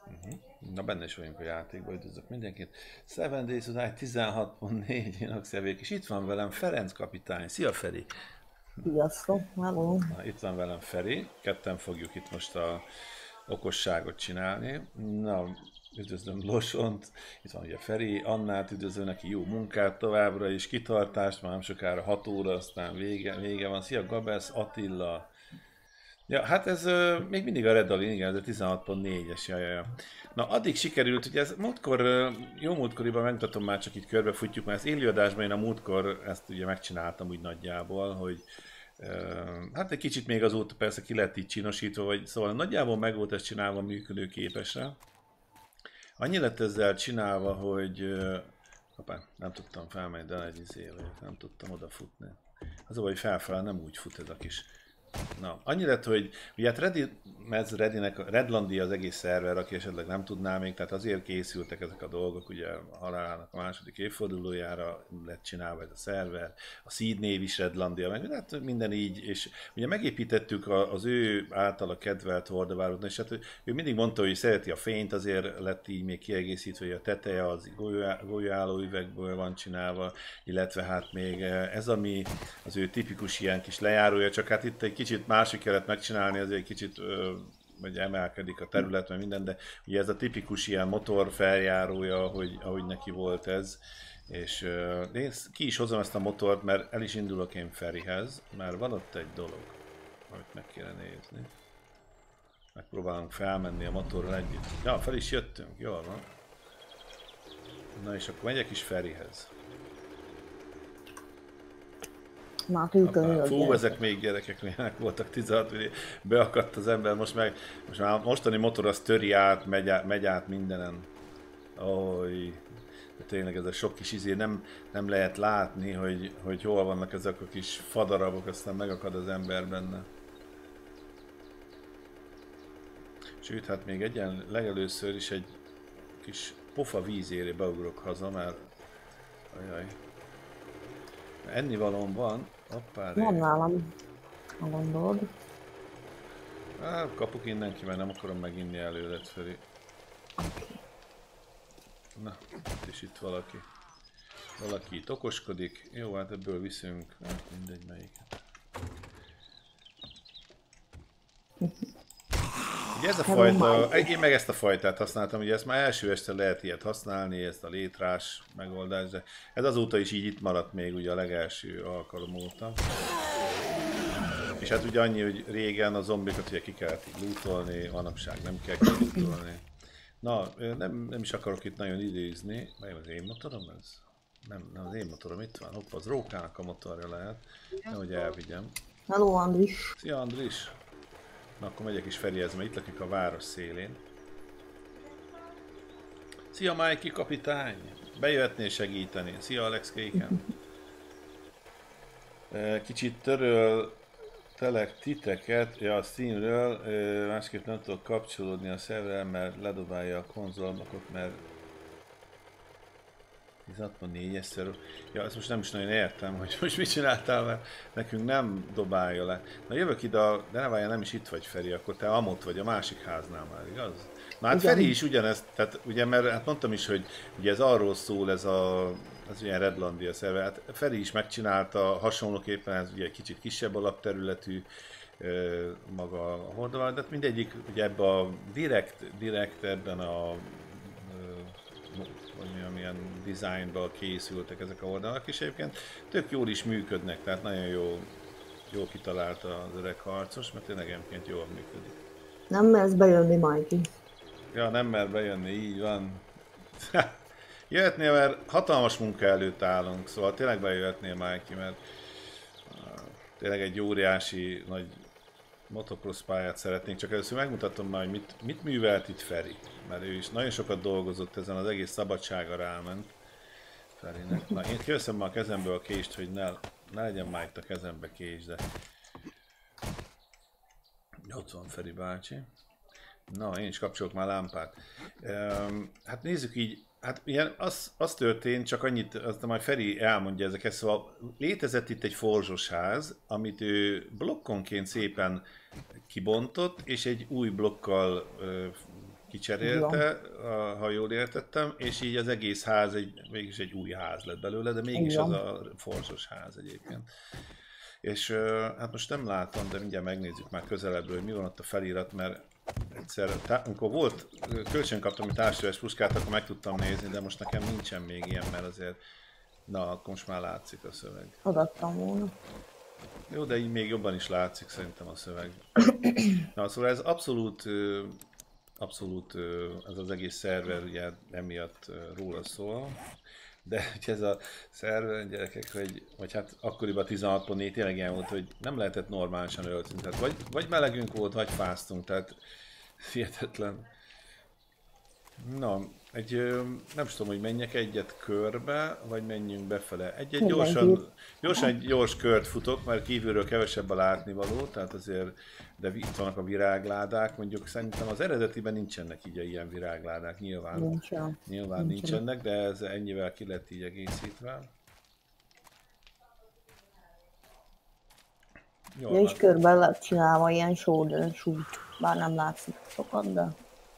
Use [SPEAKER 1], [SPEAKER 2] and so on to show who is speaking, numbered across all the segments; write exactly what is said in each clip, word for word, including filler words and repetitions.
[SPEAKER 1] Uh-huh. Na benne is vagyunk a játékban, üdvözlök mindenkit. Seven Days to Die tizenhat pont négy Inoxjavék, és itt van velem Ferenc kapitány. Szia Feri!
[SPEAKER 2] Sziasztok, hello.
[SPEAKER 1] Na, itt van velem Feri, ketten fogjuk itt most a okosságot csinálni. Na, üdvözlöm Losont, itt van ugye Feri, Annát üdvözlöm, neki jó munkát továbbra is, kitartást, már nem sokára hat óra, aztán vége, vége van. Szia Gabesz, Attila! Ja, hát ez uh, még mindig a Red Alien, igen, ez a tizenhat pont négyes, ja, ja, ja. Na, addig sikerült, ugye ez múltkor, uh, jó múltkoriban megmutatom, már csak itt körbefutjuk, mert ezt élőadásban én a múltkor ezt ugye megcsináltam úgy nagyjából, hogy uh, hát egy kicsit még azóta persze ki lett így csinosítva, vagy szóval nagyjából meg volt ez csinálva működőképesre. Annyi lett ezzel csinálva, hogy uh, hoppá, nem tudtam felmenni, de egy izé, nem tudtam odafutni. Az a baj, hogy felfelé nem úgy fut ez a kis. Na, annyi lett, hogy ugye hát Redi, ez Redinek, Redlandia az egész szerver, aki esetleg nem tudná még, tehát azért készültek ezek a dolgok, ugye a halálának a második évfordulójára lett csinálva ez a szerver, a Seed név is Redlandia, meg hát minden így, és ugye megépítettük az ő általa kedvelt hordavárot, és hát ő mindig mondta, hogy szereti a fényt, azért lett így még kiegészítve, hogy a teteje az golyóálló üvegből van csinálva, illetve hát még ez, ami az ő tipikus ilyen kis lejárója, csak hát itt egy kicsit másik kellett megcsinálni, azért egy kicsit ö, vagy emelkedik a terület, meg minden, de ugye ez a tipikus ilyen motor feljárója, ahogy, ahogy neki volt ez. És ö, én ki is hozom ezt a motort, mert el is indulok én Ferihez, mert van ott egy dolog, amit meg kéne nézni. Megpróbálunk felmenni a motorral együtt. Ja, fel is jöttünk, jól van. Na és akkor megyek is Ferihez.
[SPEAKER 2] Már tűkön a
[SPEAKER 1] Fú,
[SPEAKER 2] gyerek.
[SPEAKER 1] ezek még gyerekek, milyenek voltak, tizenhat, beakadt az ember, most meg, most már a mostani motor az töri át, megy át, megy át mindenen. Oly, de tényleg ez a sok kis izé, nem, nem lehet látni, hogy, hogy hol vannak ezek a kis fadarabok, aztán megakad az ember benne. Sőt, hát még egyen legelőször is egy kis pofa vízéré beugrok haza, mert ajaj. Ennivalóm van. Hoppá,
[SPEAKER 2] Van nálam, ha gondolod.
[SPEAKER 1] Á, kapok innen ki, mert nem akarom meginni előlet felé. Na, itt is itt valaki. Valaki itt okoskodik. Jó, hát ebből viszünk. Hát mindegy melyiket. Ugye ez a fajta, én meg ezt a fajtát használtam, ugye ezt már első este lehet ilyet használni, ezt a létrás megoldást, de ez azóta is így itt maradt még ugye a legelső alkalom óta. És hát ugye annyi, hogy régen a zombikat ugye ki kellett így lootolni, manapság nem kell kilootolni. Na, nem, nem is akarok itt nagyon idézni, mely az én motorom ez? Nem, nem az én motorom itt van, hopp, az Rókának a motorja lehet, nehogy elvigyem.
[SPEAKER 2] Hello, Andris.
[SPEAKER 1] Szia Andris! Na akkor megyek is Ferihez, mert itt lakik a város szélén. Szia Mikey kapitány! Bejöhetnél segíteni. Szia Alex Kéken! Kicsit töröl telek titeket, ja, a Steamről, másképp nem tudok kapcsolódni a szerverrel, mert ledobálja a konzolmakot, mert tizenhat pont négyes-szer. Ja, ezt most nem is nagyon értem, hogy most mit csináltál, mert nekünk nem dobálja le. Na jövök ide, de ne várjál, nem is itt vagy Feri, akkor te amott vagy a másik háznál már, igaz? Na hát Feri is ugyanezt, tehát ugye, mert hát mondtam is, hogy ugye ez arról szól, ez a az ilyen Redlandia szerver, hát Feri is megcsinálta hasonlóképpen, ez ugye egy kicsit kisebb alapterületű maga a hordóval, de mindegyik ugye ebben a direkt, direkt ebben a vagy milyen designban készültek ezek a oldalak, és egyébként tök jól is működnek, tehát nagyon jó, jó kitalálta az öreg harcos, mert tényleg egyébként jól működik.
[SPEAKER 2] Nem mersz bejönni, Mikey.
[SPEAKER 1] Ja, nem mer bejönni, így van. Jöhetnél, mert hatalmas munka előtt állunk, szóval tényleg bejöhetnél, Mikey, mert tényleg egy óriási nagy motocross pályát szeretnénk, csak először megmutatom már, hogy mit, mit művelt itt Feri, mert ő is nagyon sokat dolgozott ezen, az egész szabadsága ráment Ferinek. Na, én kiveszem már a kezemből a kést, hogy ne, ne legyen már itt a kezembe kés, de ott van Feri bácsi. Na, én is kapcsolok már lámpát. Um, hát nézzük így, hát ilyen, az, az történt, csak annyit, azt majd Feri elmondja ezeket, szóval létezett itt egy forzsos ház, amit ő blokkonként szépen kibontott, és egy új blokkal ö, kicserélte, a, ha jól értettem, és így az egész ház egy, mégis egy új ház lett belőle, de mégis az a forzos ház egyébként. És hát most nem látom, de mindjárt megnézzük már közelebbről, hogy mi van ott a felirat, mert egyszer, tá- amikor volt, kölcsön kaptam egy társadalmi puskát, akkor meg tudtam nézni, de most nekem nincsen még ilyen, mert azért, na, akkor most már látszik a szöveg.
[SPEAKER 2] Adattam volna.
[SPEAKER 1] Jó, de így még jobban is látszik szerintem a szöveg. Na, szóval ez abszolút, abszolút ez az egész szerver ugye emiatt róla szól. De hogy ez a szerver, gyerekek, hogy, vagy hát akkoriban tizenhat pont négy tényleg ilyen volt, hogy nem lehetett normálisan ölteni. Tehát vagy, vagy melegünk volt, vagy fáztunk, tehát hihetetlen. Na, egy, nem tudom, hogy menjek egyet körbe, vagy menjünk befele. Egy-egy gyorsan, gyorsan egy gyors kört futok, mert kívülről kevesebb a látnivaló, tehát azért, de itt vannak a virágládák, mondjuk szerintem az eredetiben nincsenek így a ilyen virágládák, nyilván,
[SPEAKER 2] Nincsen.
[SPEAKER 1] nyilván nincsenek, de ez ennyivel ki lett így egészítve.
[SPEAKER 2] Ja, is körbe lett csinálva ilyen sóderes út, bár nem látszik sokat, de...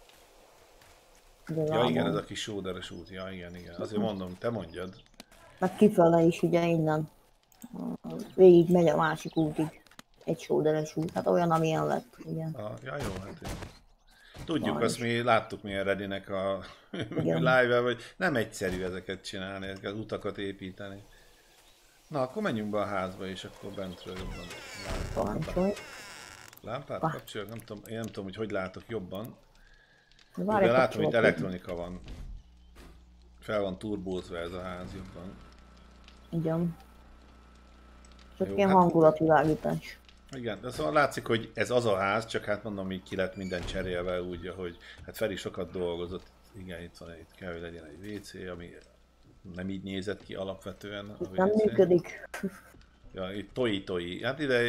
[SPEAKER 1] Ja igen, ez a kis sóderes út, ja igen, igen. Azért mondom, te mondjad.
[SPEAKER 2] Meg kifele is ugye innen. Végig megy a másik útig. Egy sóderes út, hát olyan, amilyen lett, ugye.
[SPEAKER 1] Ah, ja jó, hát én... Tudjuk, Van azt is. Mi láttuk milyen Redinek a live-el, hogy nem egyszerű ezeket csinálni, ezeket az utakat építeni. Na, akkor menjünk be a házba, és akkor bentről jobban lámpát. Lámpát kapcsoljuk? Nem tudom, én nem tudom, hogy hogy látok jobban. De, de látom, hogy elektronika van. Fel van turbózva ez a ház jobban.
[SPEAKER 2] Igen. Csak jó, ilyen hát, hangulatvilágítás.
[SPEAKER 1] Igen, de szóval látszik, hogy ez az a ház, csak hát mondom, így ki lett minden cserélve úgy, hogy hát Feri sokat dolgozott. Igen, itt van, itt kell, hogy legyen egy vé cé, ami nem így nézett ki alapvetően. A
[SPEAKER 2] nem működik.
[SPEAKER 1] Ja, itt toi-toi. Hát ide...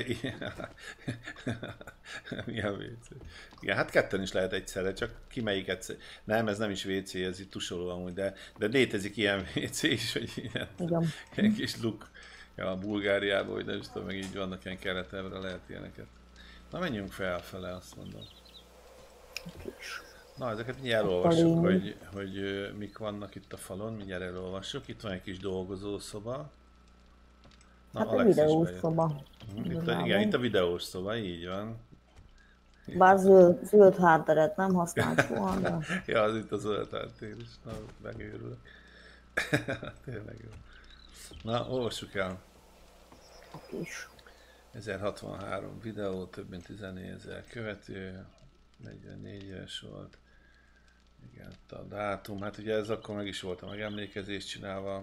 [SPEAKER 1] Milyen vé cé? Igen, hát ketten is lehet egyszerre, csak ki melyik egyszer. Nem, ez nem is vé cé, ez itt tusoló amúgy, de, de létezik ilyen vé cé is, hogy ilyen, ilyen kis luk. Ja, a Bulgáriában, hogy nem is tudom, meg így vannak ilyen keretebbre, lehet ilyeneket. Na, menjünk felfele, azt mondom. Na, ezeket mindjárt elolvassuk, hogy, hogy mik vannak itt a falon, mindjárt elolvassuk. Itt van egy kis dolgozószoba. Na,
[SPEAKER 2] hát a videós szoba.
[SPEAKER 1] Itt a, igen, itt a videós szoba, így van.
[SPEAKER 2] Bár zöld, zöld hátteret nem használt soha, de...
[SPEAKER 1] Ja, az itt a zöld háttér is. Na, megőrülök. Tényleg jó. Na, olvassuk el.
[SPEAKER 2] Okés.
[SPEAKER 1] ezerhatvanhárom videó, több mint tizennégy követő, negyvennégyes volt. Igen, a dátum, hát ugye ez akkor meg is volt a megemlékezést csinálva.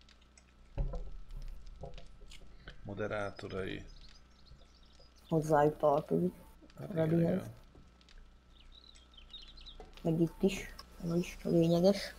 [SPEAKER 1] Moderátorai.
[SPEAKER 2] Hozzájuk tartozik.
[SPEAKER 1] Hát igen,
[SPEAKER 2] meg itt is, ez is lényeges.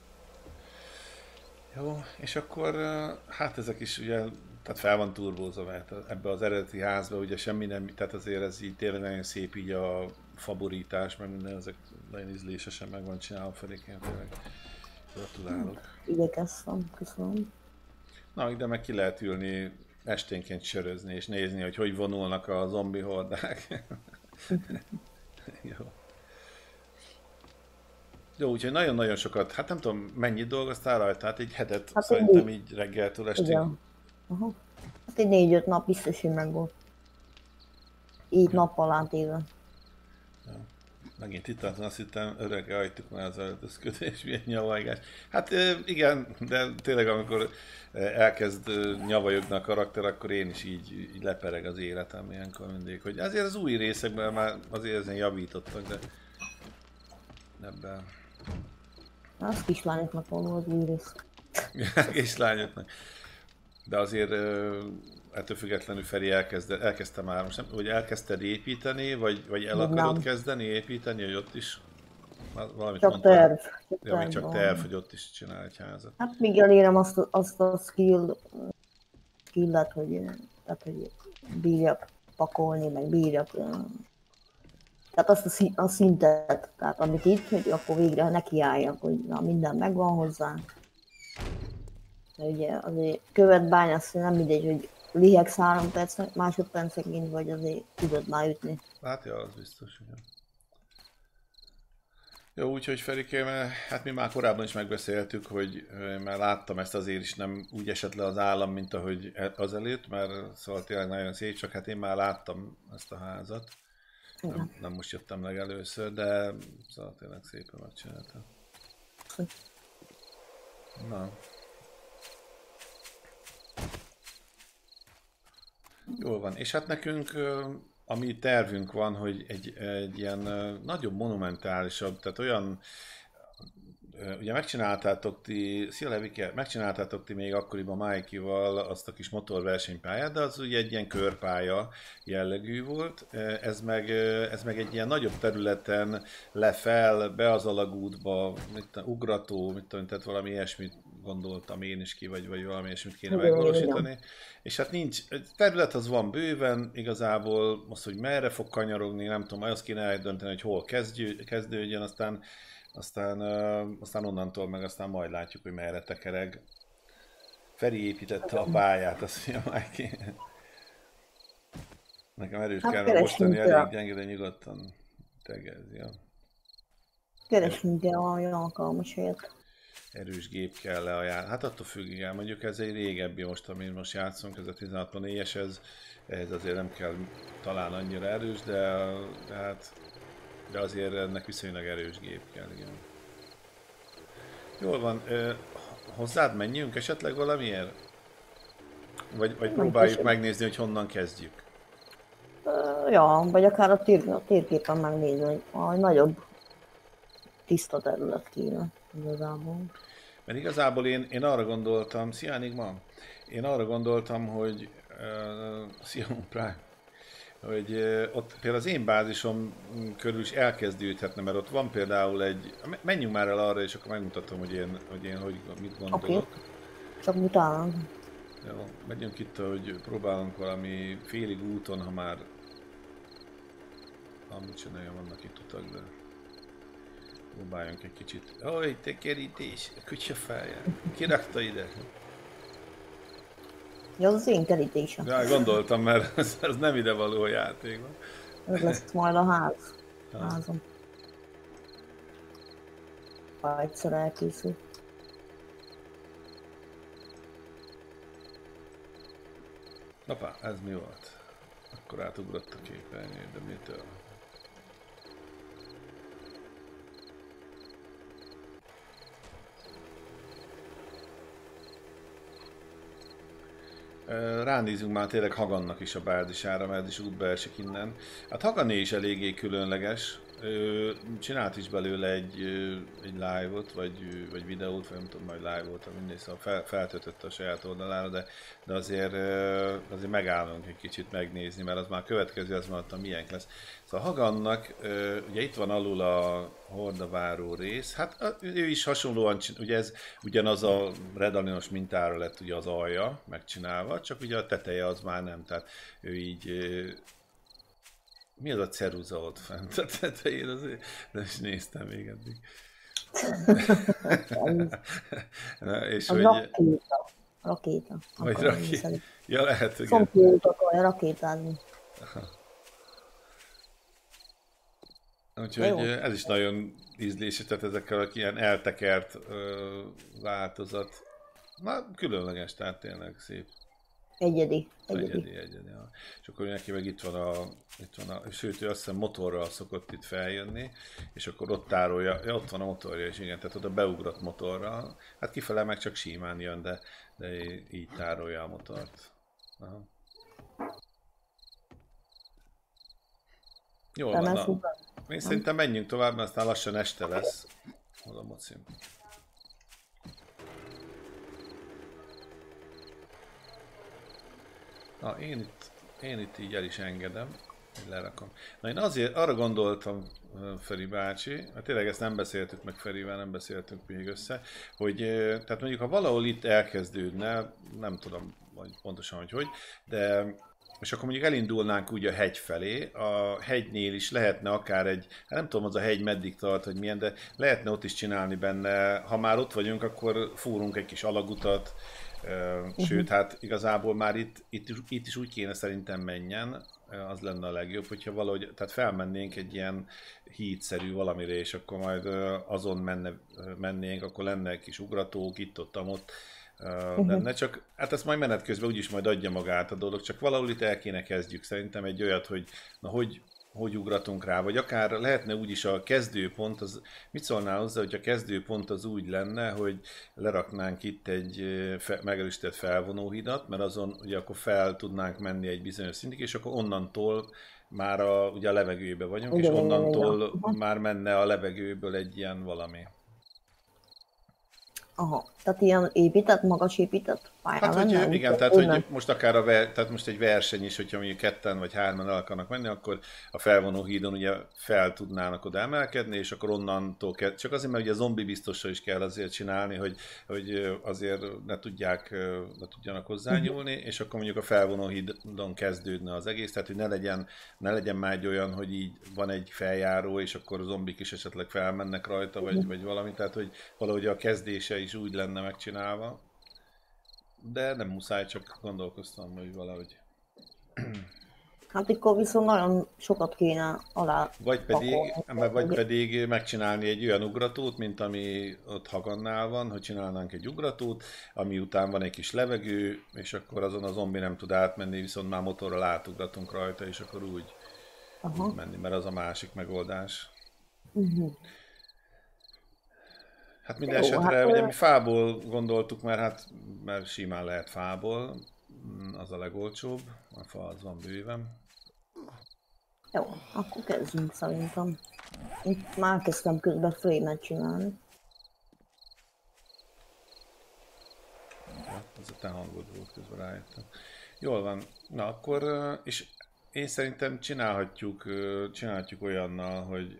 [SPEAKER 1] Jó, és akkor hát ezek is ugye, tehát fel van turbózva, mert ebbe az eredeti házba ugye semmi nem, tehát azért ez így tényleg nagyon szép így a faborítás, meg minden, ezek nagyon ízlésesen meg van csinálva Feriként, tényleg gratulálok.
[SPEAKER 2] Igyekeztem, köszönöm.
[SPEAKER 1] Na, ide meg ki lehet ülni esténként sörözni és nézni, hogy hogy vonulnak a zombi hordák. Jó. Jó, úgyhogy nagyon-nagyon sokat, hát nem tudom, mennyit dolgoztál rajta, hát egy hetet hát szerintem így, így reggeltől estig.
[SPEAKER 2] Igen. Aha. Hát egy négy-öt nap biztos, hogy meg volt. Így nappal átéve.
[SPEAKER 1] Ja. Megint itt azt hittem, öreg ajtuk már az öltözködés, milyen nyavajgás. Hát igen, de tényleg amikor elkezd nyavajogni a karakter, akkor én is így, így lepereg az életem ilyenkor mindig. Hogy azért az új részekben már azért ezen javítottak, de ebben...
[SPEAKER 2] Az kislányoknak való az új rész.
[SPEAKER 1] Kislányoknak. De azért ettől függetlenül Feri elkezdte, elkezdte már, most nem, hogy elkezdted építeni, vagy, vagy el akarod nem. kezdeni építeni, hogy ott is valamit
[SPEAKER 2] csak
[SPEAKER 1] mondtad?
[SPEAKER 2] terv.
[SPEAKER 1] Csak ja, terv csak terv, hogy ott is csinál egy házat.
[SPEAKER 2] Hát még elérem azt, azt a skill, skillet, hogy, tehát, hogy bírjak pakolni, meg bírjak, tehát azt a, a szintet, tehát amit itt, hogy akkor végre nekiálljak, hogy na, minden megvan hozzá. De ugye azért követ bányász, nem mindegy, hogy lihegsz három perc, másodpercenként, vagy azért tudod már ütni.
[SPEAKER 1] Hát ja, az biztos, igen. Jó, úgyhogy Ferikém, hát mi már korábban is megbeszéltük, hogy ö, már láttam ezt, azért is nem úgy esett le az állam, mint ahogy e- azelőtt, mert szóval tényleg nagyon szép, csak hát én már láttam ezt a házat.
[SPEAKER 2] Igen.
[SPEAKER 1] Nem, nem most jöttem legelőször, de szóval tényleg szépen megcsináltam. Na. Jól van. És hát nekünk, ö, ami tervünk van, hogy egy, egy ilyen ö, nagyobb, monumentálisabb, tehát olyan, ö, ugye megcsináltátok ti, szia Levike, megcsináltátok ti még akkoriban Mikey-val azt a kis motorversenypályát, de az ugye egy ilyen körpálya jellegű volt, Ö, ez meg, ö, ez meg egy ilyen nagyobb területen lefel, be az alagútba, mit, tudom, ugrató, mit tudom, tehát valami ilyesmit gondoltam én is ki, vagy, vagy valami ilyesmit kéne
[SPEAKER 2] Igen, igen.
[SPEAKER 1] megvalósítani. És hát nincs, egy terület az van bőven, igazából most, hogy merre fog kanyarogni, nem tudom, azt kéne eldönteni, hogy hol kezdjő, kezdődjön, aztán, aztán, uh, aztán onnantól meg aztán majd látjuk, hogy merre tekereg. Feri építette a pályát, azt mondja Mikey. Nekem erős
[SPEAKER 2] Hát
[SPEAKER 1] kell
[SPEAKER 2] keresünk
[SPEAKER 1] mostani,
[SPEAKER 2] rá.
[SPEAKER 1] elég gyenge, de nyugodtan tegez, ja.
[SPEAKER 2] Keresünk el valami alkalmas helyet.
[SPEAKER 1] Erős gép kell leajánlani. Hát attól függ, igen, mondjuk ez egy régebbi most, amit most játszunk, ez a tizenhatvannégyes, ez, ez azért nem kell talán annyira erős, de, de hát de azért ennek viszonylag erős gép kell, igen. Jól van, ö, hozzád menjünk esetleg valamiért? Vagy, vagy próbáljuk
[SPEAKER 2] köszönöm.
[SPEAKER 1] megnézni, hogy honnan kezdjük.
[SPEAKER 2] Ö, Ja, vagy akár a, tér, a térképen megnézni, hogy a nagyobb tiszta terület kéne igazából.
[SPEAKER 1] Mert igazából én, én arra gondoltam, szia Enigma, én arra gondoltam, hogy uh, szia Prime, hogy uh, ott például az én bázisom körül is elkezdődhetne, mert ott van például egy, menjünk már el arra, és akkor megmutatom, hogy én, hogy, én hogy mit gondolok.
[SPEAKER 2] Oké, csak utána.
[SPEAKER 1] Jó, megyünk itt, hogy próbálunk valami félig úton, ha már amúgy sem nagyon vannak itt utak, de próbáljunk egy kicsit. Oj, te kerítés, a kutya feje. Ki rakta ide?
[SPEAKER 2] Ja, az az én kerítésem.
[SPEAKER 1] Ja, gondoltam, mert ez, ez nem ide való játék van.
[SPEAKER 2] Ez lesz majd a ház. Házom. Ha egyszer elkészül.
[SPEAKER 1] Apá, ez mi volt? Akkor átugrott a képernyő, de mitől? Ö, Ránézünk már tényleg Hagannak is a bázisára, mert ez is útba esik innen. Hát Hagané is eléggé különleges. Ö, Csinált is belőle egy, ö, egy live-ot, vagy, vagy videót, vagy nem tudom, majd live-ot, mindegy, szóval fel, feltöltötte a saját oldalára, de, de azért, ö, azért megállunk egy kicsit megnézni, mert az már következő, az már milyen lesz. Szóval Hagannak, ö, ugye itt van alul a hordaváró rész, hát a- ő is hasonlóan, csin- ugye ez ugyanaz a redalinos mintára lett ugye az alja megcsinálva, csak ugye a teteje az már nem, tehát ő így, ö, mi az a ceruza ott fent a tetején, azért nem is néztem még eddig. Na, és
[SPEAKER 2] A
[SPEAKER 1] hogy,
[SPEAKER 2] rakéta. Rakéta.
[SPEAKER 1] vagy
[SPEAKER 2] Akarom
[SPEAKER 1] raki,
[SPEAKER 2] hiszem.
[SPEAKER 1] ja lehet, igen.
[SPEAKER 2] Szomszédot akarja rakétázni.
[SPEAKER 1] Úgyhogy
[SPEAKER 2] Jó.
[SPEAKER 1] ö, ez is nagyon ízléses, tehát ezekkel a ilyen eltekert ö, változat. Na, különleges, tehát tényleg szép.
[SPEAKER 2] Egyedi. Egyedi.
[SPEAKER 1] Egyedi, egyedi. Ja. És akkor neki meg itt van a, itt van a, sőt ő azt hiszem motorral szokott itt feljönni, és akkor ott tárolja, ja, ott van a motorja is, igen, tehát oda beugrott motorral. Hát kifele meg csak simán jön, de, de így tárolja a motort. Aha. Jól van,
[SPEAKER 2] Remel
[SPEAKER 1] na.
[SPEAKER 2] szuper.
[SPEAKER 1] Én szerintem menjünk tovább, mert aztán lassan este lesz. Hol a mocim? Na, én itt, én itt így el is engedem, hogy lerakom. Na, én azért arra gondoltam, ö, Feri bácsi, hát tényleg ezt nem beszéltük meg Ferivel, nem beszéltünk még össze, hogy ö, tehát mondjuk ha valahol itt elkezdődne, nem tudom hogy pontosan, hogy hogy, de és akkor mondjuk elindulnánk úgy a hegy felé, a hegynél is lehetne akár egy, hát nem tudom az a hegy meddig tart, hogy milyen, de lehetne ott is csinálni benne, ha már ott vagyunk, akkor fúrunk egy kis alagutat, Sőt, hát igazából már itt, itt, itt is úgy kéne szerintem menjen, az lenne a legjobb, hogyha valahogy, tehát felmennénk egy ilyen hídszerű valamire, és akkor majd azon menne, mennénk, akkor lenne egy kis ugratók, itt-ott, ott lenne, csak hát ezt majd menet közben úgyis majd adja magát a dolog, csak valahol itt el kéne kezdjük szerintem egy olyat, hogy na hogy, hogy ugratunk rá, vagy akár lehetne úgyis a kezdőpont, az, mit szólnál hozzá, hogy a kezdőpont az úgy lenne, hogy leraknánk itt egy fe, megerősített felvonóhidat, mert azon ugye akkor fel tudnánk menni egy bizonyos szintig, és akkor onnantól már a, ugye a levegőbe vagyunk, igen, és onnantól igen, igen. már menne a levegőből egy ilyen valami.
[SPEAKER 2] Aha, tehát ilyen épített, magas épített pályán
[SPEAKER 1] hát,
[SPEAKER 2] lenne?
[SPEAKER 1] Hogy, igen, tehát hogy most akár a ver, tehát most egy verseny is, hogyha mondjuk ketten vagy hárman el akarnak menni, akkor a felvonó hídon ugye fel tudnának oda emelkedni, és akkor onnantól kell, csak azért, mert ugye a zombi biztosra is kell azért csinálni, hogy, hogy azért ne tudják, ne tudjanak hozzányúlni, uh-huh. és akkor mondjuk a felvonó hídon kezdődne az egész, tehát hogy ne legyen, ne legyen már egy olyan, hogy így van egy feljáró, és akkor a zombik is esetleg felmennek rajta, vagy, uh-huh. vagy valami, tehát hogy valahogy a kezdése is úgy lenne megcsinálva. De nem muszáj, csak gondolkoztam, hogy valahogy.
[SPEAKER 2] Hát akkor viszont nagyon sokat kéne alá
[SPEAKER 1] Vagy pedig, pakolni, vagy pedig megcsinálni egy olyan ugratót, mint ami ott Hagannál van, hogy csinálnánk egy ugratót, ami után van egy kis levegő, és akkor azon a zombi nem tud átmenni, viszont már motorral átugratunk rajta, és akkor úgy, úgy menni, mert az a másik megoldás. Uh-huh. Hát minden Jó, esetre, hát, ugye mi fából gondoltuk, mert hát mert simán lehet fából, az a legolcsóbb, a fa az van bőven.
[SPEAKER 2] Jó, akkor kezdjünk szerintem. Itt már kezdtem közben frame-et csinálni.
[SPEAKER 1] Ja, az a te hangod volt, közben rájöttem. Jól van, na akkor, és én szerintem csinálhatjuk, csinálhatjuk olyannal, hogy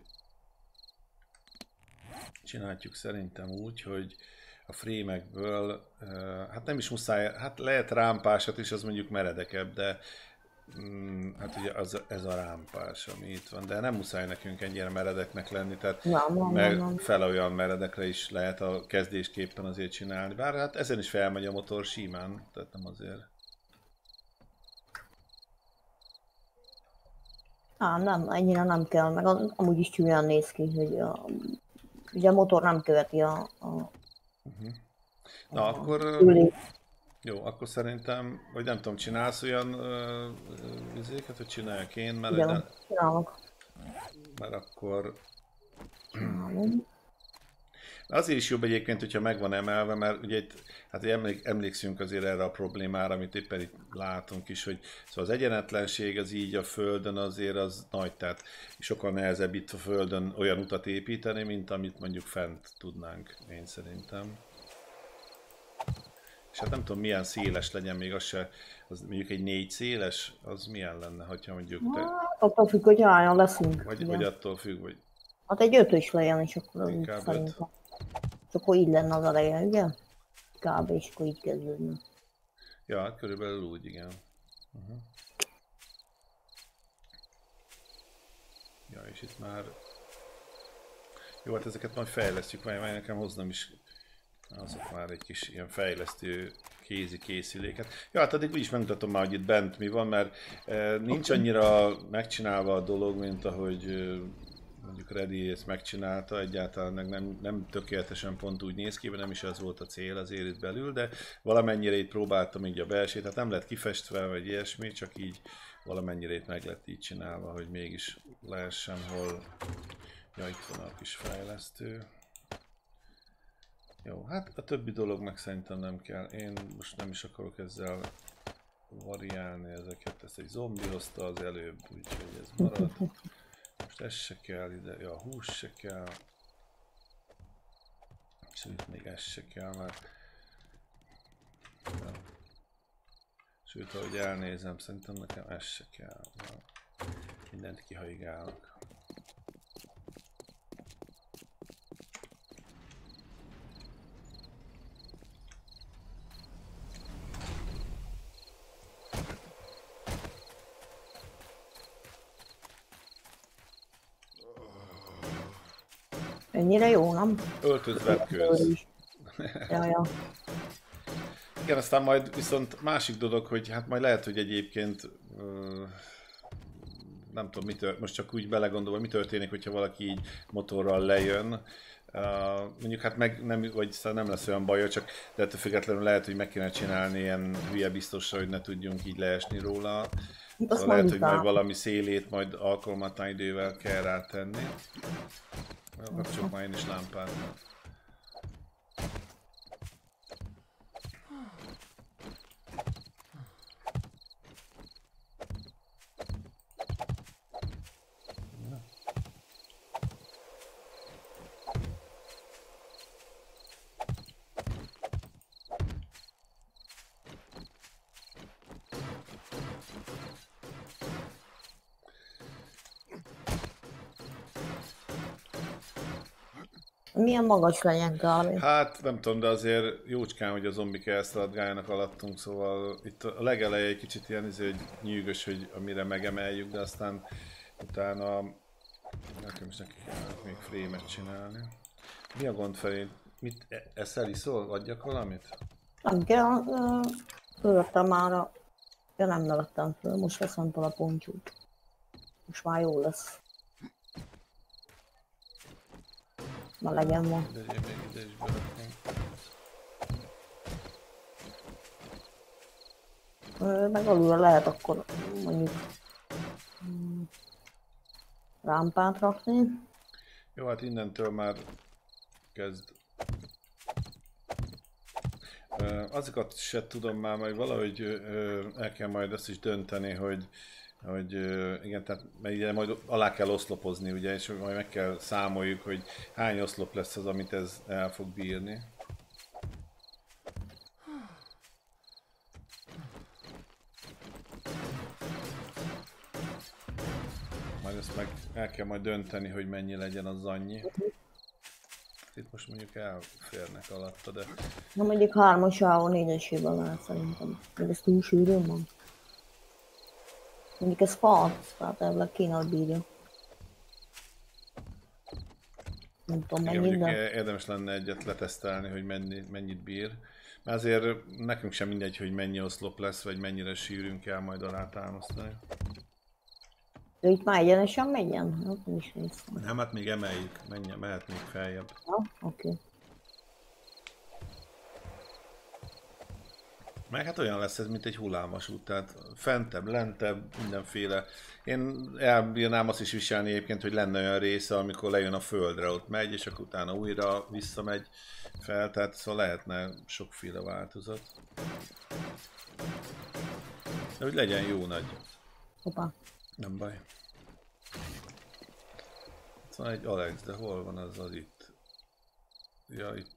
[SPEAKER 1] csinálhatjuk szerintem úgy, hogy a frémekből, hát nem is muszáj, hát lehet rámpásat is, az mondjuk meredekebb, de hát ugye az, ez a rámpás, ami itt van, de nem muszáj nekünk ennyire meredeknek lenni, tehát ja, meg fel olyan meredekre is lehet a kezdésképpen azért csinálni, bár hát ezen is felmegy a motor simán, tehát nem azért.
[SPEAKER 2] Á, nem, ennyire nem kell, meg amúgy is csúlyán néz ki, hogy a, ugye a motor nem követi a... a
[SPEAKER 1] uh-huh. Na a akkor...
[SPEAKER 2] Ülés.
[SPEAKER 1] Jó, akkor szerintem, vagy nem tudom, csinálsz olyan vizéket, hogy csináljak én, mert...
[SPEAKER 2] Igen, de, csinálok.
[SPEAKER 1] Mert akkor...
[SPEAKER 2] Csinálom.
[SPEAKER 1] Azért is jobb egyébként, hogyha meg van emelve, mert ugye itt, hát emlék, emlékszünk azért erre a problémára, amit éppen itt látunk is, hogy szóval az egyenetlenség az így a földön azért az nagy, tehát sokkal nehezebb itt a földön olyan utat építeni, mint amit mondjuk fent tudnánk, én szerintem. És hát nem tudom, milyen széles legyen, még az se, az mondjuk egy négy széles, az milyen lenne, hogyha mondjuk te...
[SPEAKER 2] Hát, attól függ, hogy hányan leszünk.
[SPEAKER 1] Vagy, vagy attól függ, hogy...
[SPEAKER 2] Hát egy ötös legyen, és akkor az úgy szerintem. És akkor így lenne az eleje, ugye? Kb. És akkor így kezdődne.
[SPEAKER 1] Ja, körülbelül úgy, igen. Uh-huh. Ja, és itt már... Jó, hát ezeket majd fejlesztjük, mert nekem hoznom is azok már egy kis ilyen fejlesztő kézi készüléket. Ja, hát addig úgyis megmutatom már, hogy itt bent mi van, mert eh, nincs annyira megcsinálva a dolog, mint ahogy eh, mondjuk Reddy ezt megcsinálta, egyáltalán nem, nem tökéletesen pont úgy néz ki, nem is az volt a cél azért itt belül, de valamennyire itt próbáltam így a belsét, hát nem lett kifestve, vagy ilyesmi, csak így valamennyire itt meg lett így csinálva, hogy mégis lehessen, hol... Ja, itt van a kis fejlesztő. Jó, hát a többi dolog meg szerintem nem kell. Én most nem is akarok ezzel variálni ezeket, ezt egy zombi hozta az előbb, úgyhogy ez marad. Most ez se kell ide, ja, a hús se kell. Sőt, még ez se kell, mert... Ja. Sőt, ahogy elnézem, szerintem nekem ez se kell. Ja. Mindent kihaigálok.
[SPEAKER 2] Ennyire jó, nem?
[SPEAKER 1] Öltözve köz.
[SPEAKER 2] Ja, ja.
[SPEAKER 1] Igen, aztán majd viszont másik dolog, hogy hát majd lehet, hogy egyébként ö, nem tudom, mi tört, most csak úgy belegondolva, mi történik, hogyha valaki így motorral lejön. Uh, mondjuk hát meg nem, vagy szóval nem lesz olyan baja, csak de ettől függetlenül lehet, hogy meg kéne csinálni ilyen hülye biztosra, hogy ne tudjunk így leesni róla. Szóval lehet, hogy majd valami szélét majd alkalmatlan idővel kell rátenni. Kapcsolok már én is lámpát.
[SPEAKER 2] Milyen magas legyen kb.
[SPEAKER 1] Hát nem tudom, de azért jócskán, hogy a zombik elszaladgáljanak alattunk, szóval itt a legeleje egy kicsit ilyen izé, hogy nyűgös, hogy amire megemeljük, de aztán utána nekem is neki kell még frame-et csinálni. Mi a gond felé? Mit e- eszel, iszol? Adjak valamit?
[SPEAKER 2] Nem kell, fölvettem már a... Ja, nem nevettem föl, most veszem fel a pontyút. Most már jó lesz. Melegen van.
[SPEAKER 1] De én még ide is berakom.
[SPEAKER 2] Meg alulra lehet akkor mondjuk mm, rámpát rakni.
[SPEAKER 1] Jó, hát innentől már kezd. Azokat se tudom már, majd valahogy el kell majd azt is dönteni, hogy hogy igen, tehát mert ugye majd alá kell oszlopozni, ugye, és majd meg kell számoljuk, hogy hány oszlop lesz az, amit ez el fog bírni. Majd ezt meg el kell majd dönteni, hogy mennyi legyen az annyi. Itt most mondjuk elférnek alatta, de...
[SPEAKER 2] Na mondjuk hármas sávon négyesében lehet szerintem. Még ez túl sűrűn van. Mondjuk ez fal, tehát elvileg kéne bírja. Nem tudom
[SPEAKER 1] igen,
[SPEAKER 2] mennyit, de...
[SPEAKER 1] érdemes lenne egyet letesztelni, hogy mennyi, mennyit bír. Mert azért nekünk sem mindegy, hogy mennyi oszlop lesz, vagy mennyire sűrűn kell majd alátámasztani.
[SPEAKER 2] De itt már egyenesen menjen? Nem is néztem.
[SPEAKER 1] Nem, hát még emeljük, menjen, mehet még feljebb.
[SPEAKER 2] Ja, oké. Okay.
[SPEAKER 1] Meg hát olyan lesz ez, mint egy hullámvasút, tehát fentebb, lentebb, mindenféle. Én elbírnám azt is viselni egyébként, hogy lenne olyan része, amikor lejön a földre, ott megy, és akkor utána újra visszamegy fel, tehát szóval lehetne sokféle változat. De hogy legyen jó nagy.
[SPEAKER 2] Hoppá.
[SPEAKER 1] Nem baj. Itt van egy Alex, de hol van az az itt? Ja, itt.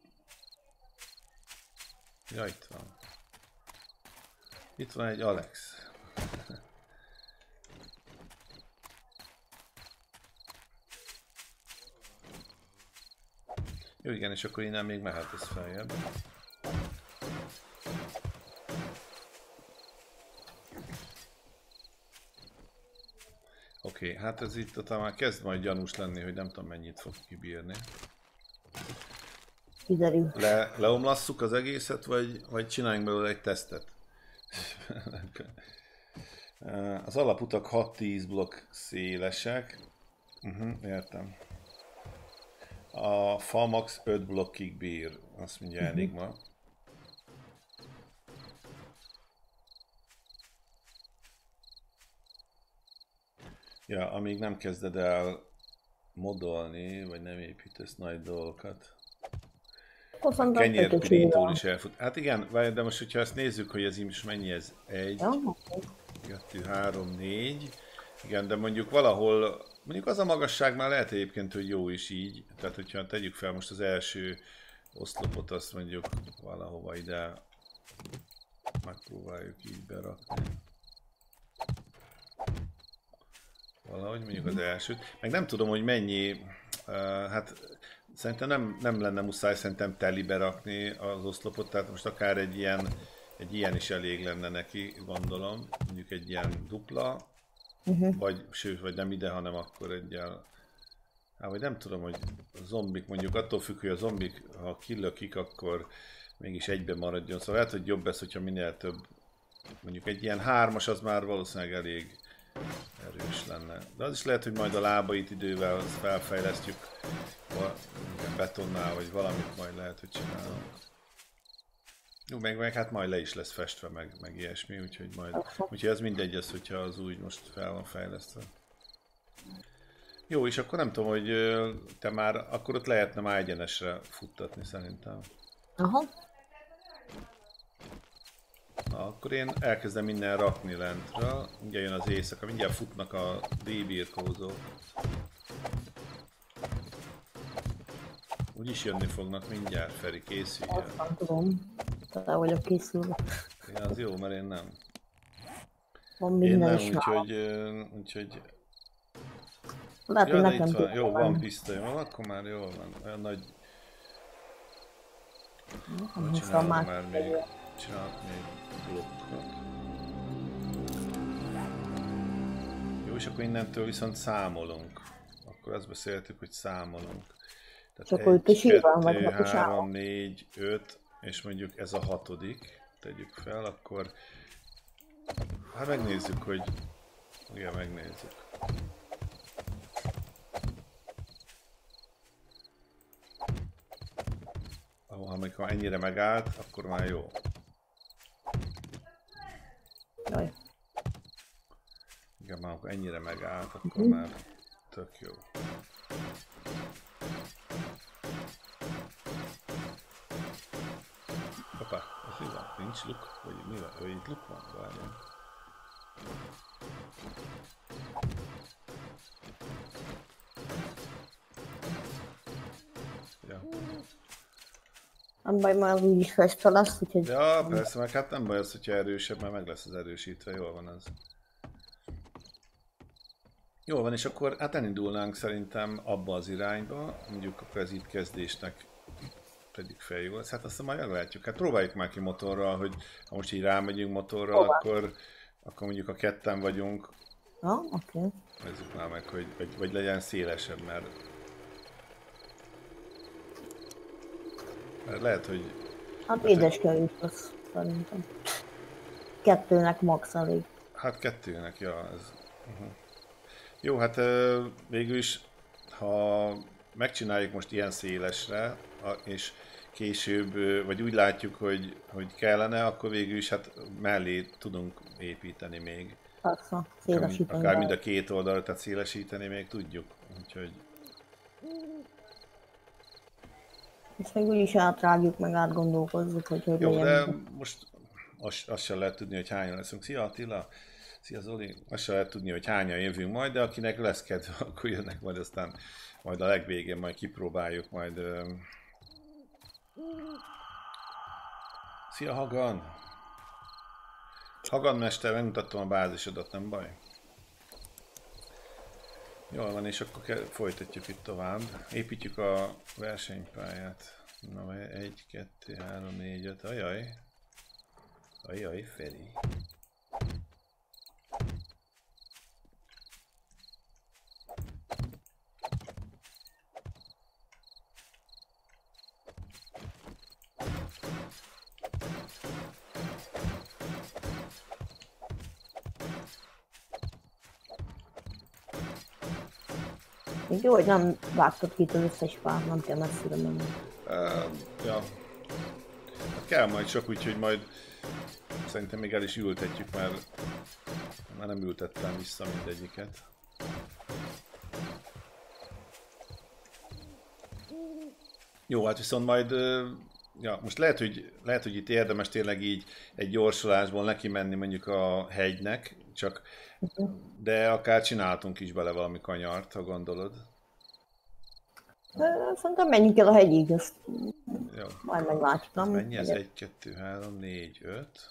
[SPEAKER 1] Ja, itt van. Itt van egy Alex. Jó, igen, és akkor innen még mehet ez feljebb. Oké, okay, hát ez itt talán már kezd majd gyanús lenni, hogy nem tudom mennyit fog kibírni.
[SPEAKER 2] Kiderül.
[SPEAKER 1] Le, leomlasszuk az egészet, vagy, vagy csináljunk belőle egy tesztet? Az alaputak hat-tíz blokk szélesek. Uh-huh, értem. A fa max öt blokkig bír, azt mondja uh-huh. Enigma. Ja, amíg nem kezded el modolni, vagy nem építesz nagy dolgokat. Kenyérpirítón is elfut. Hát igen, de most, hogyha ezt nézzük, hogy ez is mennyi ez? Egy, kettő, három, négy. Igen, de mondjuk valahol, mondjuk az a magasság már lehet egyébként, hogy jó is így. Tehát, hogyha tegyük fel most az első oszlopot, azt mondjuk valahova ide megpróbáljuk így berakni. Valahogy mondjuk az elsőt. Meg nem tudom, hogy mennyi, uh, hát szerintem nem, nem lenne muszáj szerintem telibe rakni az oszlopot, tehát most akár egy ilyen, egy ilyen is elég lenne neki, gondolom. Mondjuk egy ilyen dupla, uh-huh. vagy sőt, vagy nem ide, hanem akkor egyel. Hát vagy nem tudom, hogy a zombik mondjuk attól függ, hogy a zombik, ha kilökik, akkor mégis egyben maradjon. Szóval lehet, hogy jobb lesz, hogyha minél több, mondjuk egy ilyen hármas az már valószínűleg elég erős lenne. De az is lehet, hogy majd a lábait idővel felfejlesztjük betonnál, vagy valamit majd lehet, hogy csinálunk. Jó, meg, meg hát majd le is lesz festve, meg, meg ilyesmi, úgyhogy majd, úgyhogy ez mindegy az, hogyha az úgy most fel van fejlesztve. Jó, és akkor nem tudom, hogy te már, akkor ott lehetne már egyenesre futtatni szerintem.
[SPEAKER 2] Aha.
[SPEAKER 1] Na, akkor én elkezdem minden rakni lentről, ugye jön az éjszaka, mindjárt futnak a díjbirkózók. Úgyis jönni fognak mindjárt, Feri, készüljön.
[SPEAKER 2] Azt nem tudom, te vagyok készülve.
[SPEAKER 1] Ja, az jó, mert én nem.
[SPEAKER 2] Van
[SPEAKER 1] Én
[SPEAKER 2] minden
[SPEAKER 1] nem,
[SPEAKER 2] is
[SPEAKER 1] úgyhogy... úgyhogy...
[SPEAKER 2] Lehet, hogy
[SPEAKER 1] Ja, de
[SPEAKER 2] nekem
[SPEAKER 1] itt van, jó, van
[SPEAKER 2] van.
[SPEAKER 1] pisztolyom, akkor már jól van, olyan nagy...
[SPEAKER 2] Nem
[SPEAKER 1] Csinálom
[SPEAKER 2] már
[SPEAKER 1] már még, csinálok még blokkot. Jó, és akkor innentől viszont számolunk. Akkor azt beszéltük, hogy számolunk.
[SPEAKER 2] Csak
[SPEAKER 1] Tehát
[SPEAKER 2] úgy
[SPEAKER 1] egy,
[SPEAKER 2] kisírva
[SPEAKER 1] kettő,
[SPEAKER 2] meg a
[SPEAKER 1] három, négy, öt, és mondjuk ez a hatodik. Tegyük fel, akkor... Hát megnézzük, hogy... Igen, megnézzük. Ha amikor ennyire megállt, akkor már jó.
[SPEAKER 2] Jaj.
[SPEAKER 1] Igen, már akkor ennyire megállt, akkor mm. már tök jó. Hoppá, ez mi van? Nincs luk? Vagy mi van? Ő itt luk van? Várjunk. Ja.
[SPEAKER 2] Nem baj, már úgyis festve lesz, úgyhogy...
[SPEAKER 1] Ja, persze, meg hát nem baj az, hogyha erősebb, mert meg lesz az erősítve, jól van az. Jól van, és akkor hát elindulnánk szerintem abba az irányba, mondjuk akkor ez itt kezdésnek tegyük fel jól. Hát aztán majd meglátjuk. Hát próbáljuk már ki motorral, hogy ha most így rámegyünk motorral, akkor, akkor mondjuk a ketten vagyunk.
[SPEAKER 2] Ja, oké. Okay.
[SPEAKER 1] Nézzük már meg, hogy vagy, vagy legyen szélesebb, mert, mert lehet, hogy...
[SPEAKER 2] Hát édeskő is az, szerintem. Kettőnek max elég.
[SPEAKER 1] Hát kettőnek, ja, ez... Uh-huh. Jó, hát végül is, ha megcsináljuk most ilyen szélesre, és később, vagy úgy látjuk, hogy, hogy kellene, akkor végül is hát mellé tudunk építeni még.
[SPEAKER 2] Persze, szélesíteni.
[SPEAKER 1] Akár mind a két oldalra, tehát szélesíteni még tudjuk, úgyhogy...
[SPEAKER 2] És még úgyis átrágjuk, meg átgondolkozzuk, hogy hogy
[SPEAKER 1] Jó,
[SPEAKER 2] legyen.
[SPEAKER 1] de most azt, azt sem lehet tudni, hogy hányan leszünk. Szia Attila! Szia Zoli! Azt sem lehet tudni, hogy hányan jövünk majd, de akinek lesz kedve, akkor jönnek majd, aztán majd a legvégén majd kipróbáljuk, majd... Szia Hagan! Hagan mester, megmutattam a bázisodat, nem baj? Jól van, és akkor kell, folytatjuk itt tovább. Építjük a versenypályát. Na, egy, kettő, három, négy, öt, ajaj! Ajaj, Feri!
[SPEAKER 2] Még jó, hogy nem vágtad ki az összes pár, nem kell messzire menni.
[SPEAKER 1] Uh, ja. Hát kell majd csak, úgyhogy majd szerintem még el is ültetjük, mert már nem ültettem vissza mindegyiket. Jó, hát viszont majd, ja, most lehet, hogy, lehet, hogy itt érdemes tényleg így egy gyorsulásból neki menni mondjuk a hegynek, csak de akár csináltunk is bele valami kanyart, ha gondolod.
[SPEAKER 2] Szerintem menjünk el a hegyig, ezt
[SPEAKER 1] jó.
[SPEAKER 2] Majd meglátjuk, nem?
[SPEAKER 1] Mennyi ez? egy, kettő, három, négy, öt.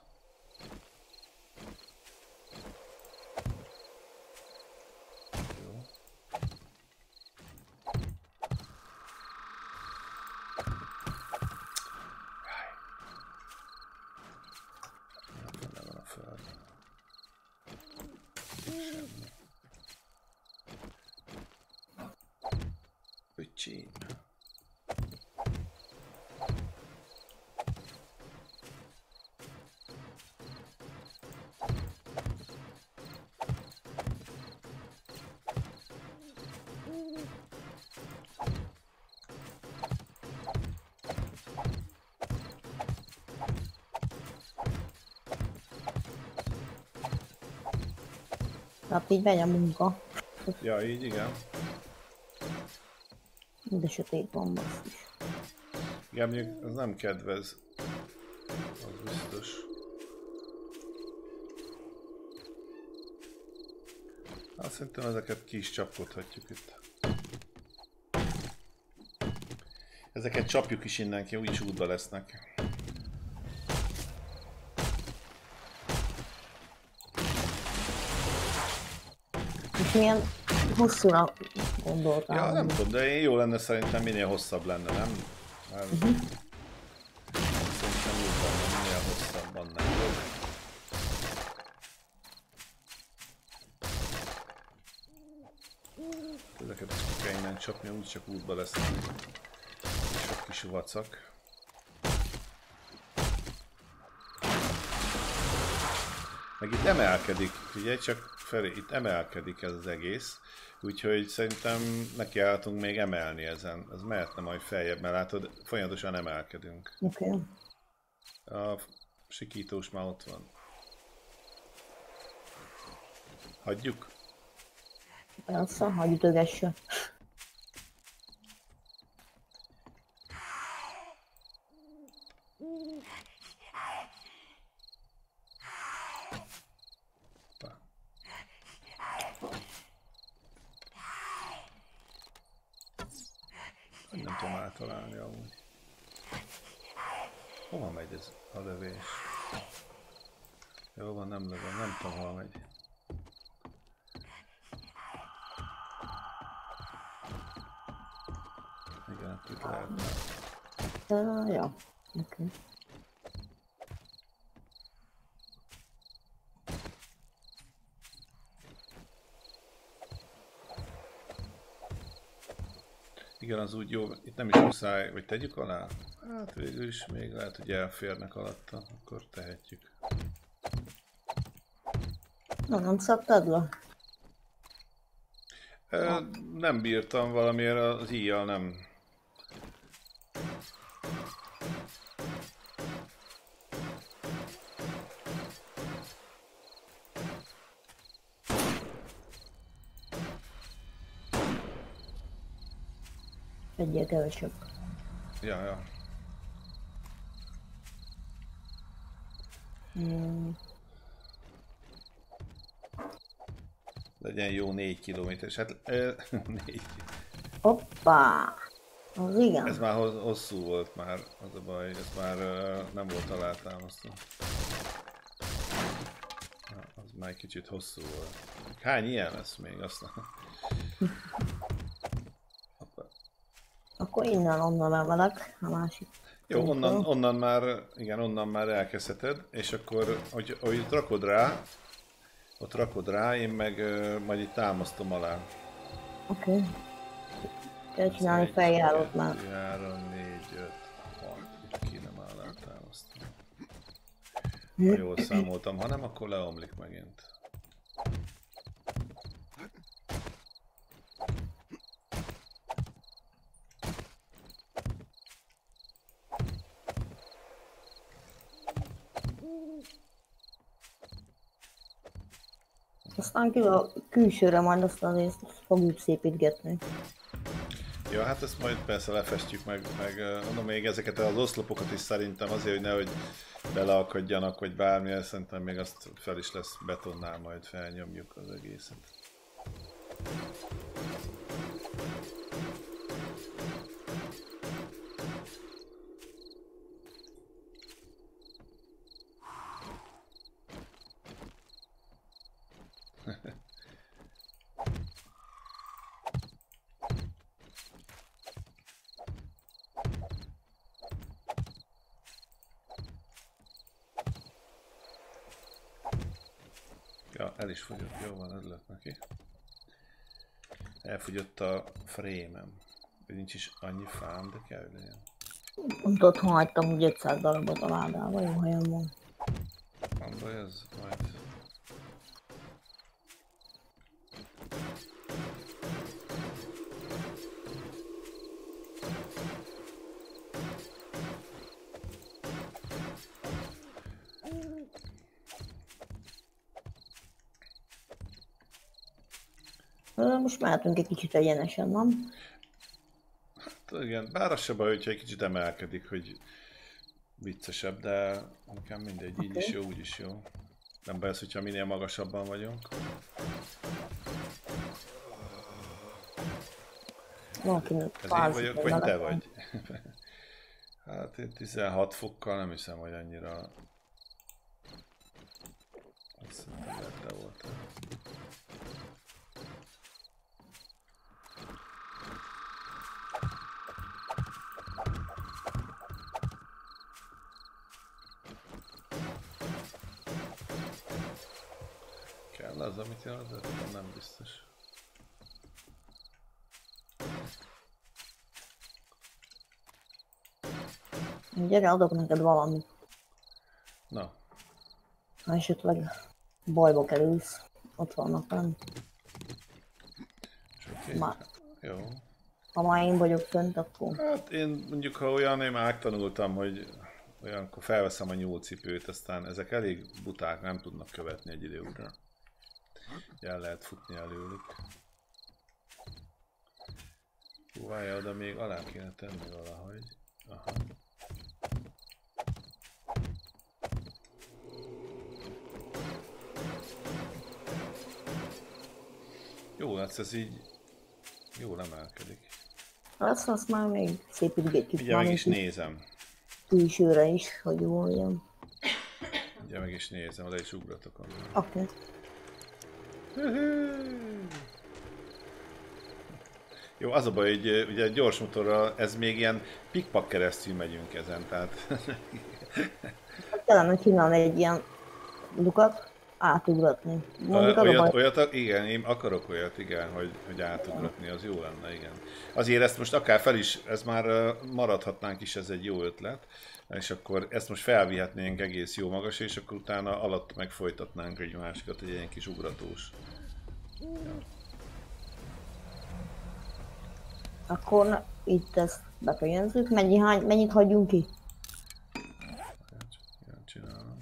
[SPEAKER 1] Jó. Van a föld. Semmi. Öcsém.
[SPEAKER 2] Tehát így megy a munka.
[SPEAKER 1] Ja, így igen.
[SPEAKER 2] De sötét van basszus.
[SPEAKER 1] Igen, mondjuk az nem kedvez. Az biztos. Hát szerintem ezeket ki is csapkodhatjuk itt. Ezeket csapjuk is innen ki, úgyis útba lesznek.
[SPEAKER 2] És milyen hosszúra gondoltál?
[SPEAKER 1] Ja, nem tudom, de én jó lenne szerintem minél hosszabb lenne, nem? Már
[SPEAKER 2] Uh-huh.
[SPEAKER 1] szerintem úgy lenne, minél hosszabb annál jobb. Ezeket is ki kell innen csapni, úgy csak útba lesznek. Sok kis vacak. Meg itt emelkedik, ugye, csak felé, itt emelkedik ez az egész, úgyhogy szerintem nekiálltunk még emelni ezen. Ez mehetne majd feljebb, mert látod, folyamatosan emelkedünk.
[SPEAKER 2] Oké. Okay.
[SPEAKER 1] A sikítós már ott van. Hagyjuk?
[SPEAKER 2] Persze, hagyj ütögesse.
[SPEAKER 1] Nem tudom eltalálni amúgy. Hova megy ez a lövés? Jó van, nem lövöm, nem tudom hova megy. Igen, itt lehetne.
[SPEAKER 2] Uh, ja, oké. Okay.
[SPEAKER 1] Igen, az úgy jó, itt nem is muszáj, vagy tegyük alá? Hát végül is még lehet, hogy elférnek alatta, akkor tehetjük.
[SPEAKER 2] Na, nem szabtad le?
[SPEAKER 1] E, nem bírtam valamiért, az íjjal nem.
[SPEAKER 2] Egyel kevesebb.
[SPEAKER 1] Ja, ja.
[SPEAKER 2] Hmm.
[SPEAKER 1] Legyen jó négy kilométeres, hát e, négy.
[SPEAKER 2] Hoppá! Az igen.
[SPEAKER 1] Ez már hosszú volt már, az a baj, ez már uh, nem volt alátámasztva. Az már egy kicsit hosszú volt. Hány ilyen lesz még? Aztán...
[SPEAKER 2] Akkor innen onnan emelek a másik.
[SPEAKER 1] Jó, onnan, onnan már, igen, onnan már elkezdheted, és akkor, hogy, hogy rakod rá, ott rakod rá, én meg uh, majd itt támasztom alá.
[SPEAKER 2] Oké. Okay. Kell csinálni feljárót már.
[SPEAKER 1] három, négy, öt, hat, itt kéne már alátámasztani. Ha jól számoltam, ha nem, akkor leomlik megint.
[SPEAKER 2] Aztán ki a külsőre majd azt azért fogjuk szépítgetni.
[SPEAKER 1] Ja, hát ezt majd persze lefestjük meg, meg mondom, még ezeket az oszlopokat is szerintem azért, hogy nehogy beleakadjanak, vagy bármi, szerintem még azt fel is lesz betonnál, majd felnyomjuk az egészet. Ja, el is fogyott, jó van, örülök neki. Elfogyott a frame-em. Nincs is annyi fám, de kell, hogy legyen.
[SPEAKER 2] Pont otthon hagytam úgy ötszáz darabot a ládába, jó helyen van.
[SPEAKER 1] Van baj, ez majd...
[SPEAKER 2] Most mehetünk egy kicsit egyenesen, nem?
[SPEAKER 1] Hát igen, bár az se baj, hogyha egy kicsit emelkedik, hogy viccesebb, de nekem mindegy, okay. Így is jó, úgy is jó. Nem baj az, hogyha minél magasabban vagyunk.
[SPEAKER 2] Valakinek
[SPEAKER 1] ez én vagyok, vagy te vagy? Hát én tizenhat fokkal nem hiszem, hogy annyira... Azt szerintem, hogy te voltál. Kell az, amit jelentett? Nem biztos.
[SPEAKER 2] Gyere, adok neked valamit.
[SPEAKER 1] Na.
[SPEAKER 2] Ha esetleg bajba kerülsz. Ott vannak fent.
[SPEAKER 1] Okay.
[SPEAKER 2] Már.
[SPEAKER 1] Jó.
[SPEAKER 2] Ha már én vagyok fönt, akkor...
[SPEAKER 1] Hát én mondjuk, ha olyan, én már megtanultam, hogy olyankor felveszem a nyúlcipőt, aztán ezek elég buták, nem tudnak követni egy idő után. El lehet futni előlük. Hú, várjál, oda még alá kéne tenni valahogy. Aha. Jó, hát ez így jól emelkedik.
[SPEAKER 2] Azt, azt már még szépítgetjük.
[SPEAKER 1] Ugye meg is nézem.
[SPEAKER 2] Külsőre is, hogy jól legyen.
[SPEAKER 1] Ugye meg is nézem, oda is ugratok.
[SPEAKER 2] Oké. Okay.
[SPEAKER 1] Jó, az a baj, hogy ugye gyors motorral ez még ilyen pikpak keresztül megyünk ezen, tehát...
[SPEAKER 2] Kellene csinálni egy ilyen lukat, átugratni.
[SPEAKER 1] Olyat, olyat, olyat, igen, én akarok olyat, igen, hogy, hogy átugratni, az jó lenne, igen. Azért ezt most akár fel is, ez már maradhatnánk is, ez egy jó ötlet, és akkor ezt most felvihetnénk egész jó magas, és akkor utána alatt meg folytatnánk egy másikat, egy ilyen kis ugratós. Ja.
[SPEAKER 2] Akkor itt ezt befejezzük. Mennyi, hány, mennyit hagyjunk ki?
[SPEAKER 1] Ilyen csinálom.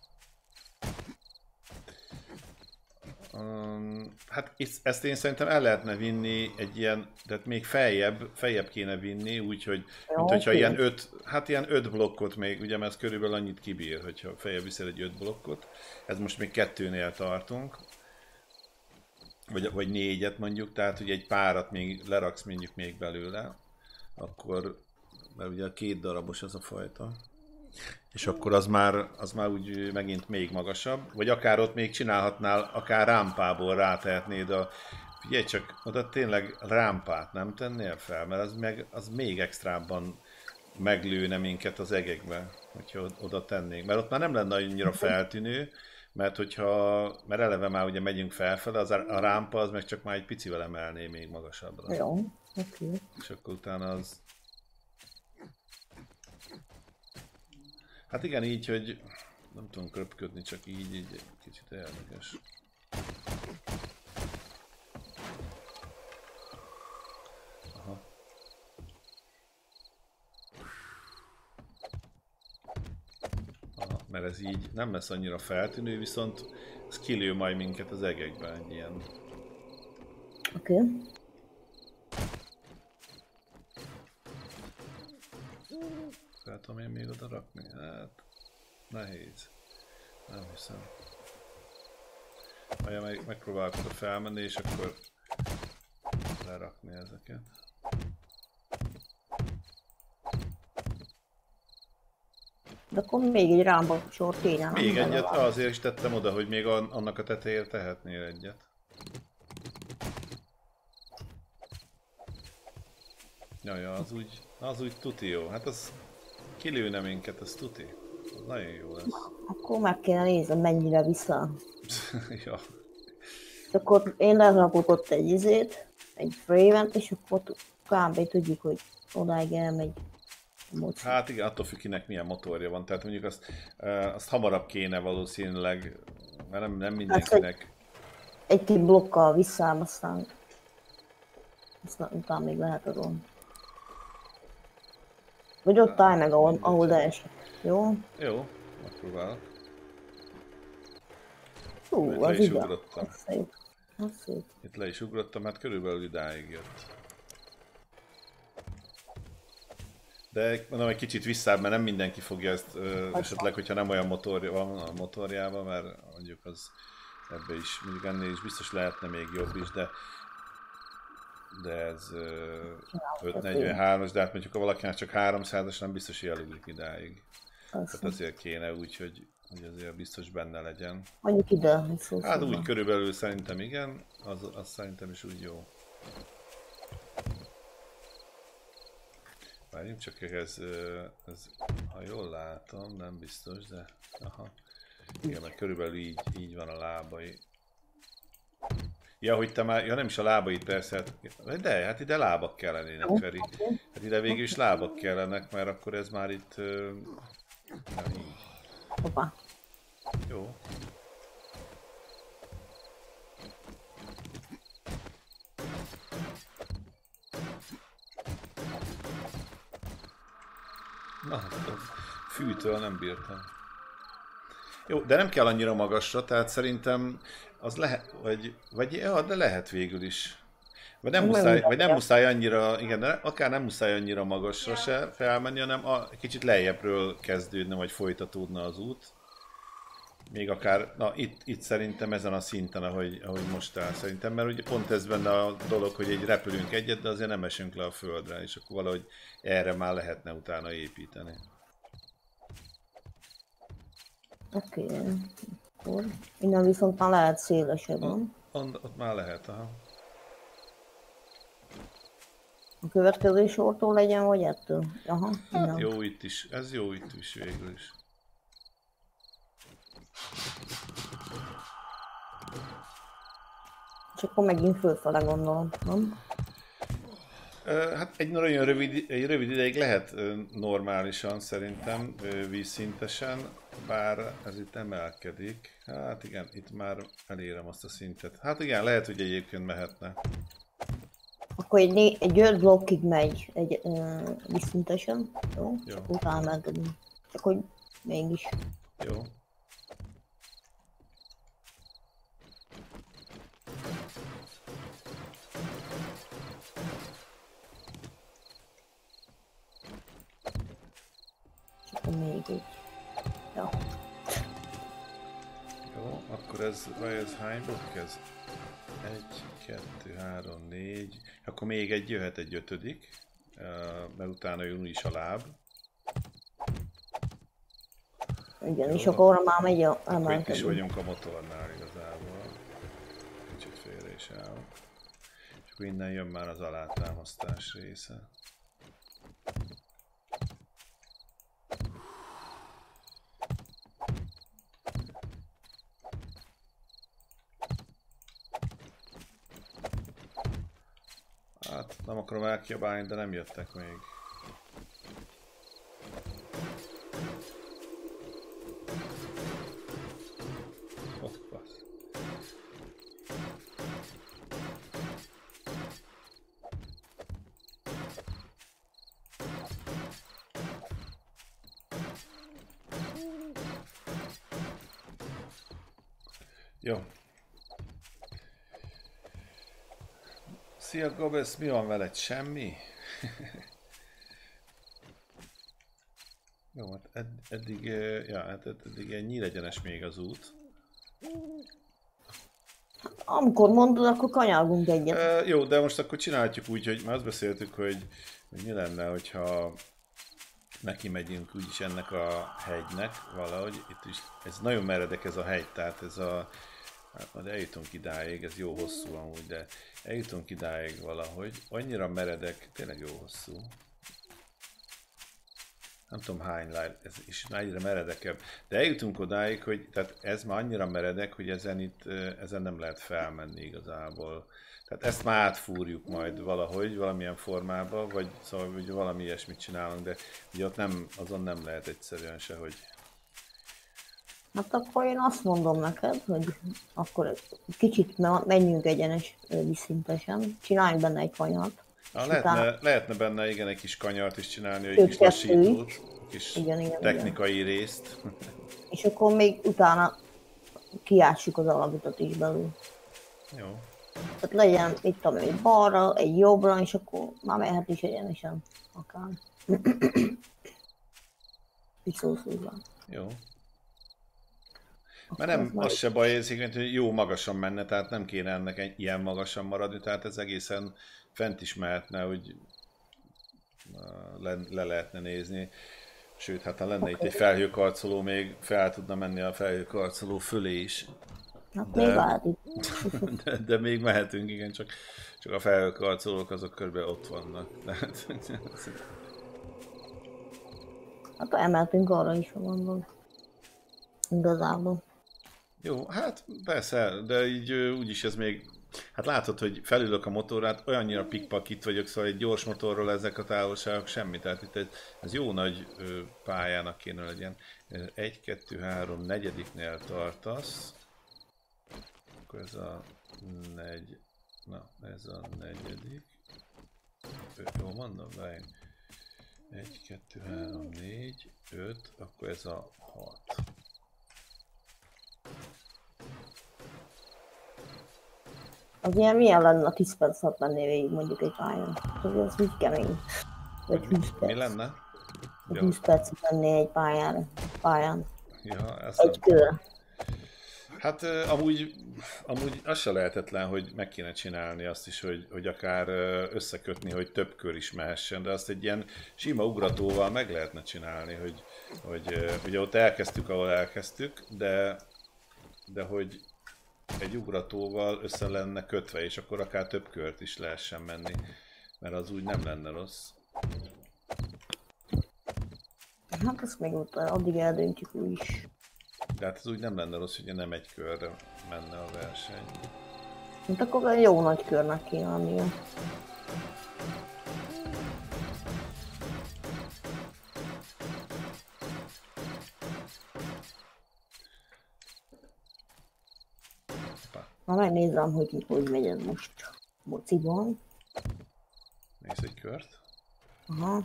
[SPEAKER 1] Um, hát ezt én szerintem el lehetne vinni egy ilyen, tehát még feljebb, feljebb kéne vinni, úgyhogy, mint hogyha ilyen öt, hát ilyen öt blokkot még, ugye, mert ez körülbelül annyit kibír, hogyha feljebb viszel egy öt blokkot. Ez most még kettőnél tartunk. Vagy, vagy négyet mondjuk, tehát hogy egy párat még leraksz mondjuk még belőle, akkor, mert ugye a két darabos az a fajta, és akkor az már, az már úgy megint még magasabb, vagy akár ott még csinálhatnál, akár rámpából rátehetnéd a, figyelj csak, oda tényleg rámpát nem tennél fel, mert az, meg, az még extrábban meglőne minket az egekbe, hogyha oda tennénk, mert ott már nem lenne annyira feltűnő, mert hogyha, mert eleve már ugye megyünk felfele, az a rámpa az meg csak már egy picivel emelné még magasabbra.
[SPEAKER 2] Jó, oké. Okay.
[SPEAKER 1] És akkor utána az... Hát igen, így, hogy nem tudom köpködni, csak így, így egy kicsit érdekes. Aha. Mert ez így nem lesz annyira feltűnő, viszont ez kilő majd minket az egekben egy ilyen.
[SPEAKER 2] Oké. Okay.
[SPEAKER 1] Fel tudom én még oda rakni? Hát nehéz. Nem hiszem. Majd meg, megpróbálok oda felmenni, és akkor lerakni ezeket.
[SPEAKER 2] De akkor még egy rámba sor kéne.
[SPEAKER 1] Még egyet, azért is tettem oda, hogy még annak a tetejére tehetnél egyet. Jaj, az úgy, az úgy tuti jó. Hát az kilőne minket, az tuti. Az nagyon jó lesz.
[SPEAKER 2] Akkor meg kéne nézni, mennyire vissza.
[SPEAKER 1] Ja.
[SPEAKER 2] És akkor én lerakok ott egy izét, egy frame-et, és akkor kb. Tudjuk, hogy odáig elmegy. Moci.
[SPEAKER 1] Hát igen, attól függ, kinek milyen motorja van, tehát mondjuk azt, azt hamarabb kéne valószínűleg, mert nem, nem mindenkinek. Hát,
[SPEAKER 2] egy-két blokkal visszám, aztán aztán utána még lehet adom. Vagy ott állj meg, ahol, ahol leesik. Jó?
[SPEAKER 1] Jó, megpróbálok.
[SPEAKER 2] Hú, az igen. Hát szép.
[SPEAKER 1] Itt le is ugrottam, hát körülbelül idáig jött. De mondom, egy kicsit visszább, mert nem mindenki fogja ezt, ö, esetleg, hogyha nem olyan motorja van a motorjában, mert mondjuk az ebbe is, mondjuk ennél is biztos lehetne még jobb is, de de ez öt negyvenhármas, de hát mondjuk ha valakinek csak háromszázas, nem biztos, hogy elugrik idáig. Tehát azért kéne úgy, hogy, hogy azért biztos benne legyen.
[SPEAKER 2] Mondjuk ide, viszont.
[SPEAKER 1] Hát úgy körülbelül szerintem igen, az, az szerintem is úgy jó. Várjunk csak, ez, ez, ha jól látom, nem biztos, de aha. Igen, mert körülbelül így, így van a lábai. Ja, hogy te már, ja nem is a lábait persze, hát, de hát ide lábak kellenének, Feri. Hát ide végül is lábak kellenek, mert akkor ez már itt... Na, így.
[SPEAKER 2] Hoppá.
[SPEAKER 1] Jó. Na, a fűtől nem bírtam. Jó, de nem kell annyira magasra, tehát szerintem az lehet, vagy, vagy ja, de lehet végül is. Vagy nem muszáj, vagy nem muszáj annyira, igen, akár nem muszáj annyira magasra se felmenni, hanem a, kicsit lejjebbről kezdődne, vagy folytatódna az út. Még akár, na itt, itt szerintem ezen a szinten, ahogy, ahogy most áll szerintem, mert ugye pont ez benne a dolog, hogy egy repülünk egyet, de azért nem esünk le a földre, és akkor valahogy erre már lehetne utána építeni.
[SPEAKER 2] Oké, okay. Akkor innen viszont már lehet szélesebben.
[SPEAKER 1] Ott, ott már lehet, aha.
[SPEAKER 2] A következő sortól legyen, vagy ettől? Aha,
[SPEAKER 1] hát jó itt is, ez jó itt is végül is.
[SPEAKER 2] És akkor megint fölfele gondolom, nem?
[SPEAKER 1] Hát egy nagyon rövid, egy rövid ideig lehet normálisan szerintem, vízszintesen, bár ez itt emelkedik. Hát igen, itt már elérem azt a szintet. Hát igen, lehet, hogy egyébként mehetne.
[SPEAKER 2] Akkor egy, egy öt blokkig megy egy uh, vízszintesen, jó?
[SPEAKER 1] Jó.
[SPEAKER 2] Csak utána mentedünk. Csak hogy mégis.
[SPEAKER 1] Jó.
[SPEAKER 2] Még egy. Ja.
[SPEAKER 1] Jó, akkor ez, vagy ez hány blokk ez? Egy, kettő, három, négy. Akkor még egy jöhet egy ötödik, mert utána jön is a láb.
[SPEAKER 2] Igen, jó, és akkor már megy a
[SPEAKER 1] emelkedő. Itt is vagyunk a motornál igazából. Kicsit félre is áll. És akkor innen jön már az alátámasztás része. Hát nem akarom elkiabálni, de nem jöttek még. Hoppa. Jó. Szia Gobesz, mi van veled? Semmi? Jó, hát edd, eddig, ja, hát eddig ennyi legyenes még az út.
[SPEAKER 2] Amikor mondod, akkor kanyargunk egyet.
[SPEAKER 1] E, jó, de most akkor csinálhatjuk úgy, hogy már azt beszéltük, hogy, hogy mi lenne, hogyha neki megyünk úgyis ennek a hegynek valahogy. Itt is, ez nagyon meredek ez a hegy, tehát ez a... Hát majd eljutunk idáig, ez jó hosszú amúgy, de eljutunk idáig valahogy. Annyira meredek, tényleg jó hosszú. Nem tudom hány live, ez is egyre meredekebb. De eljutunk odáig, hogy tehát ez már annyira meredek, hogy ezen itt, ezen nem lehet felmenni igazából. Tehát ezt már átfúrjuk majd valahogy, valamilyen formában, vagy szóval hogy valami ilyesmit csinálunk, de ugye ott nem, azon nem lehet egyszerűen se, hogy...
[SPEAKER 2] Hát akkor én azt mondom neked, hogy akkor kicsit menjünk egyenes vízszintesen, csináljunk benne egy kanyart.
[SPEAKER 1] Na, lehetne, utána... lehetne benne igen egy kis kanyart is csinálni, egy kis lassítót, kis igen, igen, technikai igen. részt.
[SPEAKER 2] És akkor még utána kiássuk az alagutat is belül.
[SPEAKER 1] Jó.
[SPEAKER 2] Tehát legyen, itt tudom, egy balra, egy jobbra, és akkor már mehet is egyenesen. Akár. Piszószúzva.
[SPEAKER 1] Jó. Mert nem, az se baj érzékeny, hogy jó magasan menne, tehát nem kéne ennek egy ilyen magasan maradni, tehát ez egészen fent is mehetne, hogy le, le lehetne nézni. Sőt, hát ha lenne okay. itt egy felhőkarcoló, még fel tudna menni a felhőkarcoló fölé is.
[SPEAKER 2] Hát
[SPEAKER 1] de,
[SPEAKER 2] még lehet itt.
[SPEAKER 1] de, de még mehetünk, igen, csak, csak a felhőkarcolók azok körülbelül ott vannak.
[SPEAKER 2] Hát emeltünk arra is, ha gondolom. Igazából.
[SPEAKER 1] Jó, hát persze, de így úgyis ez még... Hát látod, hogy felülök a motorát, olyannyira pikpak itt vagyok, szóval egy gyors motorról ezek a távolságok semmi, tehát itt ez, ez jó nagy ö, pályának kéne legyen. Egy, kettő, három, negyediknél tartasz, akkor ez a negy... Na, ez a negyedik. Jól mondom? Várj. Egy, kettő, három, négy, öt, akkor ez a hat.
[SPEAKER 2] Az ilyen milyen lenne a tíz perc alatt menni végig mondjuk egy pályán? Az úgy kemény. Vagy húsz perc.
[SPEAKER 1] Mi lenne?
[SPEAKER 2] húsz percig menni egy pályára. Pályán.
[SPEAKER 1] Ja, ezt
[SPEAKER 2] egy körre.
[SPEAKER 1] Hát amúgy, amúgy az se lehetetlen, hogy meg kéne csinálni azt is, hogy, hogy akár összekötni, hogy több kör is mehessen, de azt egy ilyen sima ugratóval meg lehetne csinálni, hogy, hogy ugye ott elkezdtük, ahol elkezdtük, de, de hogy egy ugratóval össze lenne kötve, és akkor akár több kört is lehessen menni, mert az úgy nem lenne rossz.
[SPEAKER 2] Hát azt még ott addig eldöntjük úgy is.
[SPEAKER 1] De hát ez úgy nem lenne rossz, hogy nem egy körre menne a verseny.
[SPEAKER 2] Hát akkor egy jó nagy körnek kéne lennie. Na megnézem, hogy hogy megy ez most mociban.
[SPEAKER 1] Nézz egy kört.
[SPEAKER 2] Aha.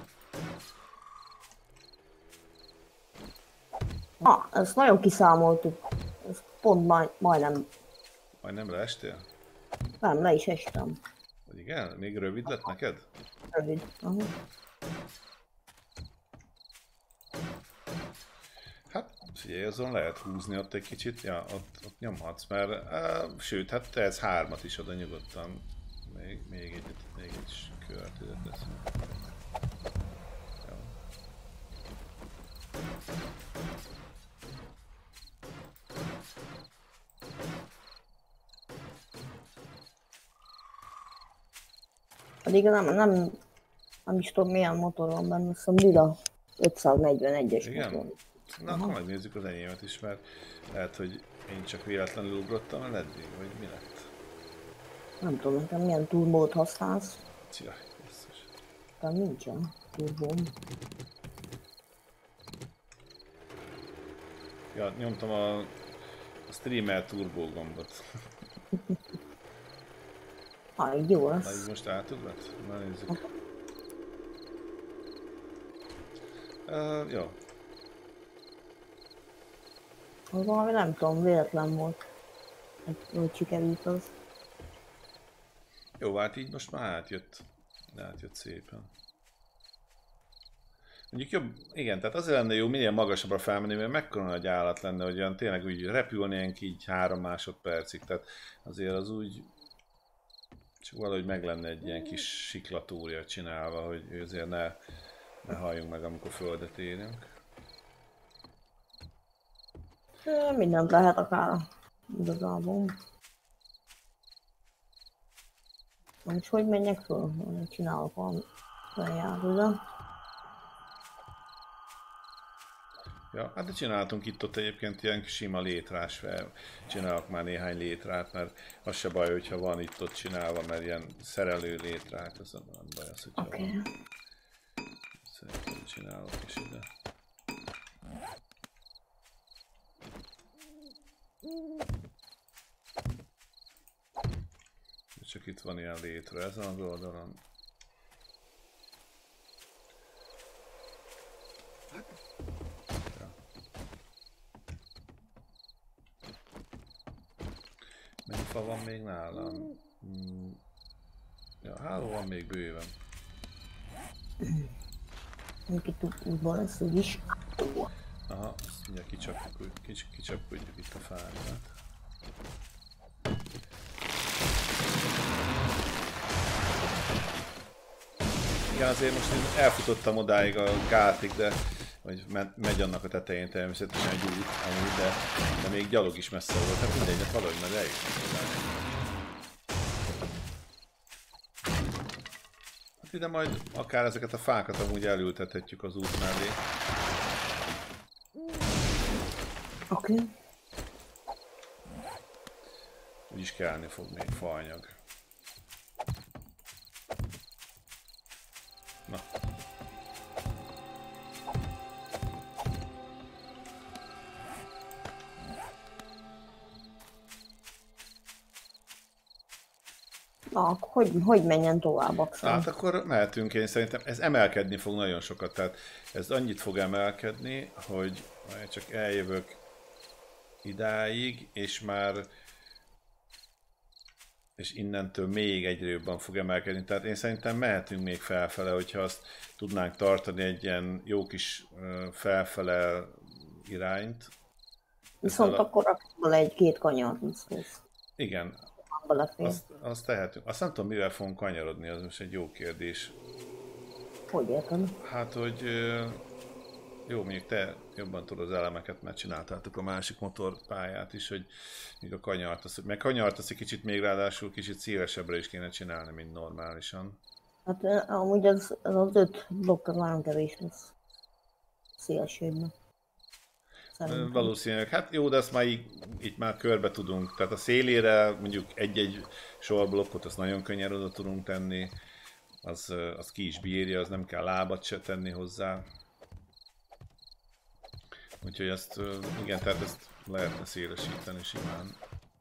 [SPEAKER 2] Na, ezt nagyon kiszámoltuk. Ez pont majd, majdnem...
[SPEAKER 1] Majdnem leestél?
[SPEAKER 2] Nem, le is estem.
[SPEAKER 1] Vagy igen? Még rövid lett neked?
[SPEAKER 2] Rövid. Aha.
[SPEAKER 1] Hát figyelj, azon lehet húzni ott egy kicsit, ja, ott, ott nyomhatsz, mert uh, sőt, hát tehetsz hármat is oda nyugodtan. Még, még egy, még egy kört ide teszünk. Jó.
[SPEAKER 2] Pedig nem, nem, nem is tudom milyen motor van benne, azt hiszem lila ötszáznegyvenegyes motor.
[SPEAKER 1] Na, akkor megnézzük az enyémet is, mert lehet, hogy én csak véletlenül ugrottam el eddig, vagy mi lett?
[SPEAKER 2] Nem tudom, nekem milyen turbót használsz.
[SPEAKER 1] Jaj, biztos.
[SPEAKER 2] Nekem nincsen turbóm.
[SPEAKER 1] Ja, nyomtam a, a streamer turbo gombot.
[SPEAKER 2] Ha, így jó lesz.
[SPEAKER 1] Na, így most átugrat? Na, nézzük. Uh, jó.
[SPEAKER 2] Az valami nem tudom, véletlen volt. Hogy sikerült az.
[SPEAKER 1] Jó, hát így most már átjött. Átjött szépen. Mondjuk jobb, igen, tehát azért lenne jó minél magasabbra felmenni, mert mekkora nagy állat lenne, hogy olyan tényleg úgy repülnénk így három másodpercig, tehát azért az úgy csak valahogy meg lenne egy ilyen kis siklatúrja csinálva, hogy azért ne, ne halljunk meg, amikor földet érünk.
[SPEAKER 2] Mindent lehet akár igazából. Most hogy menjek föl? Csinálok valami járőre.
[SPEAKER 1] Ja, hát de csináltunk itt-ott egyébként ilyen sima létrás fel. Csinálok már néhány létrát, mert az se baj, hogyha van itt-ott csinálva, mert ilyen szerelő létrát, az nem baj az, hogyha
[SPEAKER 2] okay.
[SPEAKER 1] van. Szerintem csinálok is ide. Csak itt van ilyen létre ezen az oldalon. fa van még nálam? Mm. Ja, háló van még bőven.
[SPEAKER 2] Itt útban lesz úgyis.
[SPEAKER 1] Aha, azt mindjárt kicsapjuk, kics, kicsapkodjuk itt a fákat. Igen, azért most én elfutottam odáig a gátig, de vagy megy annak a tetején természetesen egy út, amúgy, de, de még gyalog is messze volt, hát mindegy, de valahogy majd eljutottam. Hát ide majd akár ezeket a fákat amúgy elültethetjük az út mellé.
[SPEAKER 2] Oké. Okay.
[SPEAKER 1] Úgyis kellni fog még faanyag. Na.
[SPEAKER 2] Na, hogy, hogy menjen tovább akkor?
[SPEAKER 1] Hát akkor mehetünk, én szerintem ez emelkedni fog nagyon sokat, tehát ez annyit fog emelkedni, hogy majd csak eljövök idáig, és már és innentől még egyre jobban fog emelkedni, tehát én szerintem mehetünk még felfele, hogyha azt tudnánk tartani egy ilyen jó kis felfele irányt.
[SPEAKER 2] Viszont a... akkor rakjuk egy-két kanyart.
[SPEAKER 1] Igen. Azt, azt tehetünk. Azt nem tudom, mivel fogunk kanyarodni, az most egy jó kérdés.
[SPEAKER 2] Hogy értem?
[SPEAKER 1] Hát, hogy jó, mondjuk te jobban tudod az elemeket, mert csináltátok a másik motorpályát is, hogy még a kanyart, az, meg kanyart azt egy kicsit még ráadásul kicsit szélesebbre is kéne csinálni, mint normálisan.
[SPEAKER 2] Hát amúgy az, az öt blokk nagyon kevés lesz. Szélességben.
[SPEAKER 1] Szerintem. Valószínűleg, hát jó, de azt már így, így már körbe tudunk, tehát a szélére mondjuk egy-egy sorblokkot azt nagyon könnyen oda tudunk tenni, az, az ki is bírja, az nem kell lábat se tenni hozzá. Úgyhogy ezt, igen, tehát ezt lehetne szélesíteni simán.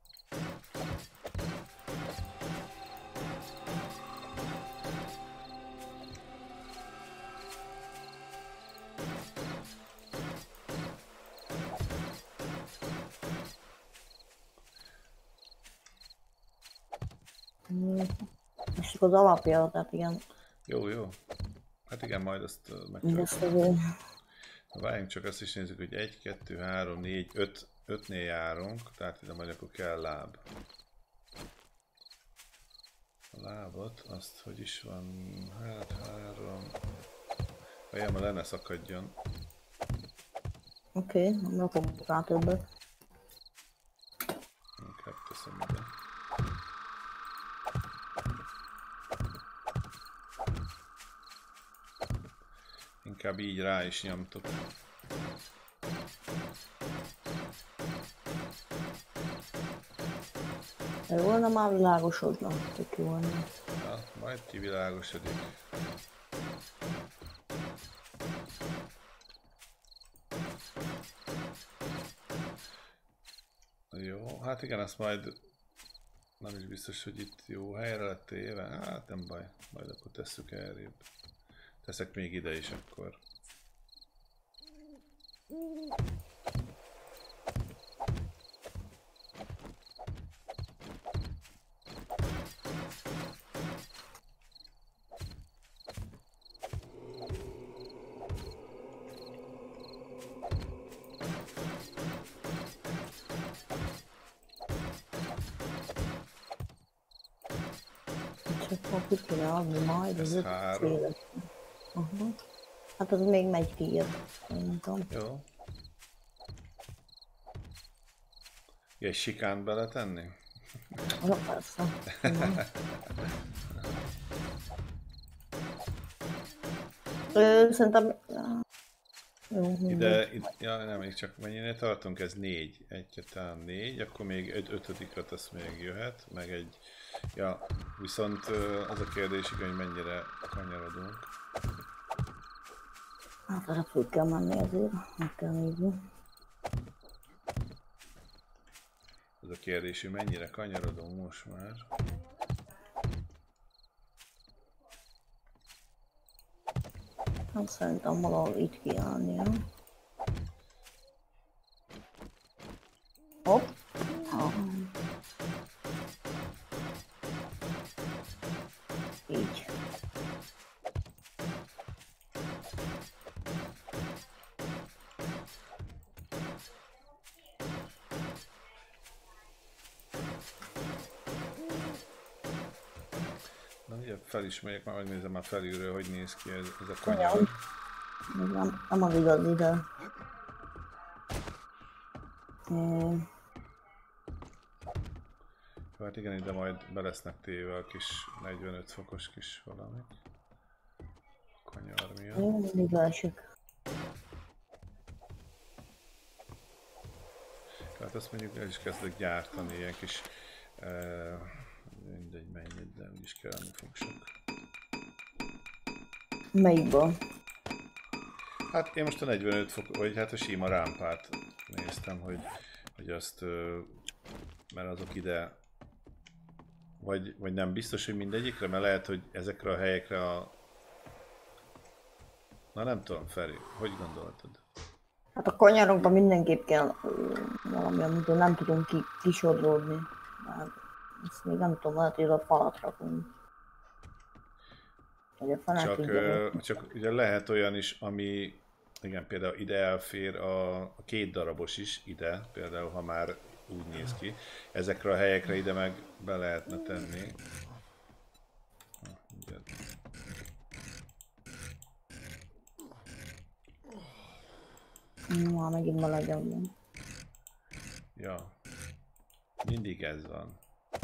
[SPEAKER 2] És az alapja, tehát igen.
[SPEAKER 1] Jó, jó. Hát igen, majd azt megcsináljuk. Várjunk csak, azt is nézzük, hogy egy, kettő, három, négy, öt, ötnél járunk, tehát ide majd akkor kell láb. A lábat, azt hogy is van, hát három... Vajon le ne szakadjon.
[SPEAKER 2] Oké, okay, rakom rá többet.
[SPEAKER 1] Inkább teszem ide. Inkább így rá is nyomtuk.
[SPEAKER 2] De volna már világosodna, tök jó volna.
[SPEAKER 1] Ja, majd kivilágosodik. Jó, hát igen, azt majd nem is biztos, hogy itt jó helyre lett téve. Hát nem baj, majd akkor tesszük elrébb. Teszek még ide is akkor.
[SPEAKER 2] Csak akkor kéne adni majd az öt
[SPEAKER 1] három.
[SPEAKER 2] széles. Uh-huh. Hát az még megy ki, nem tudom.
[SPEAKER 1] Jó. Egy sikánt beletenni?
[SPEAKER 2] Na persze. Uh-huh. Ö, szerintem... Jó,
[SPEAKER 1] ide, ide, ja nem, még csak mennyire tartunk, ez négy, egy, kettő, négy, akkor még egy ötödikat az még jöhet, meg egy, ja, viszont az a kérdés, hogy mennyire kanyarodunk.
[SPEAKER 2] Hát arra föl kell menni azért, meg kell nézni.
[SPEAKER 1] Az a kérdés, hogy mennyire kanyarodunk most már.
[SPEAKER 2] Hát szerintem valahol itt kell állnia. Hopp. Ah. Így.
[SPEAKER 1] Na ugye felismerjek már, hogy nézem már felülről, hogy néz ki ez, ez a kanyar.
[SPEAKER 2] Ez nem, nem az igazi, de... É...
[SPEAKER 1] Hát igen, ide majd be lesznek téve a kis negyvenöt fokos kis valami. Kanyar miatt.
[SPEAKER 2] Én mindig leesik.
[SPEAKER 1] Hát azt mondjuk el is kezdek gyártani ilyen kis... Uh, mindegy mennyit, de úgyis kellene fog sok.
[SPEAKER 2] Melyikből?
[SPEAKER 1] Hát én most a negyvenöt fok, vagy hát a sima rámpát néztem, hogy, hogy azt... Uh, mert azok ide... Vagy, vagy nem biztos, hogy mindegyikre, mert lehet, hogy ezekre a helyekre a... Na nem tudom, Feri, hogy gondoltad?
[SPEAKER 2] Hát a kanyarokban mindenképp kell ö, valami, amitől nem tudunk ki, kisodródni. Hát, ezt még nem tudom, lehet, hogy a falat rakunk. Vagy a falát
[SPEAKER 1] Csak,
[SPEAKER 2] így
[SPEAKER 1] ö, csak ugye lehet olyan is, ami... Igen, például ide elfér a, a két darabos is, ide, például ha már úgy néz ki. Ezekre a helyekre ide meg be lehetne tenni.
[SPEAKER 2] Ma megint maradjon.
[SPEAKER 1] Ja, mindig ez van.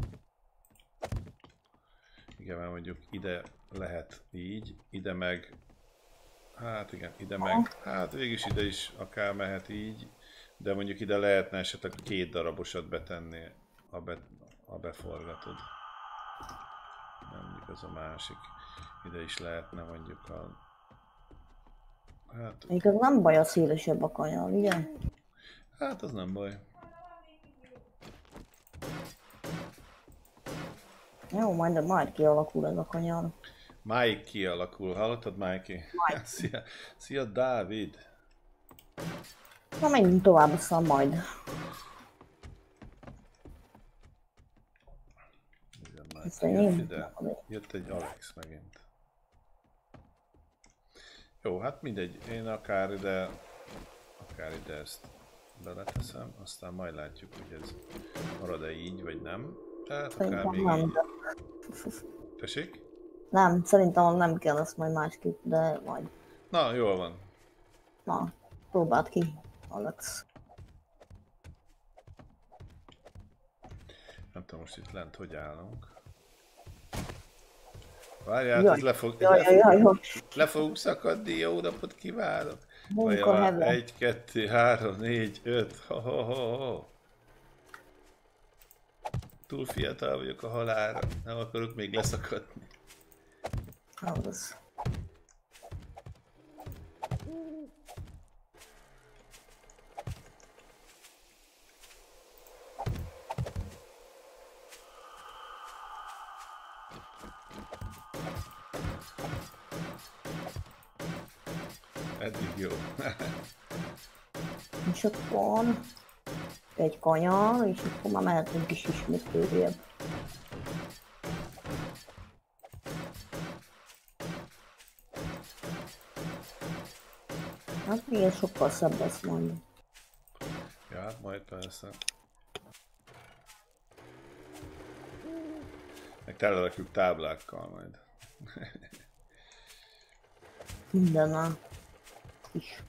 [SPEAKER 1] Igen, mert mondjuk ide lehet így, ide meg... Hát igen, ide meg... Hát végülis ide is akár mehet így. De mondjuk ide lehetne esetleg két darabosat betenni, ha, be, ha beforgatod. Nem, mondjuk az a másik. Ide is lehetne mondjuk a... Hát...
[SPEAKER 2] Még az nem baj, a szélesebb a kanyar, ugye?
[SPEAKER 1] Hát az nem baj.
[SPEAKER 2] Jó, majd, majd kialakul ez a kanyar.
[SPEAKER 1] Mike kialakul, hallottad, Mikey? Szia, szia, Dávid!
[SPEAKER 2] Na, menjünk tovább, aztán majd.
[SPEAKER 1] Jött, ide. Jött egy Alex megint. Jó, hát mindegy, én akár ide, akár ide ezt beleteszem, aztán majd látjuk, hogy ez marad-e így, vagy nem. Tehát akár még
[SPEAKER 2] nem,
[SPEAKER 1] így.
[SPEAKER 2] de...
[SPEAKER 1] Tessék?
[SPEAKER 2] Nem, szerintem nem kell ezt majd másképp, de majd.
[SPEAKER 1] Na, jól van.
[SPEAKER 2] Na, próbáld ki, Alex.
[SPEAKER 1] Nem tudom most itt lent hogy állunk. Várjál,
[SPEAKER 2] Jaj,
[SPEAKER 1] ez le fog,
[SPEAKER 2] jaj,
[SPEAKER 1] le,
[SPEAKER 2] jaj, jaj, jaj.
[SPEAKER 1] le fogunk szakadni, jó napot kívánok!
[SPEAKER 2] Munkahely.
[SPEAKER 1] Egy, kettő, három, négy, öt, ho, ho, ho, ho. Túl fiatal vagyok a halálra, nem akarok még leszakadni.
[SPEAKER 2] Az.
[SPEAKER 1] Eddig jó.
[SPEAKER 2] És akkor egy kanyar, és akkor már mehetünk is ismét följebb. Hát igen, sokkal szebb lesz majd.
[SPEAKER 1] Ja, hát majd persze. Meg telerakjuk táblákkal majd.
[SPEAKER 2] Mindennel is.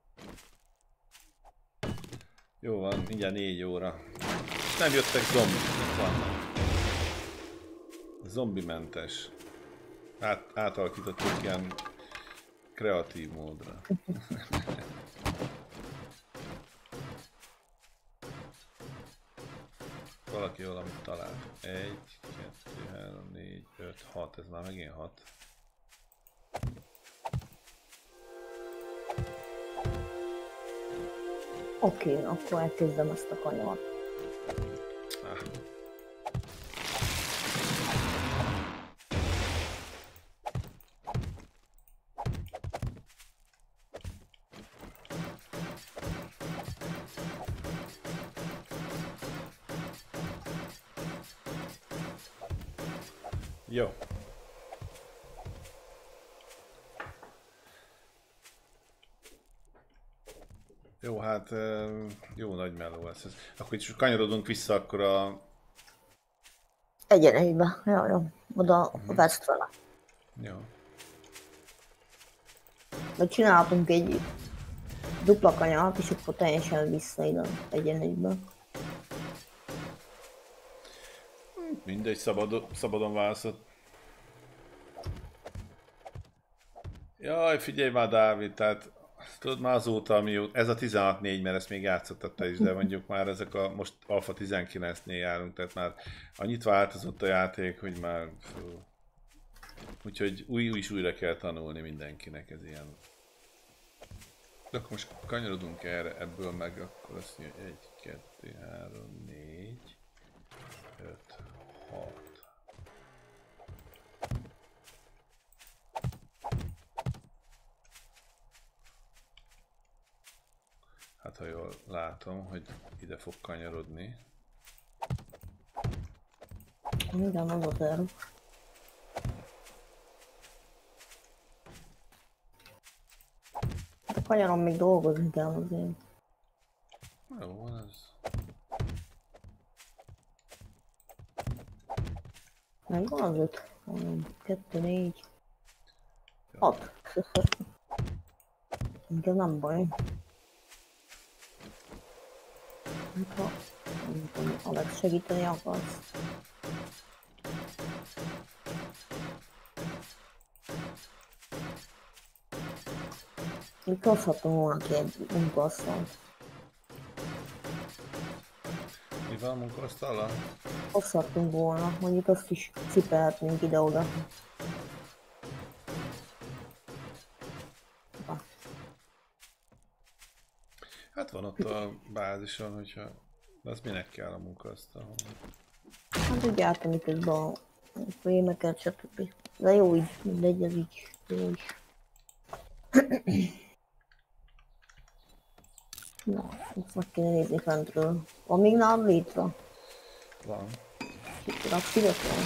[SPEAKER 1] Jó van, mindjárt négy óra. És nem jöttek zombik, vannak. Zombimentes. Át, átalakítottuk ilyen kreatív módra. Valaki valamit talál. Egy, kettő, három, négy, öt, hat. Ez már megint hat.
[SPEAKER 2] Oké, okay, akkor elkezdem ezt a kanyart.
[SPEAKER 1] Ah. Jó. Jó, hát jó nagy meló lesz ez. Akkor itt kanyarodunk vissza akkor a...
[SPEAKER 2] Egyeneibe, jó, jó. Oda a
[SPEAKER 1] Uh-huh.
[SPEAKER 2] West fele.
[SPEAKER 1] Jó.
[SPEAKER 2] Vagy csinálhatunk egy dupla kanyart, és akkor teljesen vissza ide egyeneibe.
[SPEAKER 1] Mindegy, szabad, szabadon választott. Jaj, figyelj már, Dávid, tehát tudod már azóta, amióta, ez a tizenhat négy, mert ezt még játszottad te is, de mondjuk már ezek a, most Alpha tizenkilencnél járunk, tehát már annyit változott a játék, hogy már... Fú. Úgyhogy új, új is újra kell tanulni mindenkinek, ez ilyen. De akkor most kanyarodunk erre, ebből meg akkor azt mondja, egy, kettő, három, négy, öt, hat. Hát ha jól látom, hogy ide fog kanyarodni.
[SPEAKER 2] Igen, az a terv. A kanyaron még dolgozni kell azért.
[SPEAKER 1] Jó van ez.
[SPEAKER 2] Megvan az öt? Kettő, négy, hat. De nem baj. Hát ha, nem tudom, Alex segíteni akarsz. Itt hozhatom volna ki egy munkaasztalt.
[SPEAKER 1] Mi van a munkaasztallal?
[SPEAKER 2] Hozhattunk volna, mondjuk azt is cipelhetnénk ide-oda.
[SPEAKER 1] Hát van ott a bázison, hogyha... De az minek kell a munkaasztal?
[SPEAKER 2] Hát úgy gyártani közben a fémeket, stb. De jó így, mindegy, ez így, jó is. Na, ezt meg kéne nézni fentről. Van még nálad létre?
[SPEAKER 1] Van.
[SPEAKER 2] Raksz ide fel?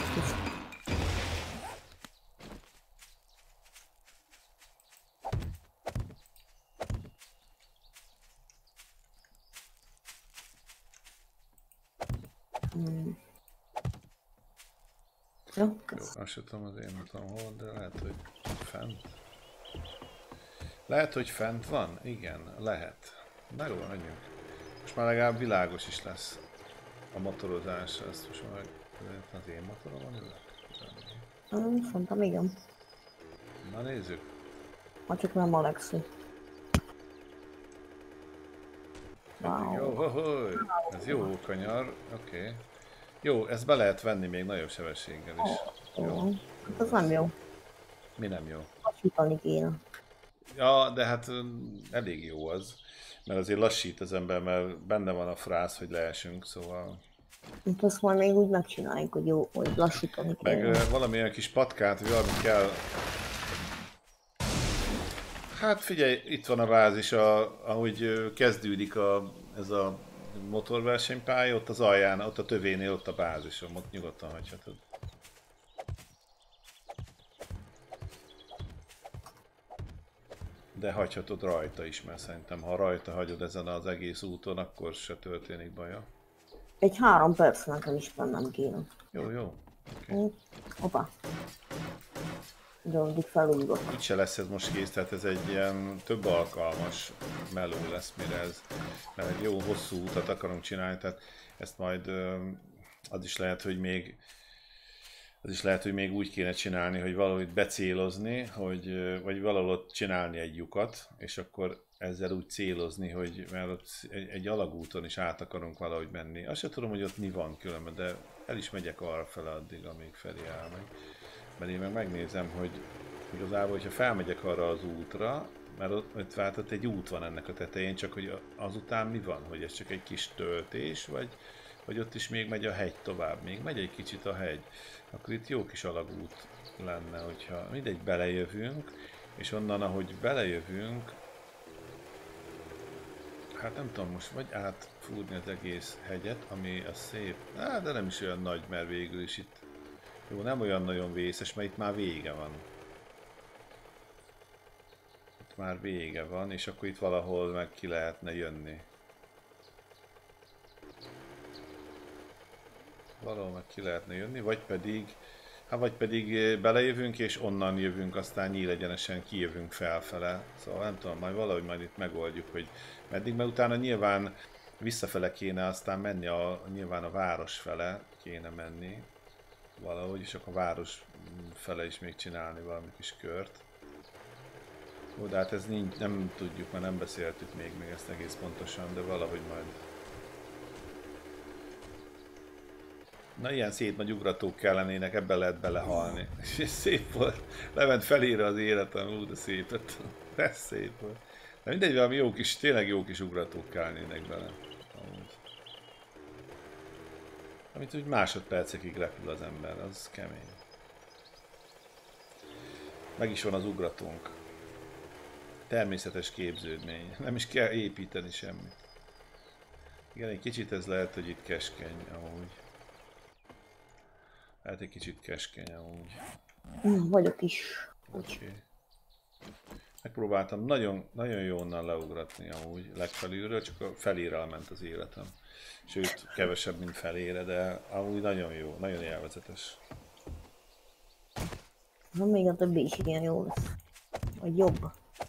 [SPEAKER 2] Hmm. Jó,
[SPEAKER 1] Jó,
[SPEAKER 2] kösz.
[SPEAKER 1] azt sem tudom, az én nem tudom hol, de lehet, hogy fent. Lehet, hogy fent van? Igen, lehet. Na jó, menjünk. Most már legalább világos is lesz a motorozás, ezt most már az én motoromon ülök.
[SPEAKER 2] Hmm, szerintem igen.
[SPEAKER 1] Na nézzük.
[SPEAKER 2] Ha csak nem Alexi.
[SPEAKER 1] Wow. Jó,
[SPEAKER 2] Wow.
[SPEAKER 1] hoholy. Ez jó kanyar, oké. Okay. Jó, ezt be lehet venni még nagyobb sebességgel is.
[SPEAKER 2] Jó. Hát az nem jó.
[SPEAKER 1] Mi nem jó?
[SPEAKER 2] Lassítani kéne.
[SPEAKER 1] Ja, de hát mm, elég jó az. Mert azért lassít az ember, mert benne van a frász, hogy leesünk, szóval...
[SPEAKER 2] Hát azt majd még úgy megcsináljuk, hogy jó, hogy lassítani
[SPEAKER 1] Meg
[SPEAKER 2] kéne.
[SPEAKER 1] ö, valamilyen kis patkát, vagy valamit kell... Hát figyelj, itt van a bázis, a, ahogy ö, kezdődik a, ez a motorversenypálya, ott az alján, ott a tövénél, ott a bázisom, ott nyugodtan hagyhatod. De hagyhatod rajta is, mert szerintem ha rajta hagyod ezen az egész úton, akkor se történik baja.
[SPEAKER 2] Egy három perc nekem is bennem kéne.
[SPEAKER 1] Jó, jó. Okay.
[SPEAKER 2] Hm. Hoppá. De addig felugrott.
[SPEAKER 1] Úgyse lesz ez most kész, tehát ez egy ilyen több alkalmas meló lesz, mire ez, mert egy jó hosszú utat akarunk csinálni, tehát ezt majd az is lehet, hogy még az is lehet, hogy még úgy kéne csinálni, hogy valahogy becélozni, hogy, vagy valahol ott csinálni egy lyukat, és akkor ezzel úgy célozni, hogy mert ott egy, egy alagúton is át akarunk valahogy menni. Azt sem tudom, hogy ott mi van különben, de el is megyek arra fele addig, amíg Feri áll meg. Mert én meg megnézem, hogy igazából, hogyha felmegyek arra az útra, mert ott, ott, hát ott egy út van ennek a tetején, csak hogy azután mi van? Hogy ez csak egy kis töltés, vagy, vagy ott is még megy a hegy tovább, még megy egy kicsit a hegy. Akkor itt jó kis alagút lenne, hogyha mindegy belejövünk, és onnan, ahogy belejövünk, hát nem tudom most, vagy átfúrni az egész hegyet, ami a szép, á, de nem is olyan nagy, mert végül is itt jó, nem olyan nagyon vészes, mert itt már vége van. itt már vége van, és akkor itt valahol meg ki lehetne jönni. Valahol meg ki lehetne jönni, vagy pedig, hát vagy pedig belejövünk és onnan jövünk, aztán nyílegyenesen kijövünk felfele. Szóval nem tudom, majd valahogy majd itt megoldjuk, hogy meddig, mert utána nyilván visszafele kéne aztán menni, a, nyilván a város fele kéne menni valahogy, és akkor a város fele is még csinálni valami kis kört. Ó, de hát ez nincs, nem tudjuk, mert nem beszéltük még, még ezt egész pontosan, de valahogy majd. Na ilyen szép nagy ugratók kellenének, ebben lehet belehalni. És szép volt. Lement felére az életem, ú, de szép lett. Ez szép volt. De mindegy, valami jó kis, tényleg jó kis ugratók kellenének bele. Amúgy. Amit úgy másodpercekig repül az ember, az kemény. Meg is van az ugratónk. Természetes képződmény. Nem is kell építeni semmit. Igen, egy kicsit ez lehet, hogy itt keskeny amúgy. Hát egy kicsit keskeny amúgy.
[SPEAKER 2] Mm, vagyok is.
[SPEAKER 1] Okay. Megpróbáltam nagyon, nagyon jó onnan leugratni amúgy legfelülről, csak a felére elment az életem. Sőt, kevesebb, mint felére, de amúgy nagyon jó, nagyon élvezetes.
[SPEAKER 2] Na, még a többi is igen jó lesz. Vagy jobb.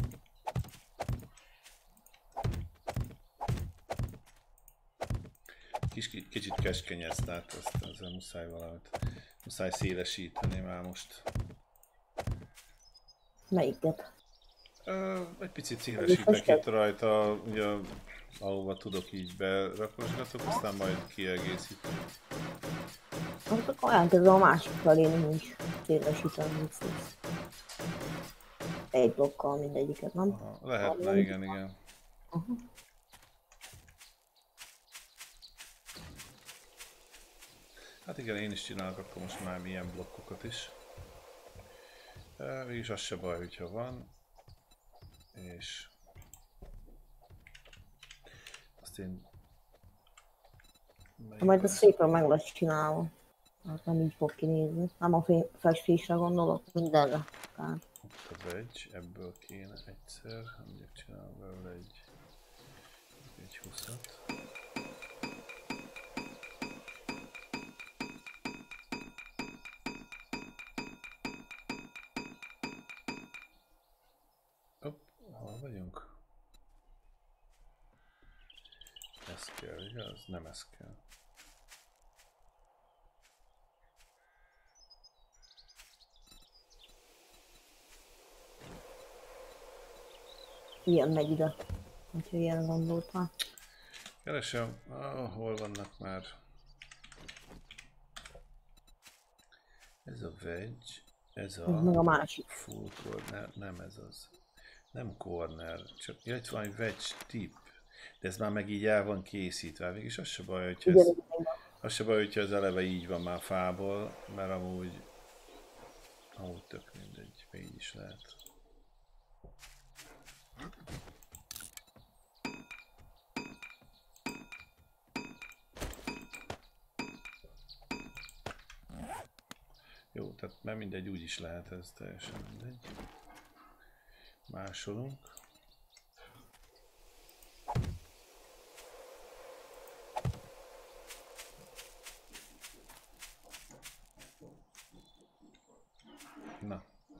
[SPEAKER 1] Kis, kicsit keskeny ez, tehát ezt, ezzel muszáj valamit, muszáj szélesíteni már most.
[SPEAKER 2] Melyiket?
[SPEAKER 1] Uh, egy picit szélesítek itt rajta, ugye, ahova tudok így berakosgatok, aztán majd kiegészítem.
[SPEAKER 2] Hát akkor elkezdem a másik felén is szélesíteni. Egy blokkal mindegyiket, nem?
[SPEAKER 1] Aha, lehetne, igen, igen.
[SPEAKER 2] Aha.
[SPEAKER 1] Hát igen, én is csinálok akkor most már ilyen blokkokat is. Mégis az se baj, hogyha van. És azt én...
[SPEAKER 2] Majd ez szépen meg lesz csinálva. Hát nem így fog kinézni. Nem a festésre gondolok, mindenre. Tehát.
[SPEAKER 1] Ott a vegy, ebből kéne egyszer, mondjuk csinálom belőle egy, egy húszat. Hopp, hol vagyunk? Ez kell, igaz? Nem ez kell.
[SPEAKER 2] Ilyen megy ide, úgyhogy ilyen gondoltam.
[SPEAKER 1] Keresem, ah, hol vannak már? Ez a veg, ez a...
[SPEAKER 2] Meg a másik.
[SPEAKER 1] Full corner, nem ez az. Nem corner, csak ja, itt van egy veg tip. De ez már meg így el van készítve, mégis az se baj, hogyha ez, az se baj, hogyha ez eleve így van már fából, mert amúgy, amúgy tök mindegy, így is lehet. Jó, tehát nem mindegy, úgy is lehet ez, teljesen mindegy. Másolunk. Na.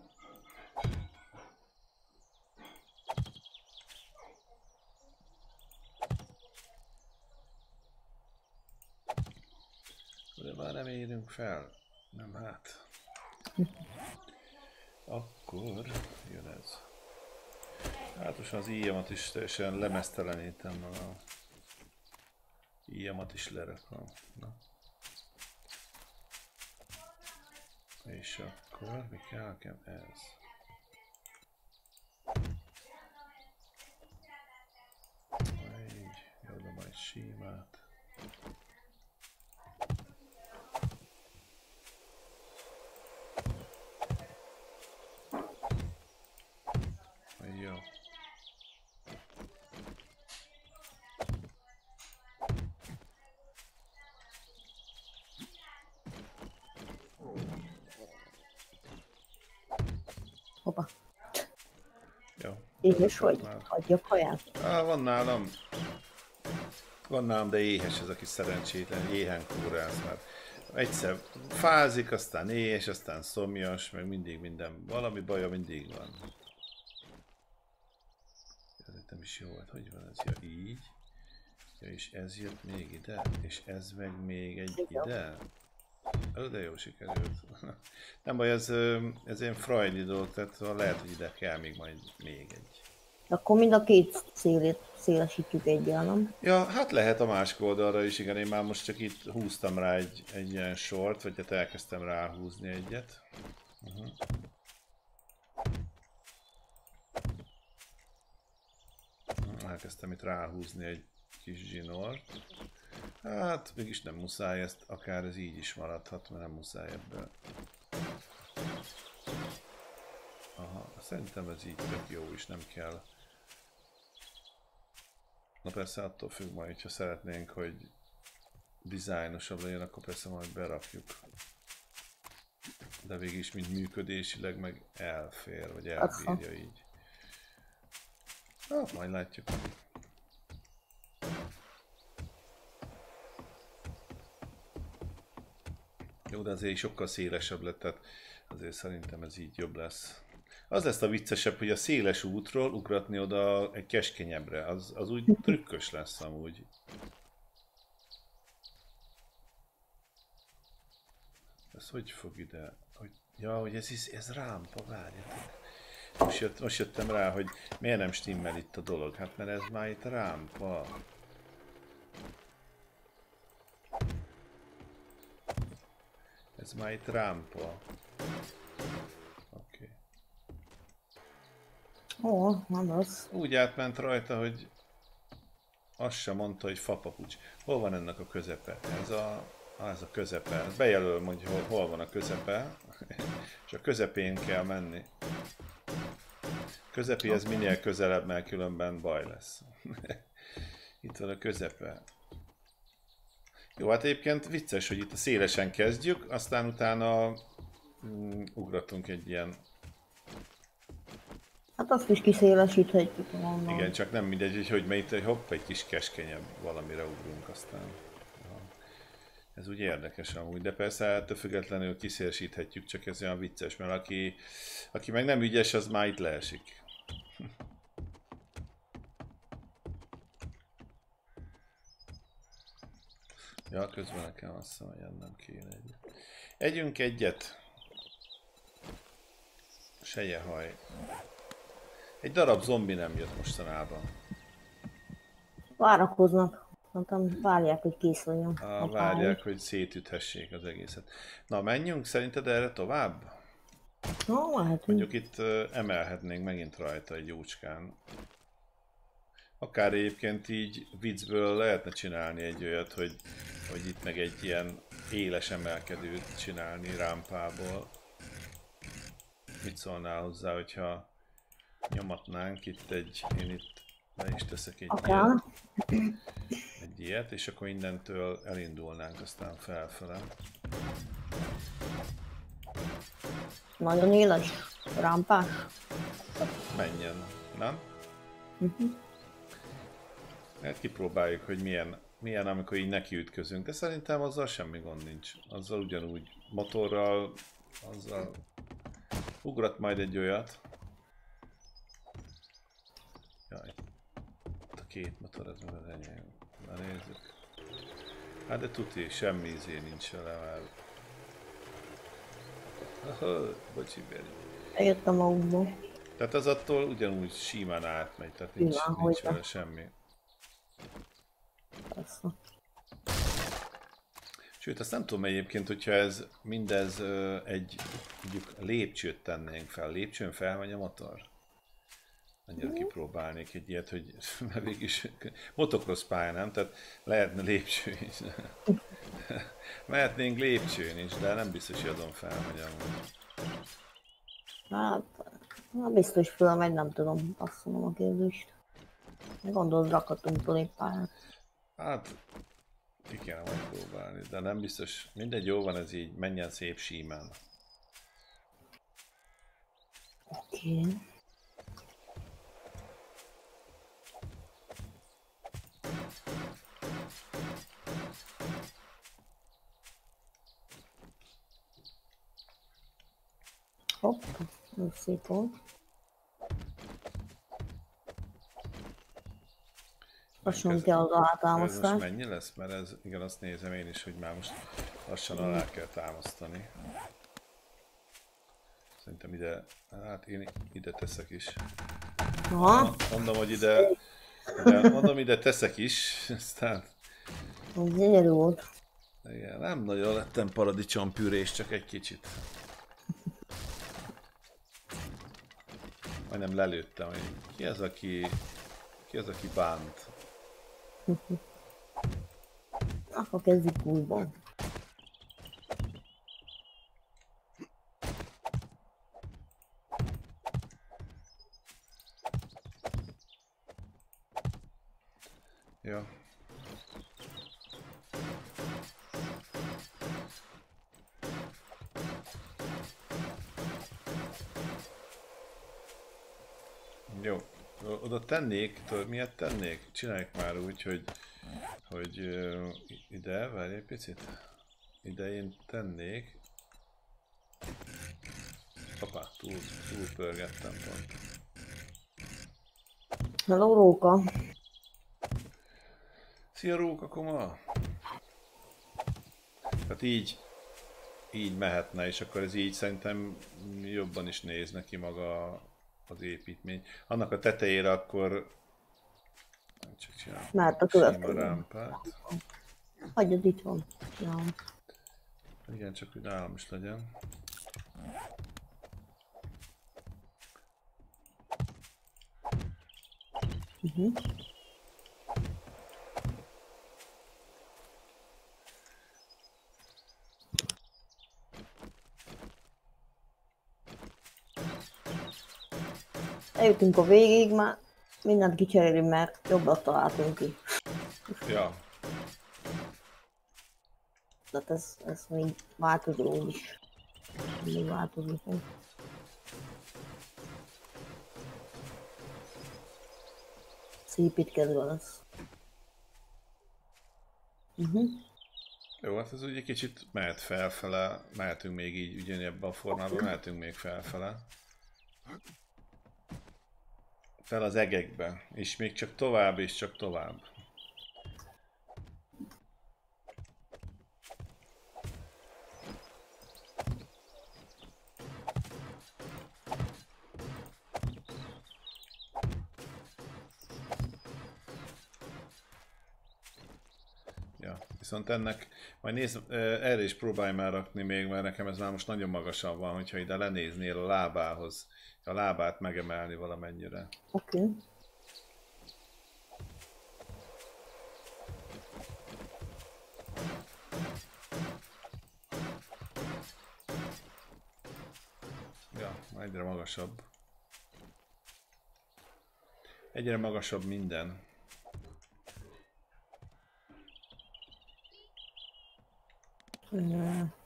[SPEAKER 1] De már nem érünk fel. Nem hát. Akkor jön ez. Hát most az íjamat is teljesen lemeztelenítem, a íjamat is lerakom. Na. És akkor mi kell nekem ez? Így, jó, de majd símát. Jó.
[SPEAKER 2] Hoppá.
[SPEAKER 1] Jó,
[SPEAKER 2] Éhes vagy?
[SPEAKER 1] Már.
[SPEAKER 2] Adjak kaját?
[SPEAKER 1] Ah, van nálam. Van nálam, de éhes ez a kis szerencsétlen, éhen kúrálsz, mert egyszer fázik, aztán éhes, aztán szomjas, meg mindig minden, valami baja mindig van. Ez nem is jó volt, hogy van ez? Ja, így. Ja, és ez jött még ide, és ez meg még egy ide. Ó, de jó sikerült. Nem baj, ez, ez ilyen frajdi dolog, tehát lehet, hogy ide kell még majd még egy.
[SPEAKER 2] Akkor mind a két szélét szélesítjük egyel, nem?
[SPEAKER 1] Ja, hát lehet a másik oldalra is, igen, én már most csak itt húztam rá egy, egy ilyen sort, vagy hát elkezdtem ráhúzni egyet. Uh-huh. Elkezdtem itt ráhúzni egy kis zsinort. Hát mégis nem muszáj, ezt akár ez így is maradhat, mert nem muszáj ebből. Aha, szerintem ez így tök jó is, nem kell. Na persze attól függ majd, hogyha szeretnénk, hogy dizájnosabb legyen, akkor persze majd berakjuk. De végig is mind működésileg meg elfér, vagy elbírja így. Hát majd látjuk. Jó, de azért sokkal szélesebb lett, tehát azért szerintem ez így jobb lesz. Az lesz a viccesebb, hogy a széles útról ugratni oda egy keskenyebbre, az, az úgy trükkös lesz amúgy. Ez hogy fog ide? Hogy, ja, hogy ez, ez rámpa, várjatok. Most, jött, most jöttem rá, hogy miért nem stimmel itt a dolog. Hát mert ez már itt rámpa. Ez már itt rámpa. Oké.
[SPEAKER 2] Okay. Ó, nem az.
[SPEAKER 1] Úgy átment rajta, hogy azt sem mondta, hogy fapapucs. Hol van ennek a közepe? Ez a, ez a közepe. Bejelölöm, hogy hol, hol van a közepe. És a közepén kell menni. Közepéhez minél közelebb, mert különben baj lesz. Itt van a közepe. Jó, hát egyébként vicces, hogy itt a szélesen kezdjük, aztán utána mm, ugratunk egy ilyen...
[SPEAKER 2] Hát azt is kiszélesíthetjük onnan.
[SPEAKER 1] Igen, csak nem mindegy, hogy, hogy melyik, hopp, egy kis keskenyebb valamire ugrunk aztán. Aha. Ez úgy érdekes amúgy, de persze ettől függetlenül kiszélesíthetjük, csak ez olyan vicces, mert aki, aki meg nem ügyes, az már itt leesik. Ja, közben nekem azt hiszem, hogy ennem kéne egy. Együnk egyet. Sejehaj. Egy darab zombi nem jött mostanában.
[SPEAKER 2] Várakoznak. Mondtam, várják, hogy kész legyen.
[SPEAKER 1] Ah, várják, hogy szétüthessék az egészet. Na, menjünk szerinted erre tovább?
[SPEAKER 2] No, hát
[SPEAKER 1] Mondjuk itt uh, emelhetnénk megint rajta egy jócskán. Akár egyébként így viccből lehetne csinálni egy olyat, hogy, hogy itt meg egy ilyen éles emelkedőt csinálni rámpából. Mit szólnál hozzá, hogyha nyomatnánk itt egy, én itt le is teszek egy
[SPEAKER 2] akár.
[SPEAKER 1] ilyet, egy ilyet, és akkor innentől elindulnánk aztán felfele.
[SPEAKER 2] Nagyon éles, rámpás.
[SPEAKER 1] Menjen, nem?
[SPEAKER 2] Uh-huh.
[SPEAKER 1] Hát kipróbáljuk, hogy milyen, milyen, amikor így nekiütközünk, de szerintem azzal semmi gond nincs. Azzal ugyanúgy motorral, azzal ugrat majd egy olyat. Jaj, a két motor, ez meg az enyém. Na nézzük. Hát de tuti, semmi izé nincs vele már. Aha, bocsi Beri.
[SPEAKER 2] Eljöttem a útból.
[SPEAKER 1] Tehát az attól ugyanúgy simán átmegy, tehát nincs,
[SPEAKER 2] Igen,
[SPEAKER 1] nincs
[SPEAKER 2] hogy
[SPEAKER 1] vele semmi.
[SPEAKER 2] Persze.
[SPEAKER 1] Sőt, azt nem tudom egyébként, hogyha ez mindez ö, egy mondjuk lépcsőt tennénk fel, lépcsőn felmegy a motor. Annyira kipróbálnék egy ilyet, hogy végig motocross pálya, nem? Tehát lehetne lépcső is. Mehetnénk lépcsőn is, de nem biztos, hogy azon felmegy amúgy.
[SPEAKER 2] Hát, na biztos fölmegy, nem tudom, azt mondom a kérdést. Gondolod, rakhatunk föl egy pályát.
[SPEAKER 1] Hát, ki kéne majd próbálni, de nem biztos. Mindegy, jó van ez így, menjen szép símán.
[SPEAKER 2] Oké. Okay. Hopp, ez szép volt. Lassan kell az
[SPEAKER 1] Ez most
[SPEAKER 2] átámasztás.
[SPEAKER 1] mennyi lesz? Mert ez, igen, azt nézem én is, hogy már most lassan alá kell támasztani. Szerintem ide, hát én ide teszek is.
[SPEAKER 2] Aha,
[SPEAKER 1] Mondom, hogy ide, ide mondom, ide teszek is, aztán
[SPEAKER 2] ez gyönyörű volt.
[SPEAKER 1] igen, nem nagyon lettem paradicsompürés, csak egy kicsit. Majdnem lelőttem, hogy ki az, aki, ki az, aki bánt.
[SPEAKER 2] Akkor kezdjük újból.
[SPEAKER 1] Ja. Jó, oda tennék, tudod miért tennék? Csináljuk már úgy, hogy, hogy uh, ide, várj egy picit. Ide én tennék. Hoppá, túl, túl pörgettem pont.
[SPEAKER 2] Hello, Róka.
[SPEAKER 1] Szia Róka Koma! Tehát így, így mehetne, és akkor ez így szerintem jobban is néz neki maga az építmény. Annak a tetejére akkor csak csinálom
[SPEAKER 2] Mert a
[SPEAKER 1] sima
[SPEAKER 2] következő.
[SPEAKER 1] rámpát.
[SPEAKER 2] Hagyjad, itt van. Ja.
[SPEAKER 1] Igen, csak hogy nálam is legyen.
[SPEAKER 2] Uh-huh. Eljutunk a végig, már mindent kicserélünk, mert jobbat találtunk ki.
[SPEAKER 1] Ja,
[SPEAKER 2] Tehát ez, ez még változó is. Még változni fog. Szépítkezve lesz. Uh-huh.
[SPEAKER 1] jó, hát ez ugye kicsit mehet felfele, mehetünk még így ugyanebben a formában, mehetünk még felfele. Fel az egekbe, és még csak tovább és csak tovább. Ja, viszont ennek, majd nézd, erre is próbálj már rakni még, mert nekem ez már most nagyon magasan van, hogyha ide lenéznél a lábához, a lábát megemelni valamennyire.
[SPEAKER 2] Oké. Okay.
[SPEAKER 1] Ja, egyre magasabb. Egyre magasabb minden.
[SPEAKER 2] Yeah.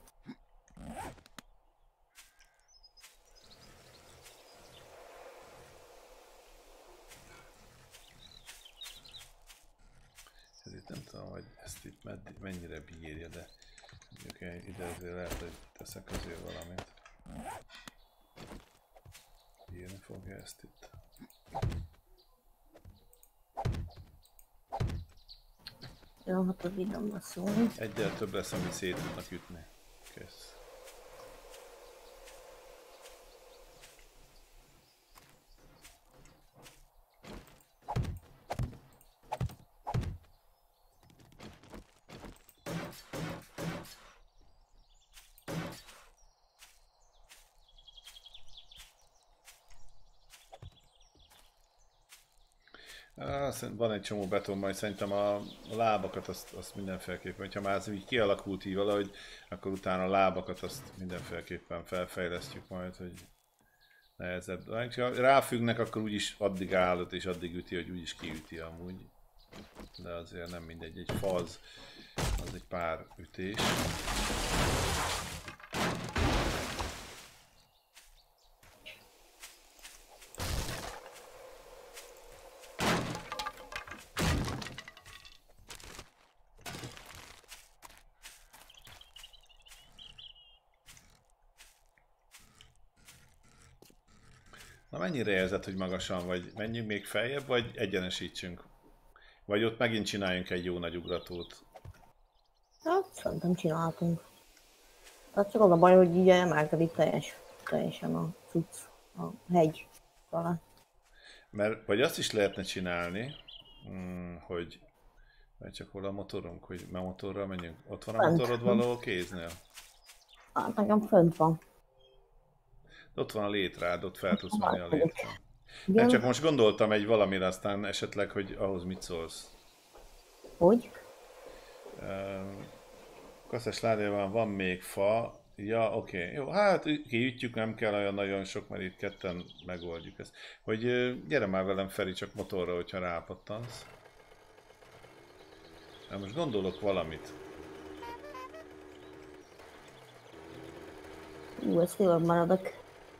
[SPEAKER 1] Ez itt nem tudom, hogy ezt itt meddig, mennyire bírja, de mondjuk ide azért lehet, hogy teszek azért valamit. Bírni fogja ezt itt.
[SPEAKER 2] Jó, hát az így nem lesz szó.
[SPEAKER 1] Egyel több lesz, amit szét tudnak ütni. Kész. Ah, van egy csomó beton, majd szerintem a, a lábakat azt, azt mindenféleképpen, hogyha már ez így kialakult így valahogy, akkor utána a lábakat azt mindenféleképpen felfejlesztjük majd, hogy nehezebb. Ha ráfüggnek, akkor úgyis addig állott és addig üti, hogy úgyis kiüti amúgy. De azért nem mindegy, egy fa az, az egy pár ütés. Na mennyire érzed, hogy magasan vagy? Menjünk még feljebb, vagy egyenesítsünk? Vagy ott megint csináljunk egy jó nagy ugratót?
[SPEAKER 2] Hát szerintem csináltunk. Tehát csak az a baj, hogy így emelkedik teljes, teljesen a cucc, a hegy talán.
[SPEAKER 1] Mert vagy azt is lehetne csinálni, hogy... Vagy csak hol a motorunk, hogy a motorral menjünk? Ott van a
[SPEAKER 2] Fent.
[SPEAKER 1] motorod valahol kéznél?
[SPEAKER 2] Hát nekem fönt van.
[SPEAKER 1] Ott van a létrád, ott fel tudsz menni a létre. Nem,
[SPEAKER 2] Igen,
[SPEAKER 1] csak most gondoltam egy valamire, aztán esetleg, hogy ahhoz mit szólsz.
[SPEAKER 2] hogy?
[SPEAKER 1] Kasszás ládájában van még fa. Ja, oké. Okay. Jó, hát kiütjük, nem kell olyan nagyon sok, mert itt ketten megoldjuk ezt. Hogy ö, gyere már velem, Feri, csak motorra, hogyha rápattansz. Na, most gondolok valamit.
[SPEAKER 2] Ú, ez tényleg maradok.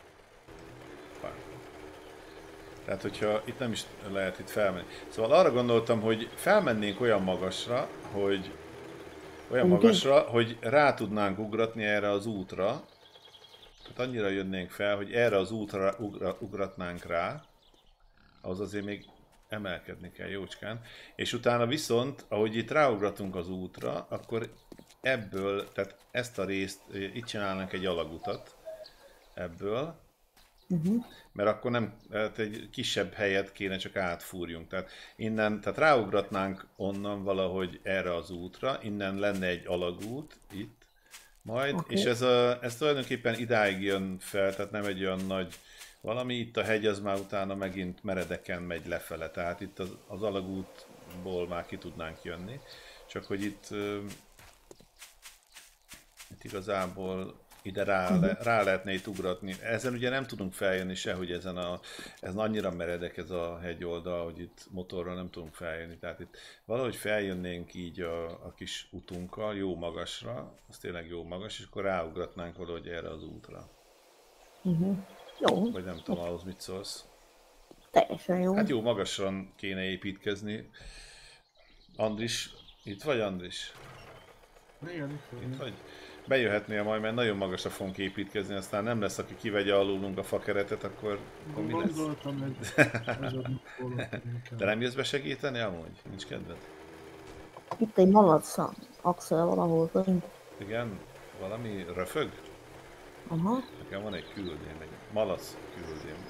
[SPEAKER 1] Tehát, hogyha itt nem is lehet itt felmenni. Szóval arra gondoltam, hogy felmennénk olyan magasra, hogy olyan magasra, hogy rá tudnánk ugratni erre az útra. Tehát annyira jönnénk fel, hogy erre az útra ugra, ugratnánk rá. Az azért még emelkedni kell jócskán. És utána viszont, ahogy itt ráugratunk az útra, akkor ebből, tehát ezt a részt, itt csinálnánk egy alagutat ebből. Uh-huh. Mert akkor nem, tehát egy kisebb helyet kéne csak átfúrjunk. Tehát innen, tehát ráugratnánk onnan valahogy erre az útra, innen lenne egy alagút itt, majd, okay. És ez, a, ez tulajdonképpen idáig jön fel, tehát nem egy olyan nagy valami, itt a hegy az már utána megint meredeken megy lefele, tehát itt az, az alagútból már ki tudnánk jönni, csak hogy itt, itt igazából ide rá, le, rá lehetne itt ugratni. Ezen ugye nem tudunk feljönni se, hogy ezen a, ez annyira meredek ez a hegyoldal, hogy itt motorral nem tudunk feljönni. Tehát itt valahogy feljönnénk így a, a kis utunkkal, jó magasra, az tényleg jó magas, és akkor ráugratnánk valahogy erre az útra.
[SPEAKER 2] Uh-huh. Jó.
[SPEAKER 1] Vagy nem tudom, ahhoz mit szólsz.
[SPEAKER 2] Teljesen jó.
[SPEAKER 1] Hát jó, magasan kéne építkezni. Andris, itt vagy Andris?
[SPEAKER 3] Igen, itt
[SPEAKER 1] Itt vagy? Bejöhetnél majd, mert nagyon magasra fogunk építkezni, aztán nem lesz, aki kivegye alulunk a fakeretet, akkor, akkor mi lesz?
[SPEAKER 3] Gondoltam, hogy
[SPEAKER 1] De nem jössz be segíteni amúgy? Nincs kedved?
[SPEAKER 2] Itt egy malac Axel valahol fönt.
[SPEAKER 1] Igen? Valami röfög?
[SPEAKER 2] Aha.
[SPEAKER 1] Nekem van egy küldém, egy malac küldém.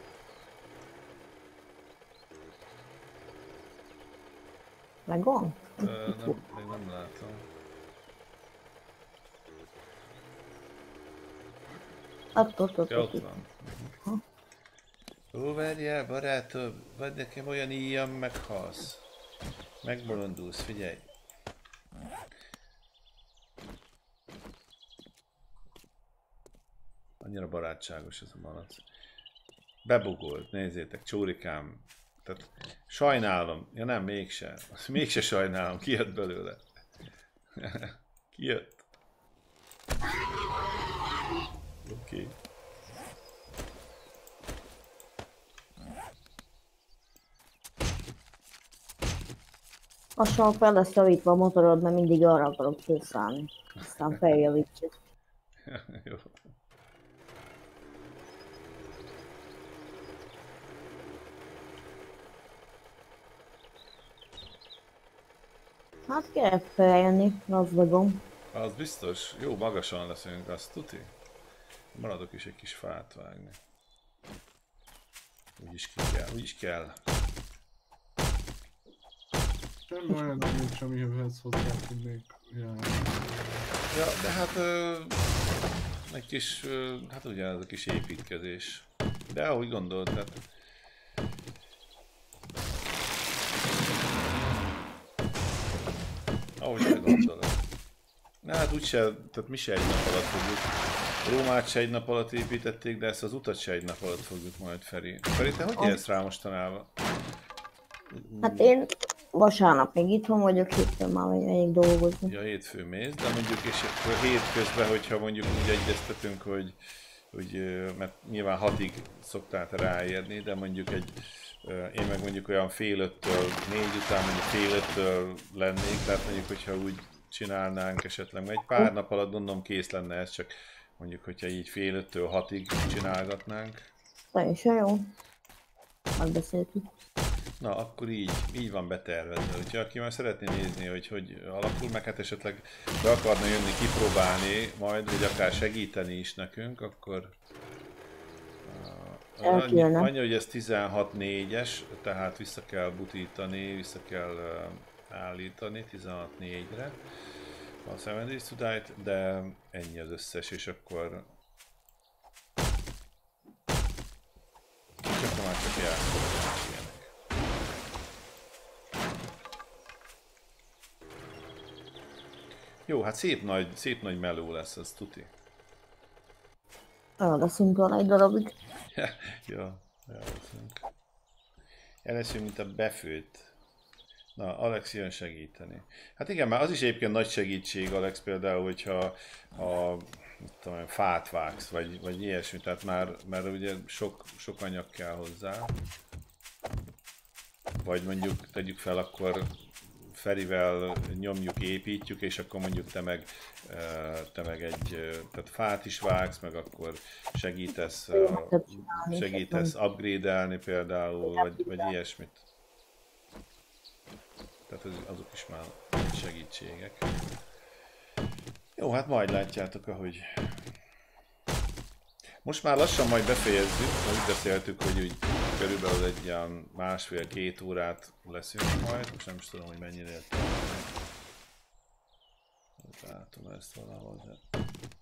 [SPEAKER 2] Megvan?
[SPEAKER 1] Ö, nem, még nem látom.
[SPEAKER 2] Ott, ott, ott,
[SPEAKER 1] Ja,
[SPEAKER 2] ott.
[SPEAKER 1] ott van. Ó, várjál, barátom, vagy nekem olyan íjam, meghalsz. Megbolondulsz, figyelj. Annyira barátságos ez a malac. Bebugolt, nézzétek, csórikám. Tehát sajnálom, ja nem, mégse. Mégse sajnálom, kijött belőle. Kijött. Oké. Okay.
[SPEAKER 2] Lassan fel lesz javítva a motorod, mert mindig arra akarok készállni. Aztán feljavítjuk.
[SPEAKER 1] Jó.
[SPEAKER 2] Hát kell feljönni, gazdagom.
[SPEAKER 1] Az biztos, jó magasan leszünk, azt tuti. Maradok is egy kis fát vágni. Úgyis ki kell, úgyis kell.
[SPEAKER 3] Semmi olyan nincs, amihez hozzá tudnék járni.
[SPEAKER 1] Ja, de hát ö, egy kis, ö, hát ugye ez a kis építkezés. De ahogy gondolod, tehát... Ahogy te gondolod. Na hát úgyse, tehát mi se egy nap alatt fogjuk. Rómát se egy nap alatt építették, de ezt az utat se egy nap alatt fogjuk majd, Feri. Feri, te hogy élsz rá mostanában?
[SPEAKER 2] Hát én vasárnap még itthon vagyok, hétfőn már megyek dolgozni.
[SPEAKER 1] Ja, hétfő mész, de mondjuk és akkor hétközben, hogyha mondjuk úgy egyeztetünk, hogy, hogy mert nyilván hatig szoktál te ráérni, de mondjuk egy, én meg mondjuk olyan fél öttől, négy után mondjuk fél öttől lennék, tehát mondjuk, hogyha úgy csinálnánk esetleg, egy pár nap alatt gondolom kész lenne ez, csak mondjuk, hogyha így fél öttől hatig csinálgatnánk.
[SPEAKER 2] Teljesen jó. Megbeszéltük.
[SPEAKER 1] Na, akkor így, így van betervezve. Úgyhogy aki már szeretné nézni, hogy hogy alakul, meg hát esetleg be akarna jönni, kipróbálni majd, vagy akár segíteni is nekünk, akkor uh, annyi, annyi, hogy ez tizenhat négyes, tehát vissza kell butítani, vissza kell uh, állítani tizenhat négyre a Seven Days to Die-t, de ennyi az összes, és akkor csak már csak játszolni ilyenek. Jó, hát szép nagy, szép nagy meló lesz, az tuti.
[SPEAKER 2] Elveszünk van egy darabig.
[SPEAKER 1] Ja, ja, elveszünk. Elveszünk, mint a befőtt. Na, Alex jön segíteni. Hát igen, már az is egyébként nagy segítség, Alex, például, hogyha a, tudom, fát vágsz, vagy, vagy ilyesmi, tehát már, már ugye sok, sok anyag kell hozzá. Vagy mondjuk tegyük fel, akkor Ferivel nyomjuk, építjük, és akkor mondjuk te meg, te meg egy, tehát fát is vágsz, meg akkor segítesz, segítesz upgrade-elni például, vagy, vagy ilyesmit. Tehát azok is már segítségek. Jó, hát majd látjátok, ahogy... Most már lassan majd befejezzük, mert úgy beszéltük, hogy úgy körülbelül egy ilyen másfél-két órát leszünk majd. Most nem is tudom, hogy mennyire értem. Látom ezt valahol, de...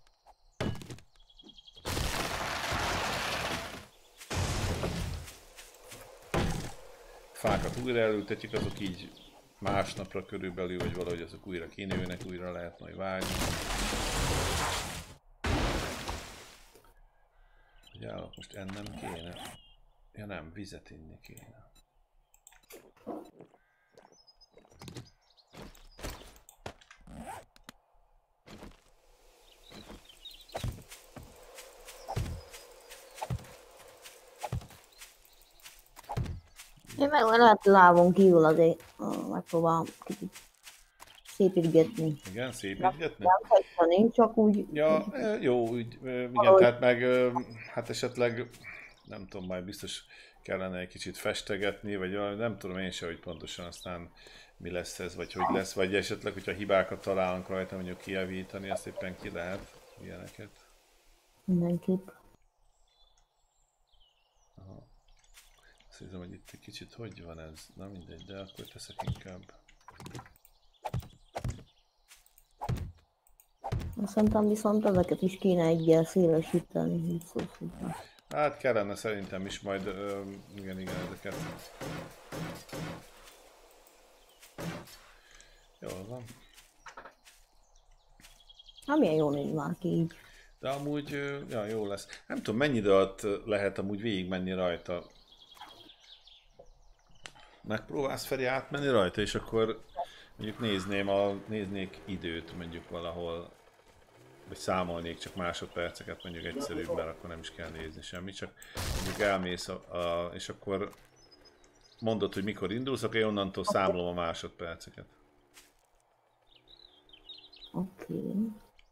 [SPEAKER 1] Fákat újra elültetjük, azok így másnapra körülbelül, vagy valahogy azok újra kinőnek, újra lehet majd vágni. Hogy állok, most ennem kéne. Ja nem, vizet inni kéne.
[SPEAKER 2] Én meg lehet lábon kívül azért uh, megpróbálom kicsit szépítgetni.
[SPEAKER 1] Igen, szépítgetni?
[SPEAKER 2] Nem festeni, csak úgy...
[SPEAKER 1] Ja, jó, úgy, igen, ahogy... tehát meg hát esetleg nem tudom, majd biztos kellene egy kicsit festegetni, vagy nem tudom én se, hogy pontosan aztán mi lesz ez, vagy hogy lesz, vagy esetleg, hogyha hibákat találunk rajta, mondjuk kijavítani, azt éppen ki lehet ilyeneket.
[SPEAKER 2] Mindenképp.
[SPEAKER 1] Aha. Azt hiszem, hogy itt egy kicsit hogy van ez, na mindegy, de akkor teszek inkább.
[SPEAKER 2] Szerintem viszont ezeket is kéne egyel szélesíteni.
[SPEAKER 1] Hát kellene szerintem is majd, ö, igen, igen, ezeket. Jól van.
[SPEAKER 2] Hát milyen jól néz már ki így.
[SPEAKER 1] De amúgy, ja, jó lesz. Nem tudom, mennyi idő alatt lehet amúgy végigmenni rajta. Megpróbálsz, Feri, átmenni rajta, és akkor mondjuk nézném a, néznék időt mondjuk valahol, vagy számolnék csak másodperceket, mondjuk egyszerűbb, mert akkor nem is kell nézni semmit, csak mondjuk elmész, a, a, és akkor mondod, hogy mikor indulsz, akkor én onnantól számolom a másodperceket.
[SPEAKER 2] Oké. Okay.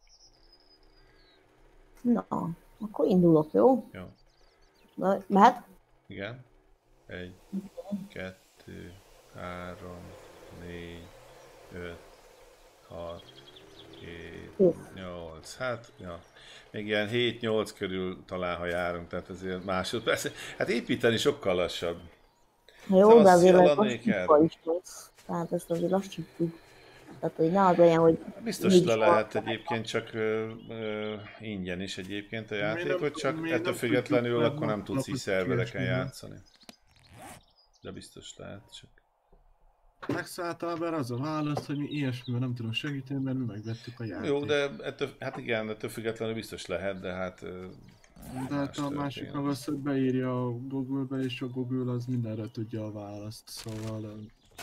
[SPEAKER 2] Na, akkor indulok, jó?
[SPEAKER 1] Jó.
[SPEAKER 2] Na, mehet?
[SPEAKER 1] Igen. Egy, kettő, három, négy, öt, hat, hét, nyolc, hát, ja. Még ilyen hét-nyolc körül talán, ha járunk, tehát azért másodperc. Hát építeni sokkal lassabb.
[SPEAKER 2] Jó, de azért lassítva is lesz. Tehát ezt azért lassítjuk. Tehát, hogy ne az olyan, hogy...
[SPEAKER 1] Biztos le lehet egyébként, csak ö, ö, ingyen is egyébként a játékot, csak ettől függetlenül akkor nem tudsz így szervereken játszani. De biztos lehet, csak...
[SPEAKER 3] Megszálltál az a válasz, hogy mi ilyesmivel nem tudom segíteni, mert mi megvettük a játékot.
[SPEAKER 1] Jó, de ettől, hát igen, ettől függetlenül biztos lehet, de hát...
[SPEAKER 3] De hát a másik meg az, hogy beírja a Google-be, és a Google az mindenre tudja a választ, szóval...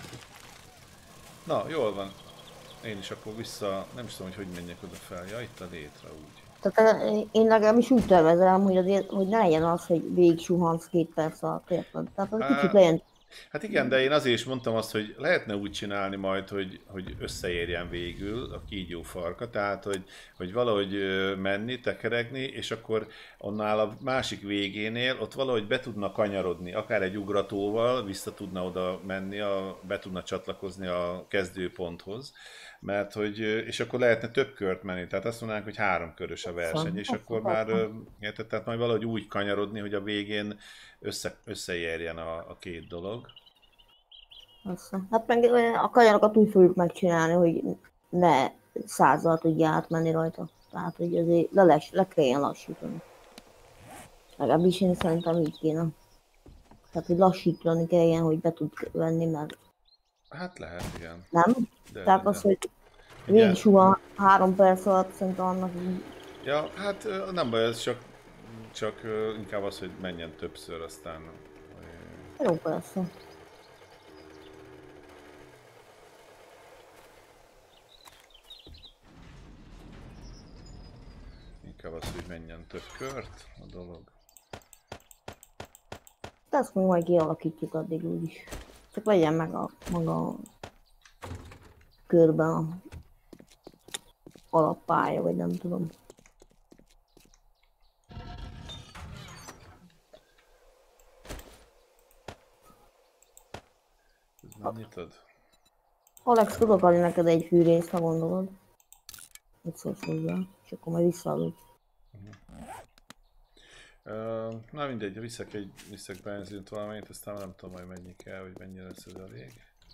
[SPEAKER 1] Na, jól van. Én is akkor vissza, nem is tudom, hogy hogy menjek oda fel. Ja, itt a létre úgy.
[SPEAKER 2] Tehát én legalábbis úgy tervezem, hogy, azért, hogy ne legyen az, hogy végig suhansz két perc alatt, érted? Tehát az
[SPEAKER 1] Á,
[SPEAKER 2] kicsit legyen
[SPEAKER 1] Hát igen, de én azért is mondtam azt, hogy lehetne úgy csinálni majd, hogy, hogy összeérjen végül a kígyó farka, tehát hogy, hogy valahogy menni, tekeregni, és akkor annál a másik végénél ott valahogy be tudna kanyarodni, akár egy ugratóval vissza tudna oda menni, a, be tudna csatlakozni a kezdőponthoz, mert hogy, és akkor lehetne több kört menni, tehát azt mondanánk, hogy három körös a verseny, és akkor már, érted, tehát majd valahogy úgy kanyarodni, hogy a végén össze, összeérjen a, a két dolog.
[SPEAKER 2] Persze. Hát meg a kanyarokat úgy fogjuk megcsinálni, hogy ne százzal tudja átmenni rajta. Tehát, hogy azért le, les, le kelljen lassítani. Legalábbis én szerintem így kéne. Tehát, hogy lassítani kelljen, hogy be tud venni, mert...
[SPEAKER 1] Hát lehet, igen.
[SPEAKER 2] Nem?
[SPEAKER 1] De,
[SPEAKER 2] Tehát
[SPEAKER 1] de,
[SPEAKER 2] az, hogy végig suha három perc alatt, szerintem annak így...
[SPEAKER 1] Ja, hát nem baj, ez csak, csak inkább az, hogy menjen többször, aztán...
[SPEAKER 2] Jó, persze.
[SPEAKER 1] Inkább az, hogy menjen több kört a dolog.
[SPEAKER 2] De ezt még majd kialakítjuk addig úgyis. Csak vegyen meg a maga körben a alappálya, vagy nem tudom.
[SPEAKER 1] Ez megnyitod?
[SPEAKER 2] Alex, tudok adni neked egy fűrészt, ha gondolod. Mit szólsz hozzá, és akkor majd visszaadod.
[SPEAKER 1] Uh, na mindegy, viszek egy viszek benzint valamit, aztán nem tudom majd mennyi kell, hogy mennyire lesz ez elég.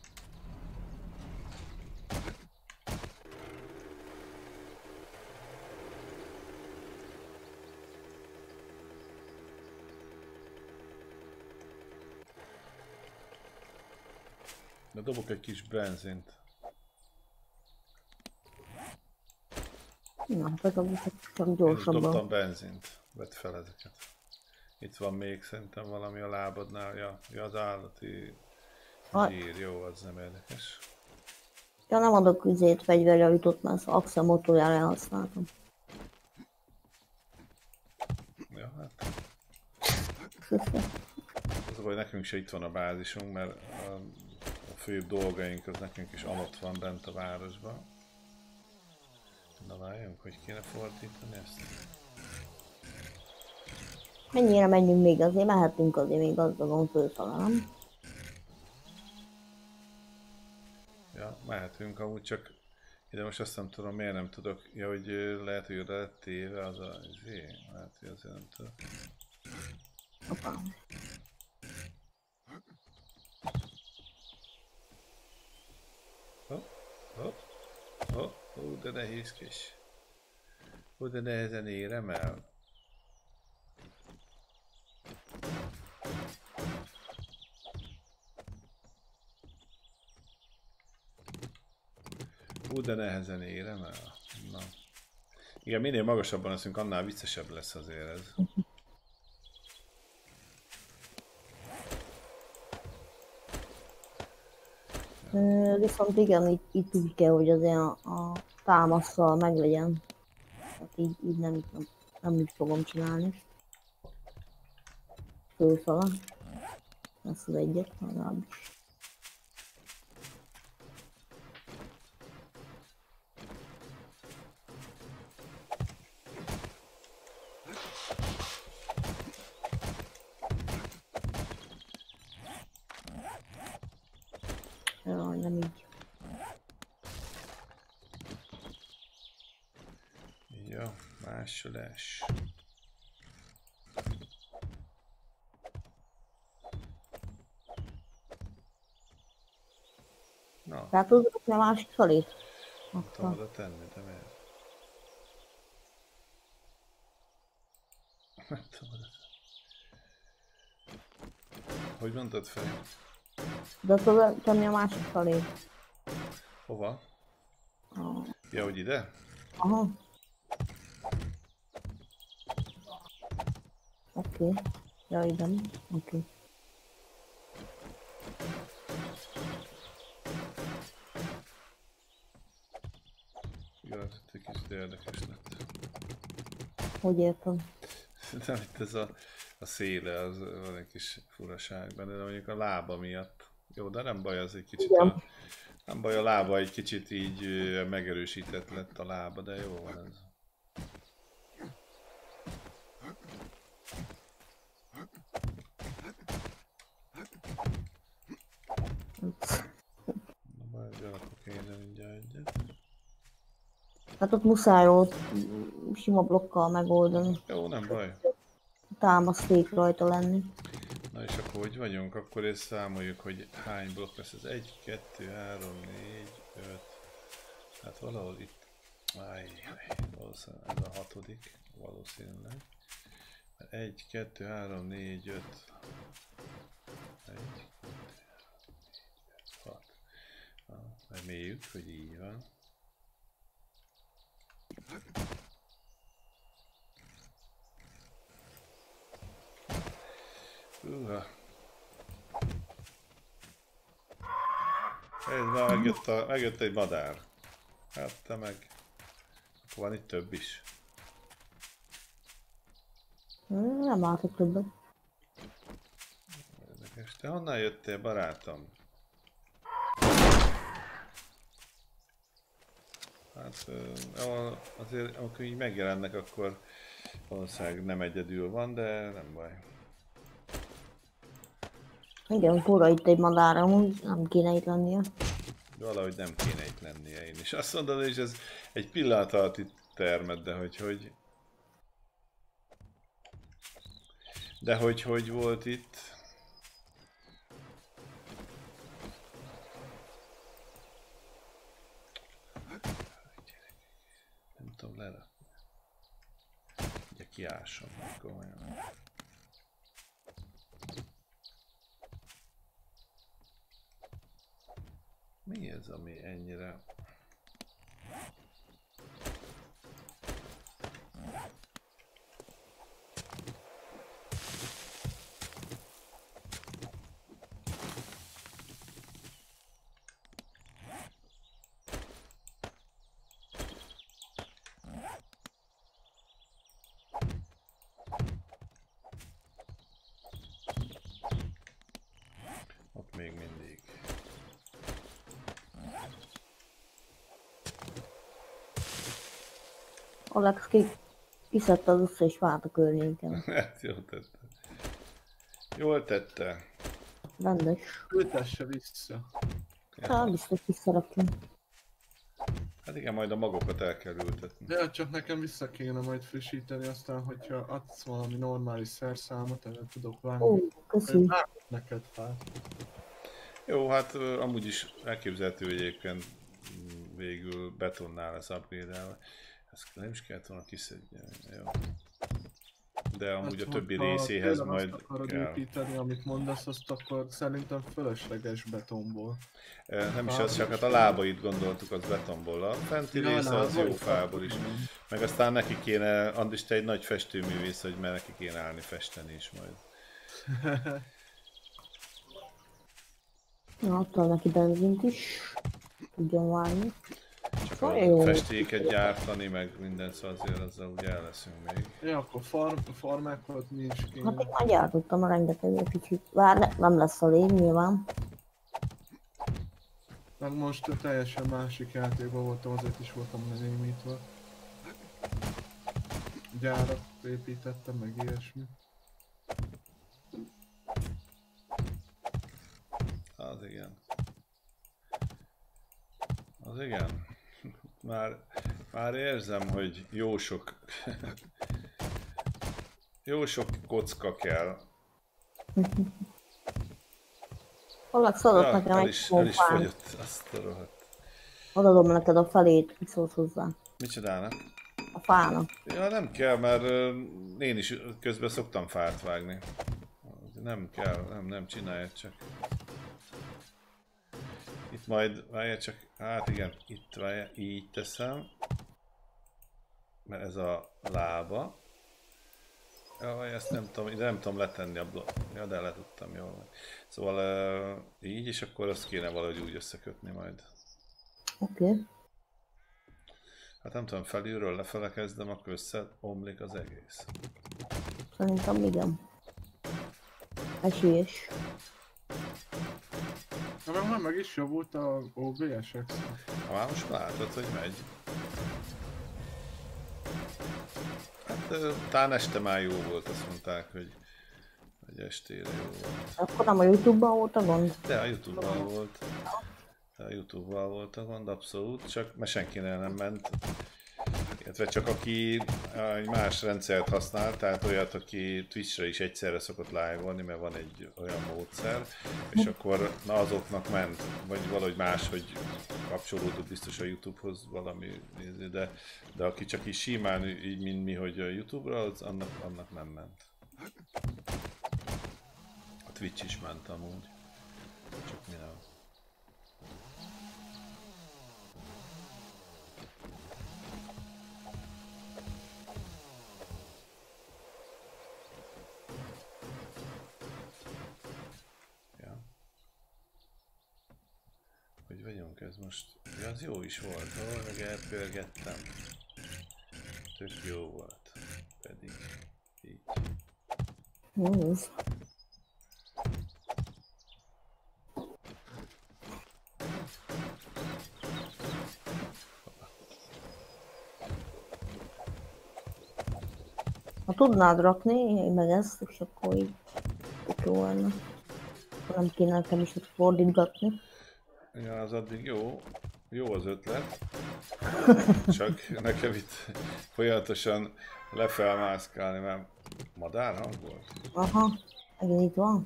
[SPEAKER 1] De dobok egy kis benzint.
[SPEAKER 2] Na, hát akkor csak
[SPEAKER 1] Én is dobtam
[SPEAKER 2] gyorsabban.
[SPEAKER 1] benzint. Vedd fel ezeket. Itt van még szerintem valami a lábadnál. Ja, ja az állati zsír, jó, az nem érdekes.
[SPEAKER 2] Ja, nem adok üzét fegyverjavítót, mert az Axel motorjára elhasználtam.
[SPEAKER 1] Ja, hát. Az a baj, nekünk se itt van a bázisunk, mert a, a főbb dolgaink az nekünk is amott van bent a városban. Na várjunk, hogy kéne fordítani ezt.
[SPEAKER 2] Mennyire menjünk még, azért mehetünk azért még gazdagon fölfele, nem?
[SPEAKER 1] Ja, mehetünk amúgy, csak ide most azt nem tudom, miért nem tudok. Ja, hogy lehet, hogy oda lett téve az a zé, lehet, hogy azért nem tudok.
[SPEAKER 2] Hoppá.
[SPEAKER 1] Hopp, hopp, hopp, ó, de nehézkes. Ó, de nehezen érem el. Ú, de nehezen érem el. Na. Igen, minél magasabban leszünk, annál viccesebb lesz azért ez.
[SPEAKER 2] Ö, viszont igen, itt, itt úgy kell, hogy azért a, a támasszal meglegyen. Tehát így, így nem, nem, nem így fogom csinálni. Fölfele. Ezt az egyet legalábbis. Jaj, nem így.
[SPEAKER 1] Jó, másolás. Na,
[SPEAKER 2] Tehát tudod a másik felé?
[SPEAKER 1] nem tudom oda tenni, de miért? Nem tudom oda tenni. Hogy mondtad fel?
[SPEAKER 2] De tudod tenni a másik felé?
[SPEAKER 1] Hova?
[SPEAKER 2] Ah.
[SPEAKER 1] Ja, hogy ide?
[SPEAKER 2] Aha. Oké. Okay. Ja, igen. Oké. Okay.
[SPEAKER 1] Igen, ez egy kicsit érdekes lett.
[SPEAKER 2] Hogy értem?
[SPEAKER 1] Nem, itt ez a, a széle, az van egy kis furaság benne, de mondjuk a lába miatt. Jó, de nem baj, az egy kicsit a, nem baj, a lába egy kicsit így megerősített lett a lába, de jó van ez. Na baj, gyarakok én mindjárt egyet.
[SPEAKER 2] Hát ott muszáj ott sima blokkal megoldani.
[SPEAKER 1] Jó, nem baj.
[SPEAKER 2] Támaszték rajta lenni.
[SPEAKER 1] Na és akkor hogy vagyunk? Akkor ezt számoljuk, hogy hány blokk lesz ez? egy, kettő, három, négy, öt. Hát valahol itt. Ajjaj, valószínűleg ez a hatodik. Valószínűleg. egy, kettő, három, négy, öt. egy, hat. Reméljük, hogy így van. Uha. Ez már megjött, a, megjött egy madár. Hát te meg. Akkor van itt több is.
[SPEAKER 2] Nem látok többet.
[SPEAKER 1] Érdekes. Te honnan jöttél, barátom? Hát azért, amikor így megjelennek, akkor valószínűleg nem egyedül van, de nem baj.
[SPEAKER 2] Igen, fura itt egy madár, amúgy nem kéne itt lennie.
[SPEAKER 1] Valahogy nem kéne itt lennie én is. Azt mondod, hogy ez egy pillanat alatt itt termed, de hogy hogy... De hogy hogy volt itt? Nem tudom lerakni. Ugye kiásom, komolyan. Mi ez, ami ennyire... Ott még mindig.
[SPEAKER 2] Alex ki kiszedte az összes fát a környéken.
[SPEAKER 1] Hát jól tette. Jól tette.
[SPEAKER 2] Rendes.
[SPEAKER 3] Ültesse vissza.
[SPEAKER 2] Hát biztos visszarakjunk.
[SPEAKER 1] Hát igen, majd a magokat el kell ültetni.
[SPEAKER 3] De csak nekem vissza kéne majd frissíteni, aztán hogyha adsz valami normális szerszámot, erre tudok vágni.
[SPEAKER 2] Ó, köszi.
[SPEAKER 3] Vágok neked fát.
[SPEAKER 1] Jó, hát uh, amúgy is elképzelhető, hogy egyébként mm, végül betonnál lesz upgrade-elve. Ezt nem is kellett volna kiszedni. Jó. De amúgy
[SPEAKER 3] Hát,
[SPEAKER 1] a többi
[SPEAKER 3] ha
[SPEAKER 1] részéhez
[SPEAKER 3] tényleg
[SPEAKER 1] majd
[SPEAKER 3] azt akarod
[SPEAKER 1] kell.
[SPEAKER 3] építeni, amit mondasz, azt akkor szerintem fölösleges betonból.
[SPEAKER 1] Uh, nem is az, csak hát a lábait gondoltuk, az betonból. A fenti
[SPEAKER 3] Ja,
[SPEAKER 1] része az
[SPEAKER 3] lábai
[SPEAKER 1] jó fából is. Meg aztán neki kéne, Andis, te egy nagy festőművész, hogy mert neki kéne állni festeni is majd.
[SPEAKER 2] Na, adtam neki benzint is. Tudjon várni.
[SPEAKER 1] Csak a
[SPEAKER 2] Jó.
[SPEAKER 1] festéket gyártani, meg minden, szóval azért azzal ugye el leszünk még.
[SPEAKER 3] Ja, akkor farm, farmákat mi is kéne.
[SPEAKER 2] Hát én már gyártottam a rengeteg egy kicsit. Vár, ne, nem lesz a lég nyilván.
[SPEAKER 3] Meg most teljesen másik játékban voltam, azért is voltam lenémítve. Gyárat építettem, meg ilyesmi.
[SPEAKER 1] Az igen. Az igen. Már, már érzem, hogy jó sok... jó sok kocka kell.
[SPEAKER 2] Alex adott
[SPEAKER 1] Ja,
[SPEAKER 2] nekem
[SPEAKER 1] el
[SPEAKER 2] egy
[SPEAKER 1] is, el is
[SPEAKER 2] pompán.
[SPEAKER 1] fogyott, azt a rohadt.
[SPEAKER 2] Adom neked a felét, ki szólsz hozzá.
[SPEAKER 1] Mit csinálnak?
[SPEAKER 2] A fának.
[SPEAKER 1] Ja, nem kell, mert ö, én is közben szoktam fát vágni. Nem kell, nem, nem csinálja csak. Itt majd, várja csak, hát igen, itt várja, így teszem. Mert ez a lába. Jaj, ezt nem tudom, ide nem tudom letenni a blokk. Ja, de le tudtam, jól. Szóval uh, így, és akkor azt kéne valahogy úgy összekötni majd.
[SPEAKER 2] Oké. Okay.
[SPEAKER 1] Hát nem tudom, felülről lefele kezdem, akkor összeomlik az egész.
[SPEAKER 2] Szerintem igen. Esélyes.
[SPEAKER 3] Na meg már meg is javult a o bé es-ek.
[SPEAKER 1] Ha már most látod, hogy megy. Hát talán este már jó volt, azt mondták, hogy, hogy estére jó volt.
[SPEAKER 2] Akkor nem a YouTube-ban volt a gond?
[SPEAKER 1] De a YouTube-ban volt. De a YouTube-ban volt a gond, abszolút, csak mert senkinél nem ment. Illetve csak aki egy más rendszert használ, tehát olyat, aki Twitch-re is egyszerre szokott live-olni, mert van egy olyan módszer, és akkor na azoknak ment, vagy valahogy más, hogy kapcsolódott biztos a YouTube-hoz valami, de, de aki csak is simán így, mint mi, hogy a YouTube-ra, az annak, annak nem ment. A Twitch is ment amúgy, csak mi nem. Hogy vagyunk ez most? Ja, az jó is volt, ahol meg elpörgettem. Tök jó volt. Pedig így.
[SPEAKER 2] Nézd. Ha tudnád rakni, meg ezt, és akkor így jó lenne. Nem kéne nekem is ott fordítgatni.
[SPEAKER 1] Ja, az addig jó. Jó az ötlet. Csak nekem itt folyamatosan lefelmászkálni, mert madár hang volt.
[SPEAKER 2] Aha, megint itt van.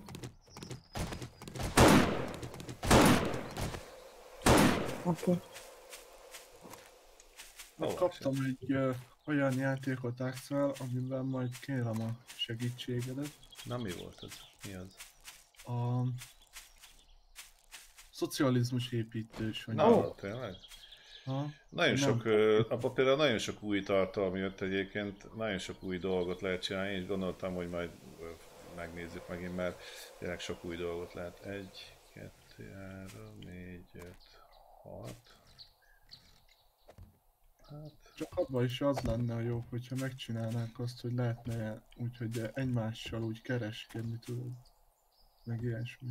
[SPEAKER 2] Oké. Okay.
[SPEAKER 3] Oh, kaptam egy uh, olyan játékot Axel, amiben majd kérem a segítségedet.
[SPEAKER 1] Na mi volt az? Mi az?
[SPEAKER 3] A szocializmus építős. Vagy
[SPEAKER 1] Na, oh. Tényleg?
[SPEAKER 3] Ha?
[SPEAKER 1] Nagyon sok, uh, abban például nagyon sok új tartalmi jött egyébként, nagyon sok új dolgot lehet csinálni, én is gondoltam, hogy majd uh, megnézzük megint, mert tényleg sok új dolgot lehet. Egy, kettő, három, négy, öt, hat. Hát...
[SPEAKER 3] Csak abban is az lenne a jó, hogyha megcsinálnánk azt, hogy lehetne úgy, hogy egymással úgy kereskedni, tudod, meg ilyesmi.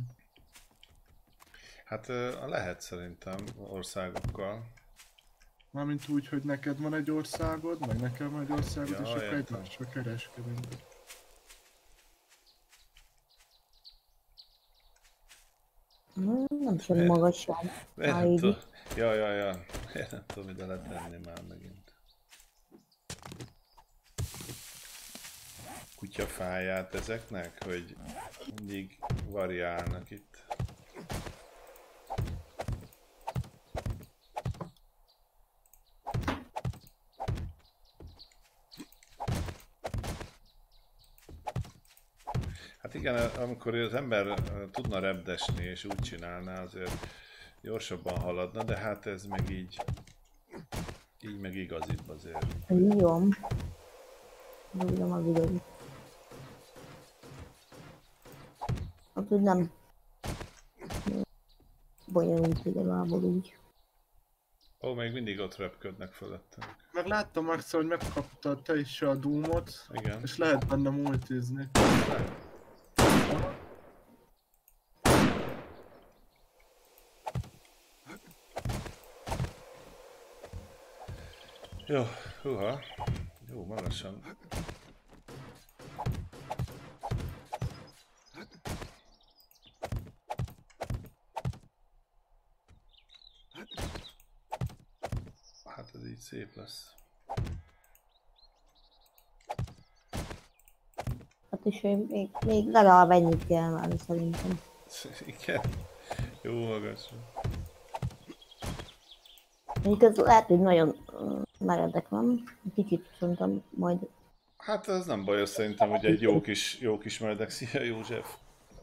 [SPEAKER 1] Hát lehet szerintem országokkal.
[SPEAKER 3] Mármint úgy, hogy neked van egy országod, meg nekem van egy országod, ja, és akkor egymással kereskedünk.
[SPEAKER 2] Nem sem magasság.
[SPEAKER 1] Ja, ja, ja. Én nem tudom, ide letenni már megint. Kutyafáját ezeknek, hogy mindig variálnak itt. Hát igen, amikor az ember tudna repdesni és úgy csinálná, azért gyorsabban haladna, de hát ez meg így, így meg igazibb azért.
[SPEAKER 2] Jó. Bírom a videót. Hát, hogy nem bonyolult igazából úgy.
[SPEAKER 1] Ó, még mindig ott repködnek fölöttünk.
[SPEAKER 3] Meg láttam, Max, hogy megkaptad te is a Doom-ot,
[SPEAKER 1] igen.
[SPEAKER 3] És lehet benne multizni.
[SPEAKER 1] Jó, húha, jó, magasan. Hát ez így szép lesz.
[SPEAKER 2] Hát és még, még legalább ennyit kell már szerintem.
[SPEAKER 1] Igen, jó magasan.
[SPEAKER 2] Még ez lehet, hogy nagyon meredek van, kicsit szerintem majd...
[SPEAKER 1] Hát ez nem baj, szerintem, hogy egy jó kis, jó kis meredek. Szia József!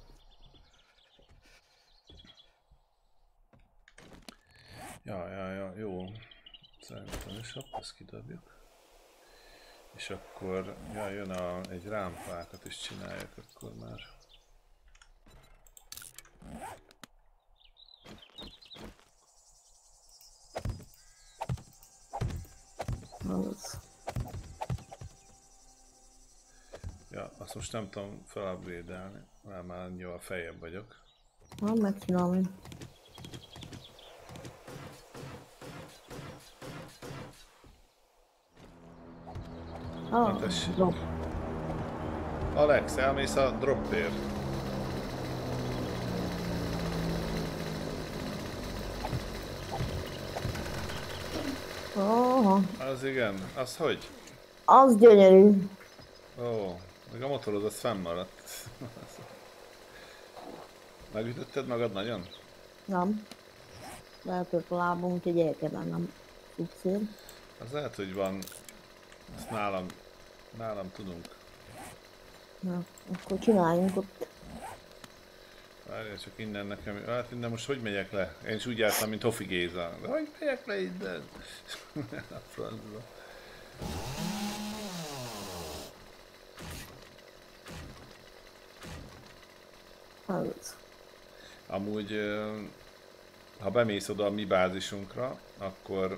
[SPEAKER 1] Ja, ja, ja, jó. Szerintem is hopp, ezt kidobjuk. És akkor, ja, jön a, egy rámpákat is csinálják akkor már.
[SPEAKER 2] Az.
[SPEAKER 1] Ja, azt most nem tudom felupgrade-elni, mert már annyival feljebb vagyok.
[SPEAKER 2] Na, megcsinálom én.
[SPEAKER 1] Na
[SPEAKER 2] Ah,
[SPEAKER 1] tessék.
[SPEAKER 2] drop.
[SPEAKER 1] Alex, elmész a dropért.
[SPEAKER 2] Aha,
[SPEAKER 1] Az igen, az hogy?
[SPEAKER 2] az gyönyörű.
[SPEAKER 1] Ó, még a motorod az fennmaradt. Megütötted magad nagyon?
[SPEAKER 2] Nem. Letört a lábam, úgyhogy el kell mennem utcér.
[SPEAKER 1] Az lehet, hogy van. Ezt nálam, nálam tudunk.
[SPEAKER 2] Na, akkor csináljunk ott.
[SPEAKER 1] Várjál csak innen nekem. Hát innen most hogy megyek le? Én is úgy jártam, mint Hofi Géza. De hogy megyek le innen? A francba.
[SPEAKER 2] Az.
[SPEAKER 1] Amúgy, ö, ha bemész oda a mi bázisunkra, akkor...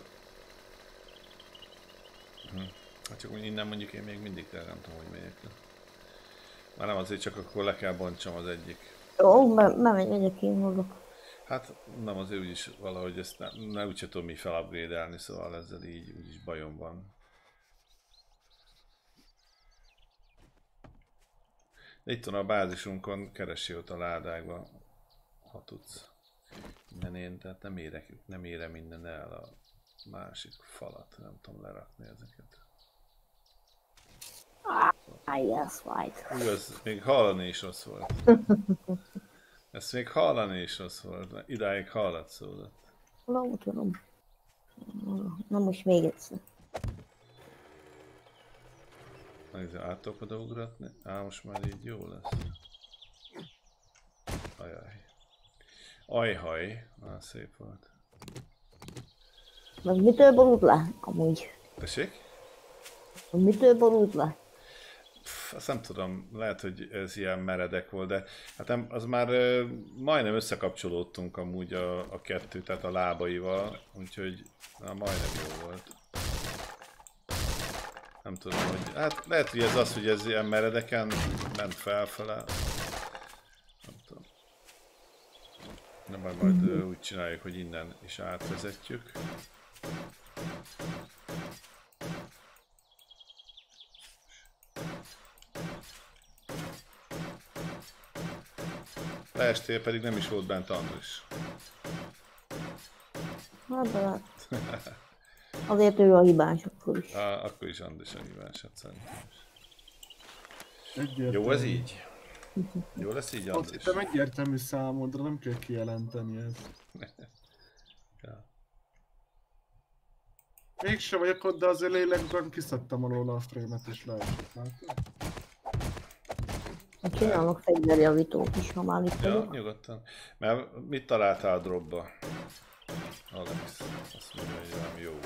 [SPEAKER 1] Hm. Hát csak úgy innen mondjuk én még mindig nem tudom, hogy megyek le. Már nem azért, csak akkor le kell bontsam az egyik.
[SPEAKER 2] Jó, be- bemegy, megyek én hozok.
[SPEAKER 1] Hát nem, azért úgyis valahogy ezt ne, ne úgyse tudom mi felupgrade-elni, szóval ezzel így úgyis bajom van. De itt van a bázisunkon, keresi ott a ládákba, ha tudsz. Minden én, tehát nem érek, nem érem minden el a másik falat, nem tudom lerakni ezeket.
[SPEAKER 2] Ah, yes, right.
[SPEAKER 1] Hú, ez még hallani is rossz volt. Ezt még hallani is rossz volt, idáig hallatszódott.
[SPEAKER 2] Na, úgy tudom. Na most még egyszer.
[SPEAKER 1] Megnézem, át tudok oda ugratni? Á, most már így jó lesz. Ajaj. Ajhaj, ah, szép volt.
[SPEAKER 2] Meg mitől borult le? Amúgy.
[SPEAKER 1] Tessék?
[SPEAKER 2] Meg mitől borult le?
[SPEAKER 1] Pff, azt nem tudom, lehet, hogy ez ilyen meredek volt, de hát nem, az már ö, majdnem összekapcsolódtunk amúgy a, a kettő, tehát a lábaival, úgyhogy na, majdnem jó volt. Nem tudom, hogy... Hát lehet, hogy ez az, hogy ez ilyen meredeken ment felfele. Nem tudom. Na majd, majd ö, úgy csináljuk, hogy innen is átvezetjük. Leestél, pedig nem is volt bent Andris.
[SPEAKER 2] Hát, de hát. Azért ő a hibás akkor is.
[SPEAKER 1] Á, akkor is Andris a hibásat szerintem.
[SPEAKER 3] Egyértelmű.
[SPEAKER 1] Jó ez így? Jó lesz így,
[SPEAKER 3] Azt
[SPEAKER 1] Andris?
[SPEAKER 3] hittem egyértelmű számodra, nem kell kijelenteni ezt.
[SPEAKER 1] Ja.
[SPEAKER 3] Mégsem vagyok ott, de azért lélekben kiszedtem alól a frame-et és leesett, látod?
[SPEAKER 2] Csinálok fegyverjavítót is, ha már itt
[SPEAKER 1] Ja,
[SPEAKER 2] vagyok.
[SPEAKER 1] nyugodtan. Mert mit találtál a dropba? Alex, azt mondja, hogy valami jó.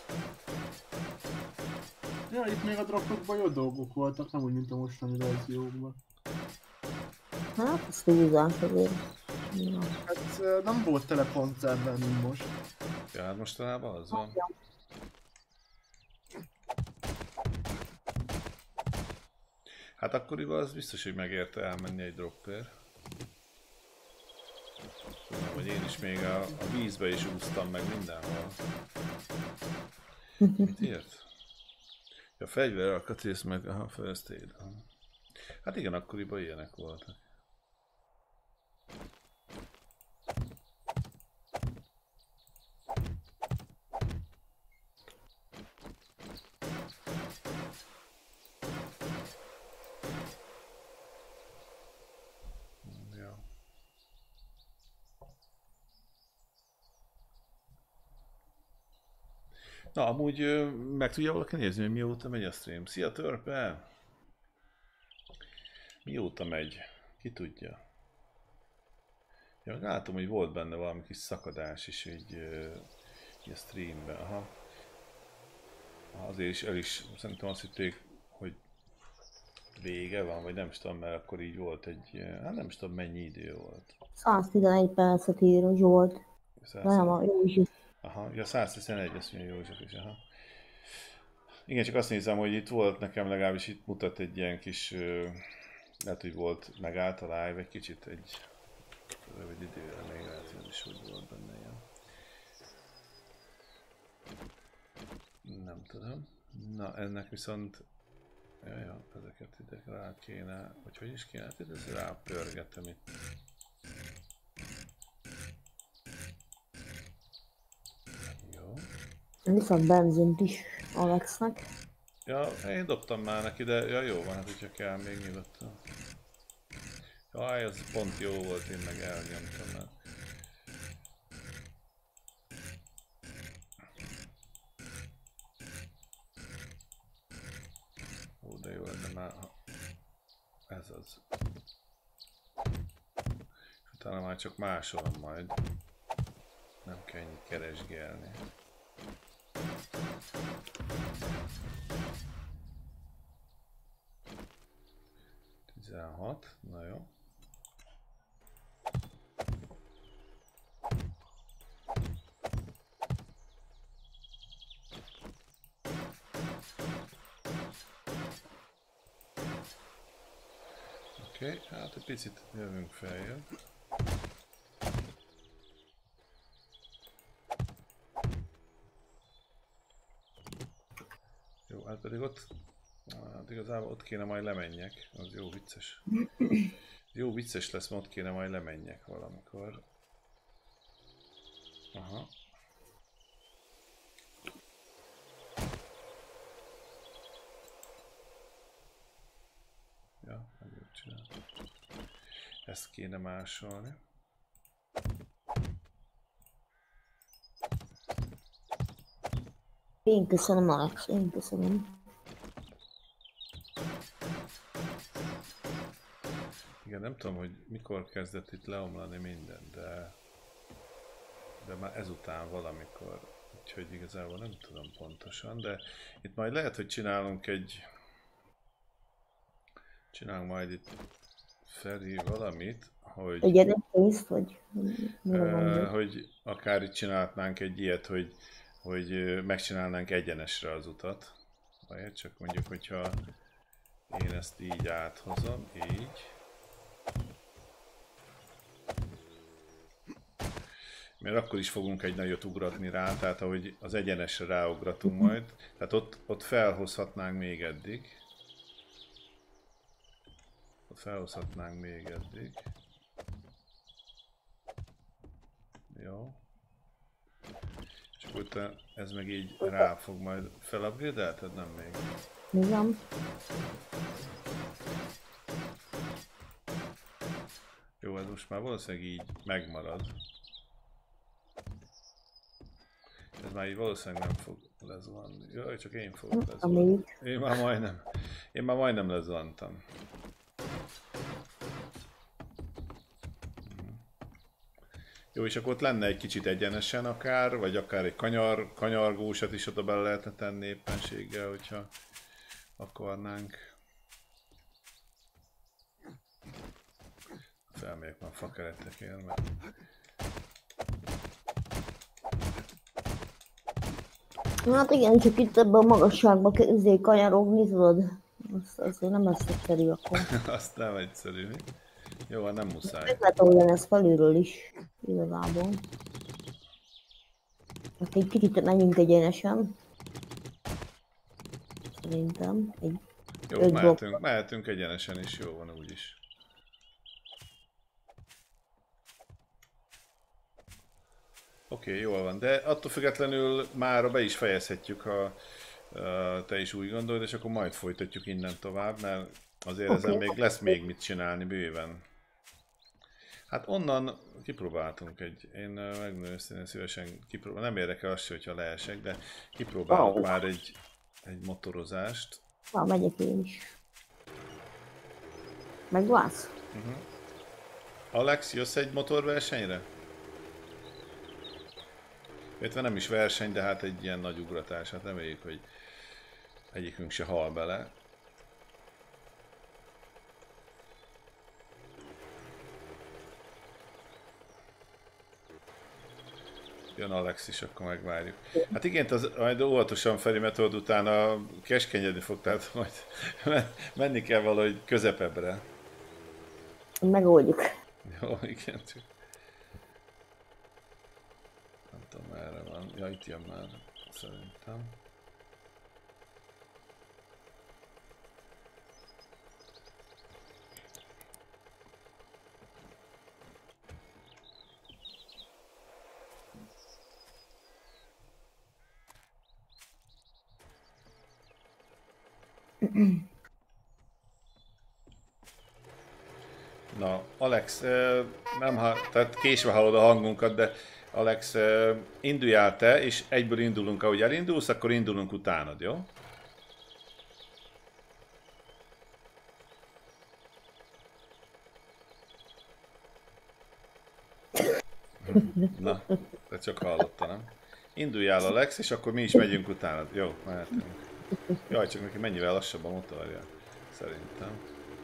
[SPEAKER 3] Ja, itt még a dropokban jó dolgok voltak, nem úgy, mint a mostani verziókban.
[SPEAKER 2] Hát, ez húzás azért. Ja.
[SPEAKER 3] Hát ö, nem volt telepontszerben, mint most.
[SPEAKER 1] Ja, hát mostanában az van. Hát akkoriban az biztos, hogy megérte elmenni egy dropper. Tudom, hogy én is még a, a vízbe is úsztam meg mindenhol. Mit ért? Ja, fegyver, alkatrész meg a first aid. Hát igen, akkoriban ilyenek voltak. Ja. Na, amúgy ö, meg tudja valaki nézni, hogy mióta megy a stream. Szia, Törpe! Mióta megy? Ki tudja? Ja, látom, hogy volt benne valami kis szakadás is így, ö, így a streamben. Aha. Azért is el is, szerintem azt hitték, hogy vége van, vagy nem is tudom, mert akkor így volt egy, hát nem is tudom mennyi idő volt.
[SPEAKER 2] száztizenegy percet ír a Zsolt.
[SPEAKER 1] száz
[SPEAKER 2] Nem, a jó is.
[SPEAKER 1] Aha, ja száztizenegy, azt mondja József is, aha. Igen, csak azt nézem, hogy itt volt nekem legalábbis itt mutat egy ilyen kis, ö, lehet, hogy volt megállt a live egy kicsit egy rövid időre, még lehet, hogy is úgy volt benne ilyen. Nem tudom. Na, ennek viszont, ja, ja, ezeket ide rá kéne, vagy hogy is kéne, hát ide rá pörgetem itt. Jó.
[SPEAKER 2] Viszont benzint is Alexnek.
[SPEAKER 1] Ja, én dobtam már neki, de ja, jó van, hát hogyha kell még nyugodtan. Jaj, ez pont jó volt, én meg elnyomtam már. Ó, de jó lenne már, ha ez az. És utána már csak másolom majd. Nem kell ennyit keresgélni. tizenhat, na jó. Oké, okay, hát egy picit jövünk feljebb. Jó, hát pedig ott, hát igazából ott kéne majd lemenjek, az jó vicces. Jó vicces lesz, mert ott kéne majd lemenjek valamikor. Aha. Ja, nagyon csinál. Ezt kéne másolni.
[SPEAKER 2] Én köszönöm, Alex, én köszönöm.
[SPEAKER 1] Igen, nem tudom, hogy mikor kezdett itt leomlani minden, de de már ezután valamikor, úgyhogy igazából nem tudom pontosan, de itt majd lehet, hogy csinálunk egy csinálunk majd itt Feri valamit, hogy
[SPEAKER 2] Egyenes pénzt, vagy mire
[SPEAKER 1] uh,
[SPEAKER 2] gondolsz?
[SPEAKER 1] hogy akár itt csinálhatnánk egy ilyet, hogy hogy ö, megcsinálnánk egyenesre az utat. Vagy csak mondjuk, hogyha én ezt így áthozom, így. Mert akkor is fogunk egy nagyot ugratni rá, tehát ahogy az egyenesre ráugratunk majd. Tehát ott, ott felhozhatnánk még eddig. Ott felhozhatnánk még eddig. Jó. És akkor utána ez meg így rá fog majd felupgrade-elted, nem még?
[SPEAKER 2] Igen.
[SPEAKER 1] Jó, ez most már valószínűleg így megmarad. Ez már így valószínűleg nem fog lezuhanni. Jaj, csak én fogok lezuhanni. Én már majdnem, én már majdnem lezuhantam. Jó, és akkor ott lenne egy kicsit egyenesen akár, vagy akár egy kanyar, kanyargósat is oda bele lehetne tenni éppenséggel, hogyha akarnánk. Felmegyek már fakeretekért, mert...
[SPEAKER 2] Hát igen, csak itt ebben a magasságban kell kanyarogni, tudod? Azt azért nem lesz egyszerű akkor.
[SPEAKER 1] Azt nem egyszerű. Jó, hát nem muszáj.
[SPEAKER 2] Meg lehet olyan ez felülről is, igazából. Hát egy kicsit menjünk egyenesen. Szerintem. Egy
[SPEAKER 1] Jó, mehetünk, mehetünk egyenesen is, jó van úgyis. Oké, okay, jól van, de attól függetlenül mára be is fejezhetjük, ha uh, te is úgy gondolod, és akkor majd folytatjuk innen tovább, mert azért okay. Ezen még lesz még mit csinálni bőven. Hát onnan kipróbáltunk egy, én megmondom őszintén szívesen kipróbálom, nem érdekel az se, hogyha leesek, de kipróbálok oh. már egy, egy motorozást.
[SPEAKER 2] Na, megyek én is. Megválsz?
[SPEAKER 1] Uh-huh. Alex, jössz egy motorversenyre? Illetve nem is verseny, de hát egy ilyen nagy ugratás, hát reméljük, hogy egyikünk se hal bele. jön Alex is, akkor megvárjuk. Hát igen, az majd óvatosan Feri, mert tudod, utána keskenyedni fog, tehát majd menni kell valahogy közepebbre.
[SPEAKER 2] Megoldjuk.
[SPEAKER 1] Jó, igen, csak... Nem tudom, merre van. Ja, itt jön már, szerintem. Na, Alex, nem ha, tehát késve hallod a hangunkat, de Alex, induljál te, és egyből indulunk, ahogy elindulsz, akkor indulunk utánad, jó? Na, te csak hallotta, nem? Induljál, Alex, és akkor mi is megyünk utánad. Jó, mehetünk. Jaj, csak neki mennyivel lassabb a motorja, szerintem.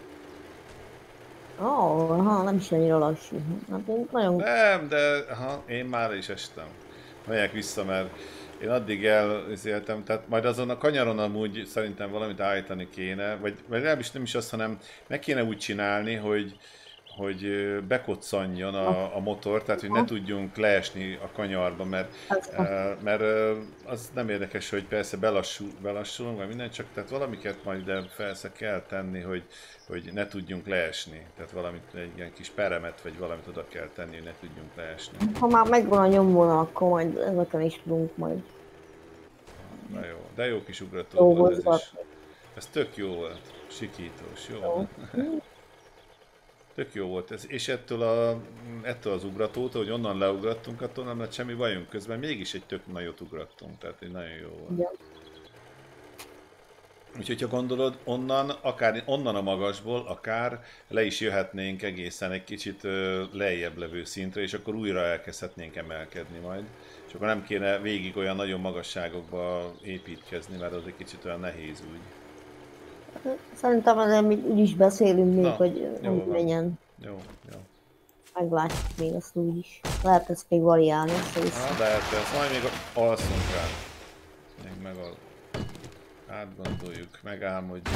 [SPEAKER 2] Ó, oh, ha, nem is annyira lassú. Hát én nagyon...
[SPEAKER 1] Nem, de aha, én már is estem. Megyek vissza, mert én addig elzéltem, tehát majd azon a kanyaron amúgy szerintem valamit állítani kéne, vagy, vagy legalábbis nem is azt, hanem meg kéne úgy csinálni, hogy, hogy bekoccanjon a, a motor, tehát hogy ne tudjunk leesni a kanyarba, mert, mert az nem érdekes, hogy persze belassul, belassulunk, vagy minden, csak tehát valamiket majd ide felsze kell tenni, hogy, hogy ne tudjunk leesni. Tehát valamit, egy ilyen kis peremet, vagy valamit oda kell tenni, hogy ne tudjunk leesni.
[SPEAKER 2] Ha már megvan a nyomvonal, akkor majd ezeken is tudunk majd.
[SPEAKER 1] Na jó, de jó kis ugrató volt ez is. Ez tök jó volt, sikítós, jó. jó. Tök jó volt ez, és ettől, a, ettől az ugratótól, hogy onnan leugrattunk, attól nem lett semmi bajunk, közben mégis egy tök nagyot ugrattunk, tehát egy nagyon jó volt. Igen. Úgyhogy ha gondolod, onnan, akár onnan a magasból, akár le is jöhetnénk egészen egy kicsit lejjebb levő szintre, és akkor újra elkezdhetnénk emelkedni majd. És akkor nem kéne végig olyan nagyon magasságokba építkezni, mert az egy kicsit olyan nehéz úgy.
[SPEAKER 2] Szerintem azért mi úgy is beszélünk még, na, hogy nem menjen.
[SPEAKER 1] Jó, jó.
[SPEAKER 2] Meglátjuk még ezt úgy is. Lehet ezt még variálni.
[SPEAKER 1] Na, de hát ezt majd még alszunk rá. Még megal... Átgondoljuk, megálmodjuk.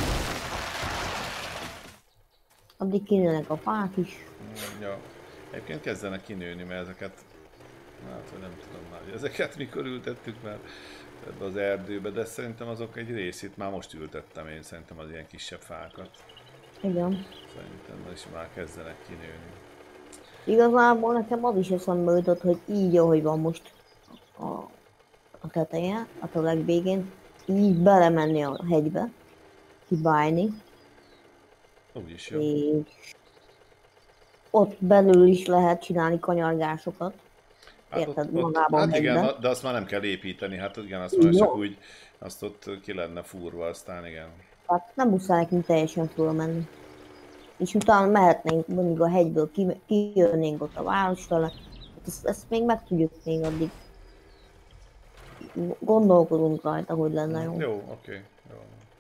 [SPEAKER 2] Addig kinőnek a fák is.
[SPEAKER 1] Ja. Egyébként kezdenek kinőni, mert ezeket... Hát, hogy nem tudom már, hogy ezeket mikor ültettük már ebbe az erdőbe, de szerintem azok egy részét már most ültettem én, szerintem az ilyen kisebb fákat.
[SPEAKER 2] Igen.
[SPEAKER 1] Szerintem is már kezdenek kinőni.
[SPEAKER 2] Igazából nekem az is eszembe jutott, hogy így, ahogy van most a, a teteje, a legvégén, így belemenni a hegybe, kibájni.
[SPEAKER 1] Úgy is jó.
[SPEAKER 2] És ott belül is lehet csinálni kanyargásokat.
[SPEAKER 1] Hát,
[SPEAKER 2] érted,
[SPEAKER 1] ott,
[SPEAKER 2] magában
[SPEAKER 1] ott, hát igen, de azt már nem kell építeni, hát igen, azt már csak úgy, azt ott ki lenne fúrva, aztán igen.
[SPEAKER 2] Hát nem muszáj nekünk teljesen fölmenni. És utána mehetnénk mondjuk a hegyből, kijönnénk ott a városra, hát ezt, ezt még meg tudjuk még addig. Gondolkodunk rajta, hogy lenne jó.
[SPEAKER 1] Jó, oké. Okay. Jó.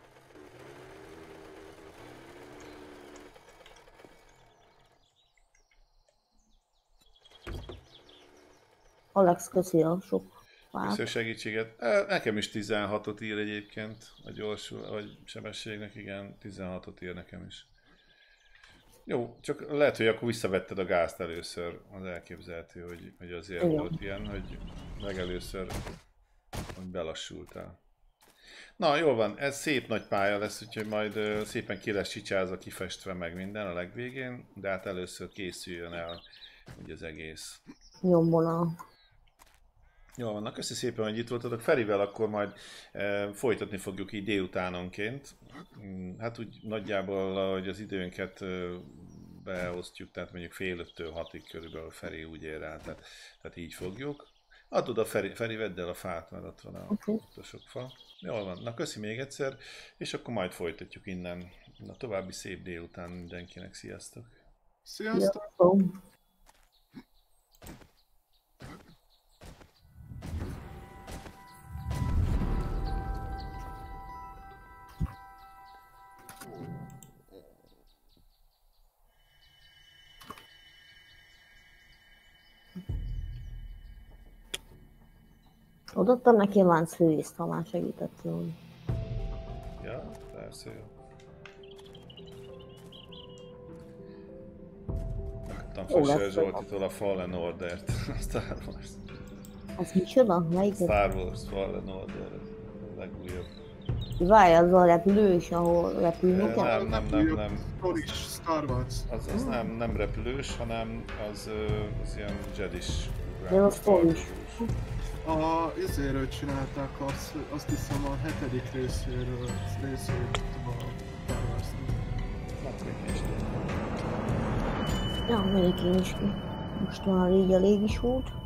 [SPEAKER 2] Alex, köszi a sok fát.
[SPEAKER 1] Köszi a segítséget. Nekem is tizenhatot ír egyébként, a gyorsul, vagy sebességnek, igen, tizenhatot ír nekem is. Jó, csak lehet, hogy akkor visszavetted a gázt először, az elképzelhető, hogy, hogy azért igen. Volt ilyen, hogy legelőször hogy belassultál. Na, jól van, ez szép nagy pálya lesz, úgyhogy majd szépen ki lesz csicsázva, kifestve meg minden a legvégén, de hát először készüljön el ugye az egész.
[SPEAKER 2] Nyomvonal.
[SPEAKER 1] Jól van, na köszi szépen, hogy itt voltatok. Ferivel akkor majd e, folytatni fogjuk így délutánonként. Hát úgy nagyjából, hogy az időnket e, beosztjuk, tehát mondjuk fél öttől hatig körülbelül Feri úgy ér el, tehát, tehát így fogjuk. Adod a Feri, Feri, vedd el a fát, mert ott van a, okay. a sok fa. Jól van, na köszi még egyszer, és akkor majd folytatjuk innen. Na további szép délután mindenkinek, sziasztok!
[SPEAKER 3] Sziasztok!
[SPEAKER 2] Sziasztok. Odaadtam neki a láncfűrészt, ha már segített volna.
[SPEAKER 1] Ja, persze jó. Kaptam
[SPEAKER 2] Jó
[SPEAKER 1] Fischer
[SPEAKER 2] lesz,
[SPEAKER 1] Zsoltitól a Fallen Order-t, a Star Wars.
[SPEAKER 2] Az micsoda? Melyik?
[SPEAKER 1] Star Wars Fallen Order, a legújabb.
[SPEAKER 2] Várj, az a repülő is, ahol repülni kell?
[SPEAKER 1] Nem, nem, nem, nem.
[SPEAKER 3] Stories, Star Wars.
[SPEAKER 1] Az, az nem, nem repülős, hanem az, ö, az ilyen Jedis.
[SPEAKER 2] De az stories.
[SPEAKER 3] A izéről csinálták azt, azt hiszem a hetedik részéről, részét a Star Wars-nak.
[SPEAKER 1] Hát még nincs tudom.
[SPEAKER 2] Ja, megyek én is ki. Most már így elég is volt.